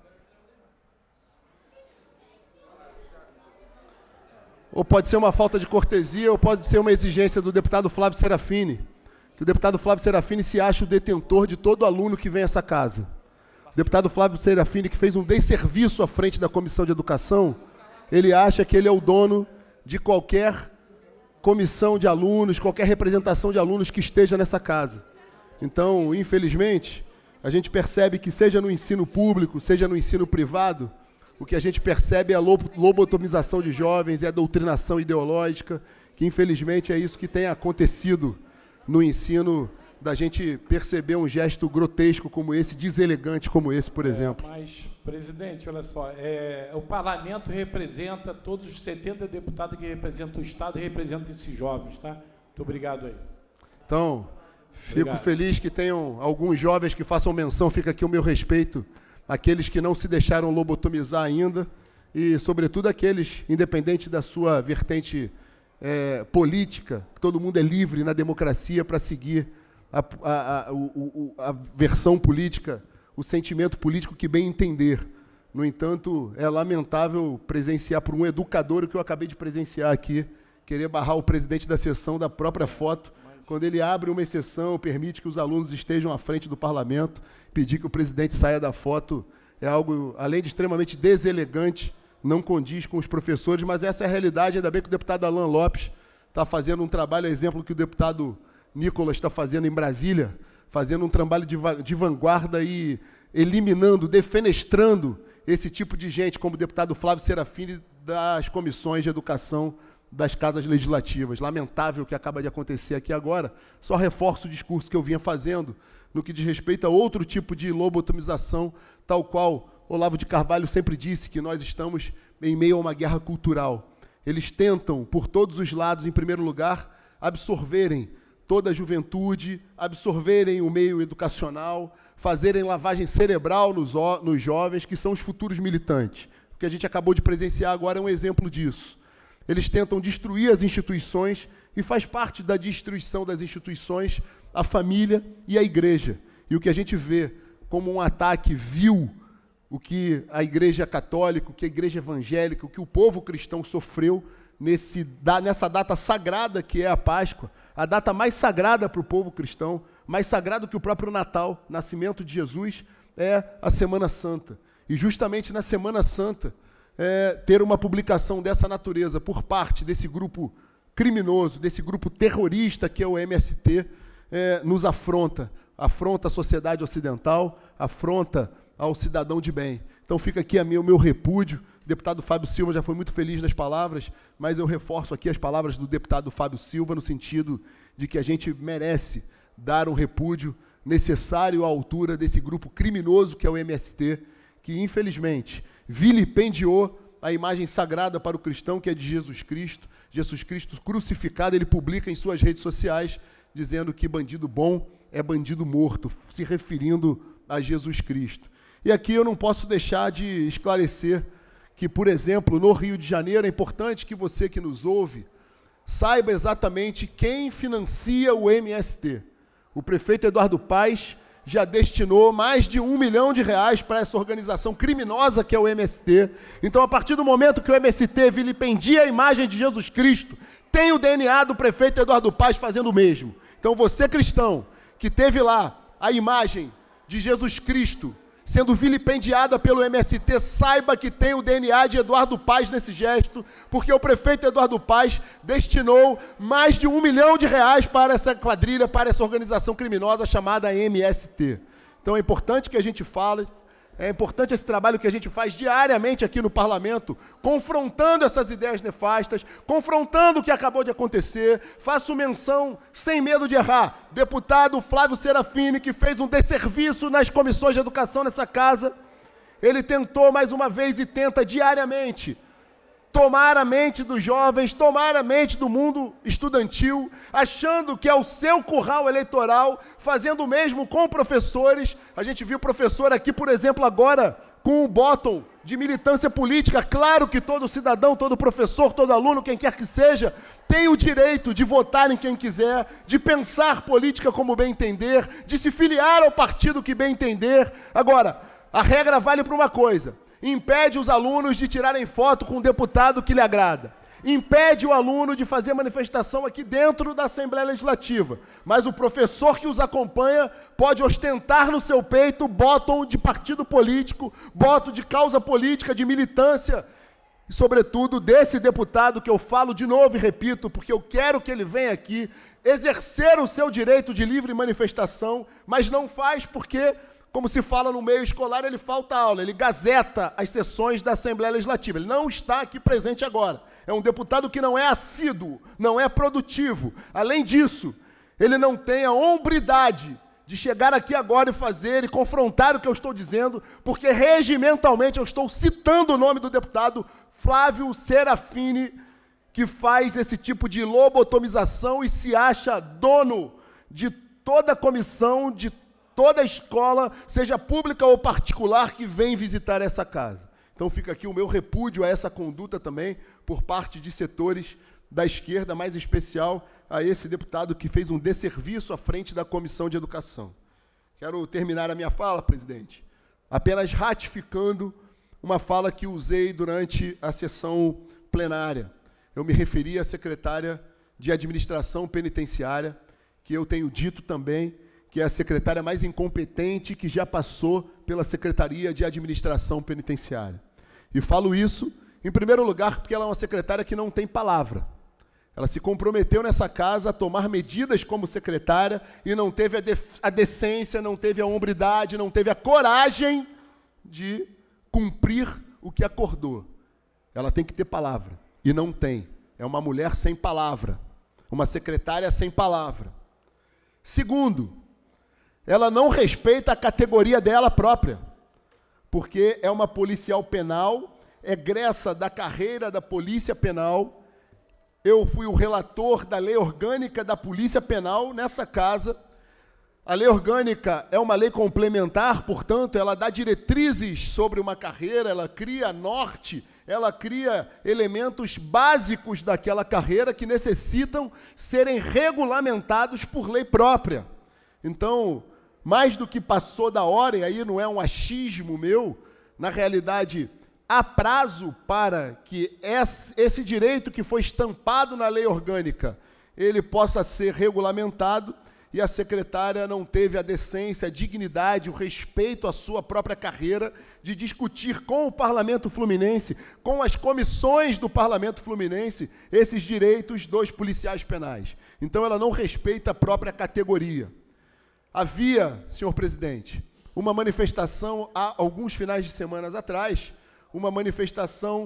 Ou pode ser uma falta de cortesia, ou pode ser uma exigência do deputado Flávio Serafini, que o deputado Flávio Serafini se acha o detentor de todo aluno que vem a essa casa. deputado Flávio Serafini, que fez um desserviço à frente da Comissão de Educação, ele acha que ele é o dono de qualquer comissão de alunos, qualquer representação de alunos que esteja nessa casa. Então, infelizmente, a gente percebe que seja no ensino público, seja no ensino privado, o que a gente percebe é a lobotomização de jovens, é a doutrinação ideológica, que infelizmente é isso que tem acontecido no ensino, da gente perceber um gesto grotesco como esse, deselegante como esse, por exemplo. É, mas, presidente, olha só, é, o parlamento representa todos os setenta deputados que representam o Estado e representam esses jovens, tá? Muito obrigado aí. Então, fico Obrigado. feliz que tenham alguns jovens que façam menção, fica aqui o meu respeito, àqueles que não se deixaram lobotomizar ainda, e, sobretudo, aqueles, independente da sua vertente é, política, todo mundo é livre na democracia para seguir A, a, a, o, a versão política, o sentimento político que bem entender. No entanto, é lamentável presenciar por um educador o que eu acabei de presenciar aqui, querer barrar o presidente da sessão da própria foto, quando ele abre uma exceção, permite que os alunos estejam à frente do parlamento, pedir que o presidente saia da foto é algo, além de extremamente deselegante, não condiz com os professores, mas essa é a realidade. Ainda bem que o deputado Alan Lopes está fazendo um trabalho, exemplo que o deputado Nicolas está fazendo em Brasília, fazendo um trabalho de, de vanguarda e eliminando, defenestrando esse tipo de gente, como o deputado Flávio Serafini, das comissões de educação das casas legislativas. Lamentável o que acaba de acontecer aqui agora. Só reforço o discurso que eu vinha fazendo no que diz respeito a outro tipo de lobotomização, tal qual Olavo de Carvalho sempre disse, que nós estamos em meio a uma guerra cultural. Eles tentam, por todos os lados, em primeiro lugar, absorverem toda a juventude, absorverem o meio educacional, fazerem lavagem cerebral nos, nos jovens, que são os futuros militantes. O que a gente acabou de presenciar agora é um exemplo disso. Eles tentam destruir as instituições e faz parte da destruição das instituições a família e a igreja. E o que a gente vê como um ataque vil, o que a igreja católica, o que a igreja evangélica, o que o povo cristão sofreu nesse, nessa data sagrada que é a Páscoa, a data mais sagrada para o povo cristão, mais sagrado que o próprio Natal, nascimento de Jesus, é a Semana Santa. E justamente na Semana Santa, é, ter uma publicação dessa natureza por parte desse grupo criminoso, desse grupo terrorista que é o M S T, é, nos afronta. Afronta a sociedade ocidental, afronta ao cidadão de bem. Então fica aqui a meu, o meu repúdio. O deputado Fábio Silva já foi muito feliz nas palavras, mas eu reforço aqui as palavras do deputado Fábio Silva no sentido de que a gente merece dar um repúdio necessário à altura desse grupo criminoso que é o M S T, que infelizmente vilipendiou a imagem sagrada para o cristão, que é de Jesus Cristo. Jesus Cristo crucificado, ele publica em suas redes sociais dizendo que bandido bom é bandido morto, se referindo a Jesus Cristo. E aqui eu não posso deixar de esclarecer que, por exemplo, no Rio de Janeiro, é importante que você que nos ouve saiba exatamente quem financia o M S T. O prefeito Eduardo Paes já destinou mais de um milhão de reais para essa organização criminosa que é o M S T. Então, a partir do momento que o M S T vilipendia a imagem de Jesus Cristo, tem o D N A do prefeito Eduardo Paes fazendo o mesmo. Então, você cristão, que teve lá a imagem de Jesus Cristo sendo vilipendiada pelo M S T, saiba que tem o D N A de Eduardo Paes nesse gesto, porque o prefeito Eduardo Paes destinou mais de um milhão de reais para essa quadrilha, para essa organização criminosa chamada M S T. Então é importante que a gente fale, é importante esse trabalho que a gente faz diariamente aqui no parlamento, confrontando essas ideias nefastas, confrontando o que acabou de acontecer. Faço menção, sem medo de errar, deputado Flávio Serafini, que fez um desserviço nas comissões de educação nessa casa. Ele tentou mais uma vez e tenta diariamente tomar a mente dos jovens, tomar a mente do mundo estudantil, achando que é o seu curral eleitoral, fazendo o mesmo com professores. A gente viu professor aqui, por exemplo, agora, com o bottom de militância política. Claro que todo cidadão, todo professor, todo aluno, quem quer que seja, tem o direito de votar em quem quiser, de pensar política como bem entender, de se filiar ao partido que bem entender. Agora, a regra vale para uma coisa: impede os alunos de tirarem foto com um deputado que lhe agrada. impede o aluno de fazer manifestação aqui dentro da Assembleia Legislativa. Mas o professor que os acompanha pode ostentar no seu peito botão de partido político, botão de causa política, de militância, e, sobretudo, desse deputado que eu falo de novo e repito, porque eu quero que ele venha aqui exercer o seu direito de livre manifestação, mas não faz porque, como se fala no meio escolar, ele falta aula, ele gazeta as sessões da Assembleia Legislativa. Ele não está aqui presente agora. É um deputado que não é assíduo, não é produtivo. Além disso, ele não tem a hombridade de chegar aqui agora e fazer e confrontar o que eu estou dizendo, porque regimentalmente eu estou citando o nome do deputado Flávio Serafini, que faz esse tipo de lobotomização e se acha dono de toda a comissão, de toda a escola, seja pública ou particular, que vem visitar essa casa. Então fica aqui o meu repúdio a essa conduta também, por parte de setores da esquerda, mais especial a esse deputado que fez um desserviço à frente da Comissão de Educação. Quero terminar a minha fala, presidente, apenas ratificando uma fala que usei durante a sessão plenária. Eu me referi à secretária de Administração Penitenciária, que eu tenho dito também que é a secretária mais incompetente que já passou pela Secretaria de Administração Penitenciária. E falo isso, em primeiro lugar, porque ela é uma secretária que não tem palavra. Ela se comprometeu nessa casa a tomar medidas como secretária e não teve a, de a decência, não teve a hombridade, não teve a coragem de cumprir o que acordou. Ela tem que ter palavra. E não tem. É uma mulher sem palavra. Uma secretária sem palavra. Segundo, ela não respeita a categoria dela própria, porque é uma policial penal, egressa da carreira da Polícia Penal. Eu fui o relator da Lei Orgânica da Polícia Penal nessa casa. A Lei Orgânica é uma lei complementar, portanto, ela dá diretrizes sobre uma carreira, ela cria norte, ela cria elementos básicos daquela carreira que necessitam serem regulamentados por lei própria. Então, mais do que passou da hora, e aí não é um achismo meu, na realidade, há prazo para que esse direito que foi estampado na lei orgânica, ele possa ser regulamentado, e a secretária não teve a decência, a dignidade, o respeito à sua própria carreira de discutir com o Parlamento Fluminense, com as comissões do Parlamento Fluminense, esses direitos dos policiais penais. Então, ela não respeita a própria categoria. Havia, senhor presidente, uma manifestação há alguns finais de semana atrás, uma manifestação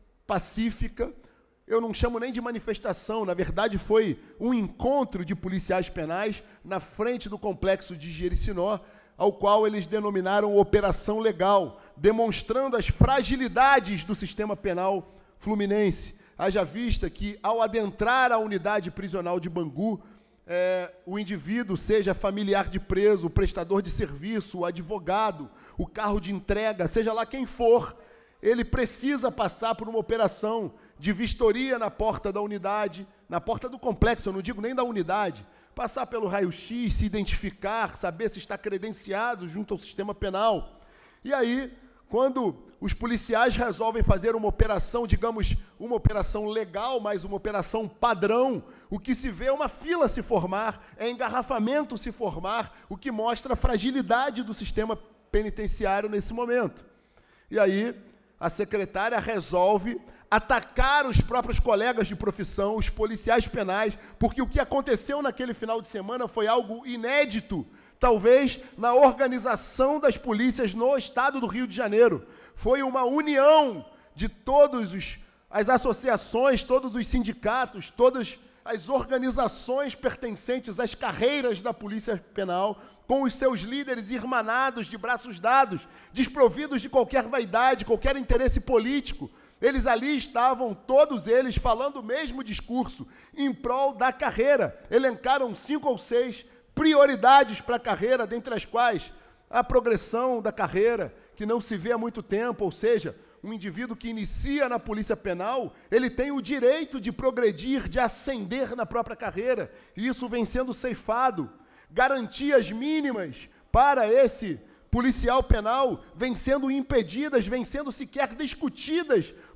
pacífica. Eu não chamo nem de manifestação, na verdade foi um encontro de policiais penais na frente do complexo de Jericinó, ao qual eles denominaram Operação Legal, demonstrando as fragilidades do sistema penal fluminense. Haja vista que, ao adentrar a unidade prisional de Bangu, é, o indivíduo, seja familiar de preso, o prestador de serviço, o advogado, o carro de entrega, seja lá quem for, ele precisa passar por uma operação de vistoria na porta da unidade, na porta do complexo, eu não digo nem da unidade, passar pelo raio-x, se identificar, saber se está credenciado junto ao sistema penal. E aí, quando os policiais resolvem fazer uma operação, digamos, uma operação legal, mas uma operação padrão, o que se vê é uma fila se formar, é engarrafamento se formar, o que mostra a fragilidade do sistema penitenciário nesse momento. E aí, a secretária resolve atacar os próprios colegas de profissão, os policiais penais, porque o que aconteceu naquele final de semana foi algo inédito, talvez na organização das polícias no estado do Rio de Janeiro. Foi uma união de todas as associações, todos os sindicatos, todas as organizações pertencentes às carreiras da Polícia Penal, com os seus líderes irmanados, de braços dados, desprovidos de qualquer vaidade, qualquer interesse político. Eles ali estavam, todos eles, falando o mesmo discurso, em prol da carreira. Elencaram cinco ou seis prioridades para a carreira, dentre as quais a progressão da carreira, que não se vê há muito tempo, ou seja, um indivíduo que inicia na Polícia Penal, ele tem o direito de progredir, de ascender na própria carreira, e isso vem sendo ceifado. Garantias mínimas para esse policial penal vêm sendo impedidas, vêm sendo sequer discutidas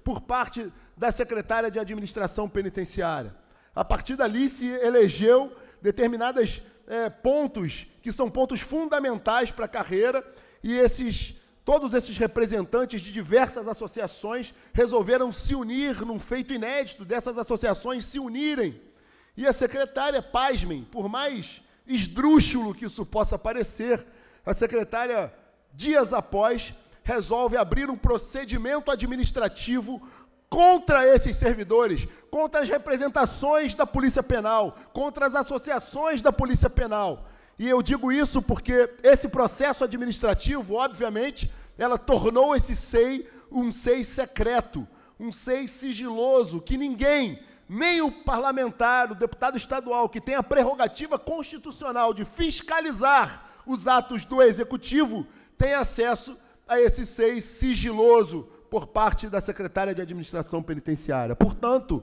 por parte da secretária de Administração Penitenciária. A partir dali se elegeu determinados é, pontos que são pontos fundamentais para a carreira, e esses, todos esses representantes de diversas associações resolveram se unir num feito inédito, dessas associações se unirem. E a secretária, pasmem, por mais esdrúxulo que isso possa parecer, a secretária, dias após, resolve abrir um procedimento administrativo contra esses servidores, contra as representações da Polícia Penal, contra as associações da Polícia Penal. E eu digo isso porque esse processo administrativo, obviamente, ela tornou esse S E I um S E I secreto, um S E I sigiloso, que ninguém, nem o parlamentar, o deputado estadual, que tem a prerrogativa constitucional de fiscalizar os atos do Executivo, tem acesso a esse S E I sigiloso por parte da secretária de Administração Penitenciária. Portanto,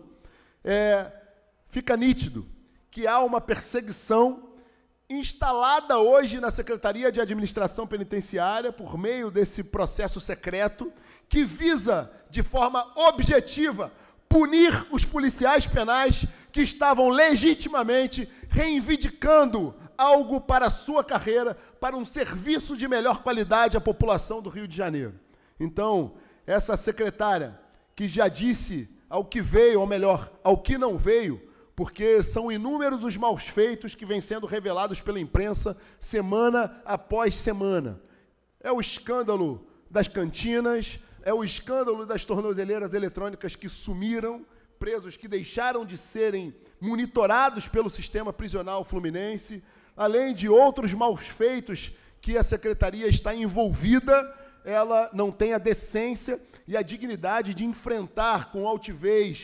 é, fica nítido que há uma perseguição instalada hoje na Secretaria de Administração Penitenciária, por meio desse processo secreto, que visa, de forma objetiva, punir os policiais penais que estavam legitimamente reivindicando algo para a sua carreira, para um serviço de melhor qualidade à população do Rio de Janeiro. Então, essa secretária, que já disse ao que veio, ou melhor, ao que não veio, porque são inúmeros os maus feitos que vêm sendo revelados pela imprensa semana após semana. É o escândalo das cantinas, é o escândalo das tornozeleiras eletrônicas que sumiram, presos que deixaram de serem monitorados pelo sistema prisional fluminense, além de outros maus feitos que a secretaria está envolvida. Ela não tem a decência e a dignidade de enfrentar com altivez,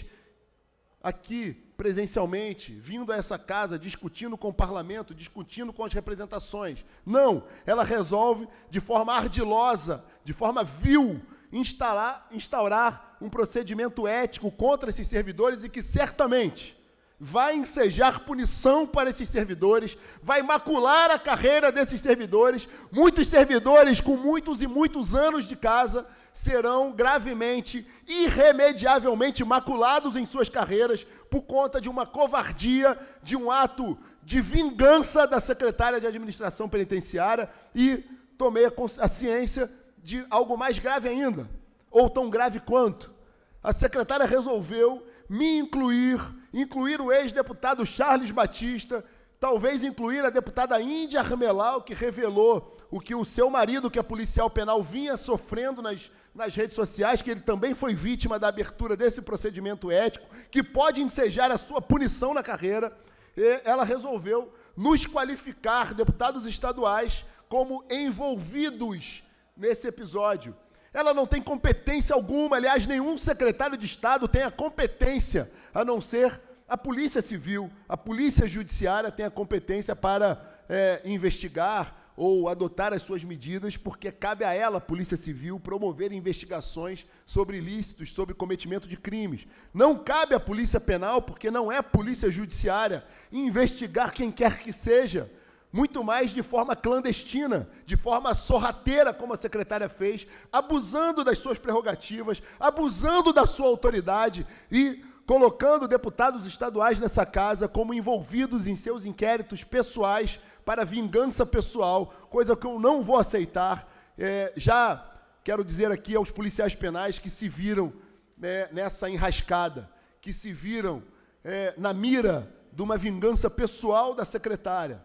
aqui, presencialmente, vindo a essa casa, discutindo com o parlamento, discutindo com as representações. Não, ela resolve, de forma ardilosa, de forma vil, instalar, instaurar um procedimento ético contra esses servidores e que, certamente, vai ensejar punição para esses servidores, vai macular a carreira desses servidores. Muitos servidores com muitos e muitos anos de casa serão gravemente, irremediavelmente maculados em suas carreiras por conta de uma covardia, de um ato de vingança da secretária de Administração Penitenciária, e tomei a, a ciência de algo mais grave ainda, ou tão grave quanto. A secretária resolveu me incluir, incluir o ex-deputado Charles Batista, talvez incluir a deputada Índia Armelau, que revelou o que o seu marido, que é policial penal, vinha sofrendo nas, nas redes sociais, que ele também foi vítima da abertura desse procedimento ético, que pode ensejar a sua punição na carreira. E ela resolveu nos qualificar, deputados estaduais, como envolvidos nesse episódio. Ela não tem competência alguma, aliás, nenhum secretário de Estado tem a competência, a não ser a Polícia Civil. A Polícia Judiciária tem a competência para é, investigar ou adotar as suas medidas, porque cabe a ela, a Polícia Civil, promover investigações sobre ilícitos, sobre cometimento de crimes. Não cabe à Polícia Penal, porque não é a Polícia Judiciária, investigar quem quer que seja, muito mais de forma clandestina, de forma sorrateira, como a secretária fez, abusando das suas prerrogativas, abusando da sua autoridade e colocando deputados estaduais nessa casa como envolvidos em seus inquéritos pessoais para vingança pessoal, coisa que eu não vou aceitar. É, já quero dizer aqui aos policiais penais que se viram é, nessa enrascada, que se viram é, na mira de uma vingança pessoal da secretária.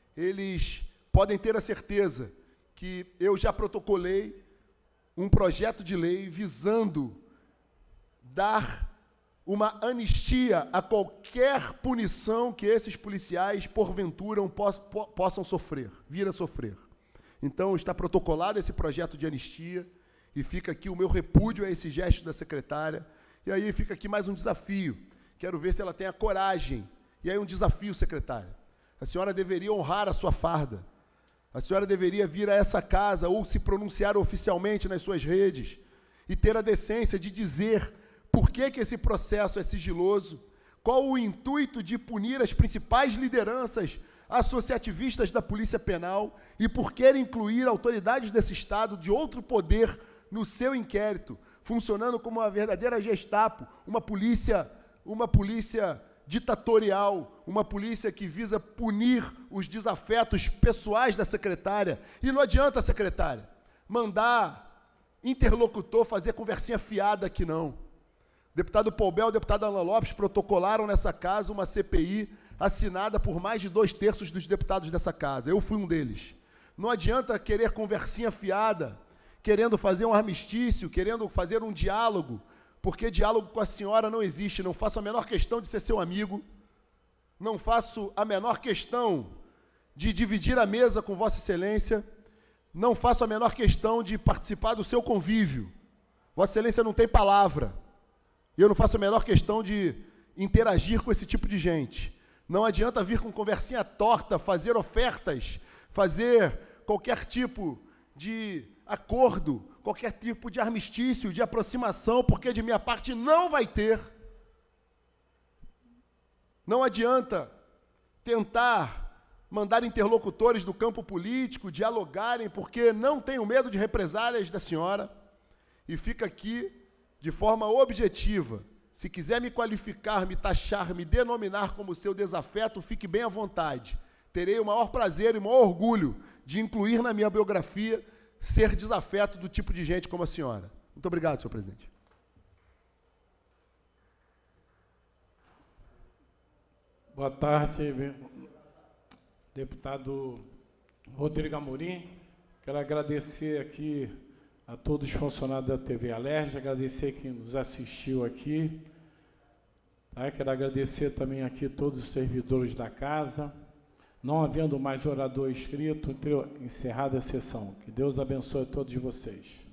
Eles podem ter a certeza que eu já protocolei um projeto de lei visando dar uma anistia a qualquer punição que esses policiais, porventura, possam sofrer, vir a sofrer. Então, está protocolado esse projeto de anistia, e fica aqui o meu repúdio a esse gesto da secretária. E aí fica aqui mais um desafio. Quero ver se ela tem a coragem. E aí um desafio, secretária. A senhora deveria honrar a sua farda. A senhora deveria vir a essa casa ou se pronunciar oficialmente nas suas redes e ter a decência de dizer por que que esse processo é sigiloso, qual o intuito de punir as principais lideranças associativistas da Polícia Penal e por que incluir autoridades desse Estado de outro poder no seu inquérito. funcionando como uma verdadeira Gestapo, uma polícia, uma polícia ditatorial, uma polícia que visa punir os desafetos pessoais da secretária. E não adianta, secretária, mandar interlocutor fazer conversinha fiada aqui, não. Deputado Poubel e deputado Alan Lopes protocolaram nessa casa uma C P I assinada por mais de dois terços dos deputados dessa casa. Eu fui um deles. Não adianta querer conversinha fiada, querendo fazer um armistício, querendo fazer um diálogo, porque diálogo com a senhora não existe. Não faço a menor questão de ser seu amigo, não faço a menor questão de dividir a mesa com Vossa Excelência, não faço a menor questão de participar do seu convívio. Vossa Excelência não tem palavra. E eu não faço a menor questão de interagir com esse tipo de gente. Não adianta vir com conversinha torta, fazer ofertas, fazer qualquer tipo de acordo, qualquer tipo de armistício, de aproximação, porque de minha parte não vai ter. Não adianta tentar mandar interlocutores do campo político dialogarem, porque não tenho medo de represálias da senhora, e fica aqui de forma objetiva. Se quiser me qualificar, me taxar, me denominar como seu desafeto, fique bem à vontade. Terei o maior prazer e o maior orgulho de incluir na minha biografia ser desafeto do tipo de gente como a senhora. Muito obrigado, senhor presidente. Boa tarde, deputado Rodrigo Amorim. Quero agradecer aqui a todos os funcionários da T V Alerj, agradecer quem nos assistiu aqui. Tá? Quero agradecer também aqui todos os servidores da casa. Não havendo mais orador inscrito, encerrada a sessão. Que Deus abençoe a todos vocês.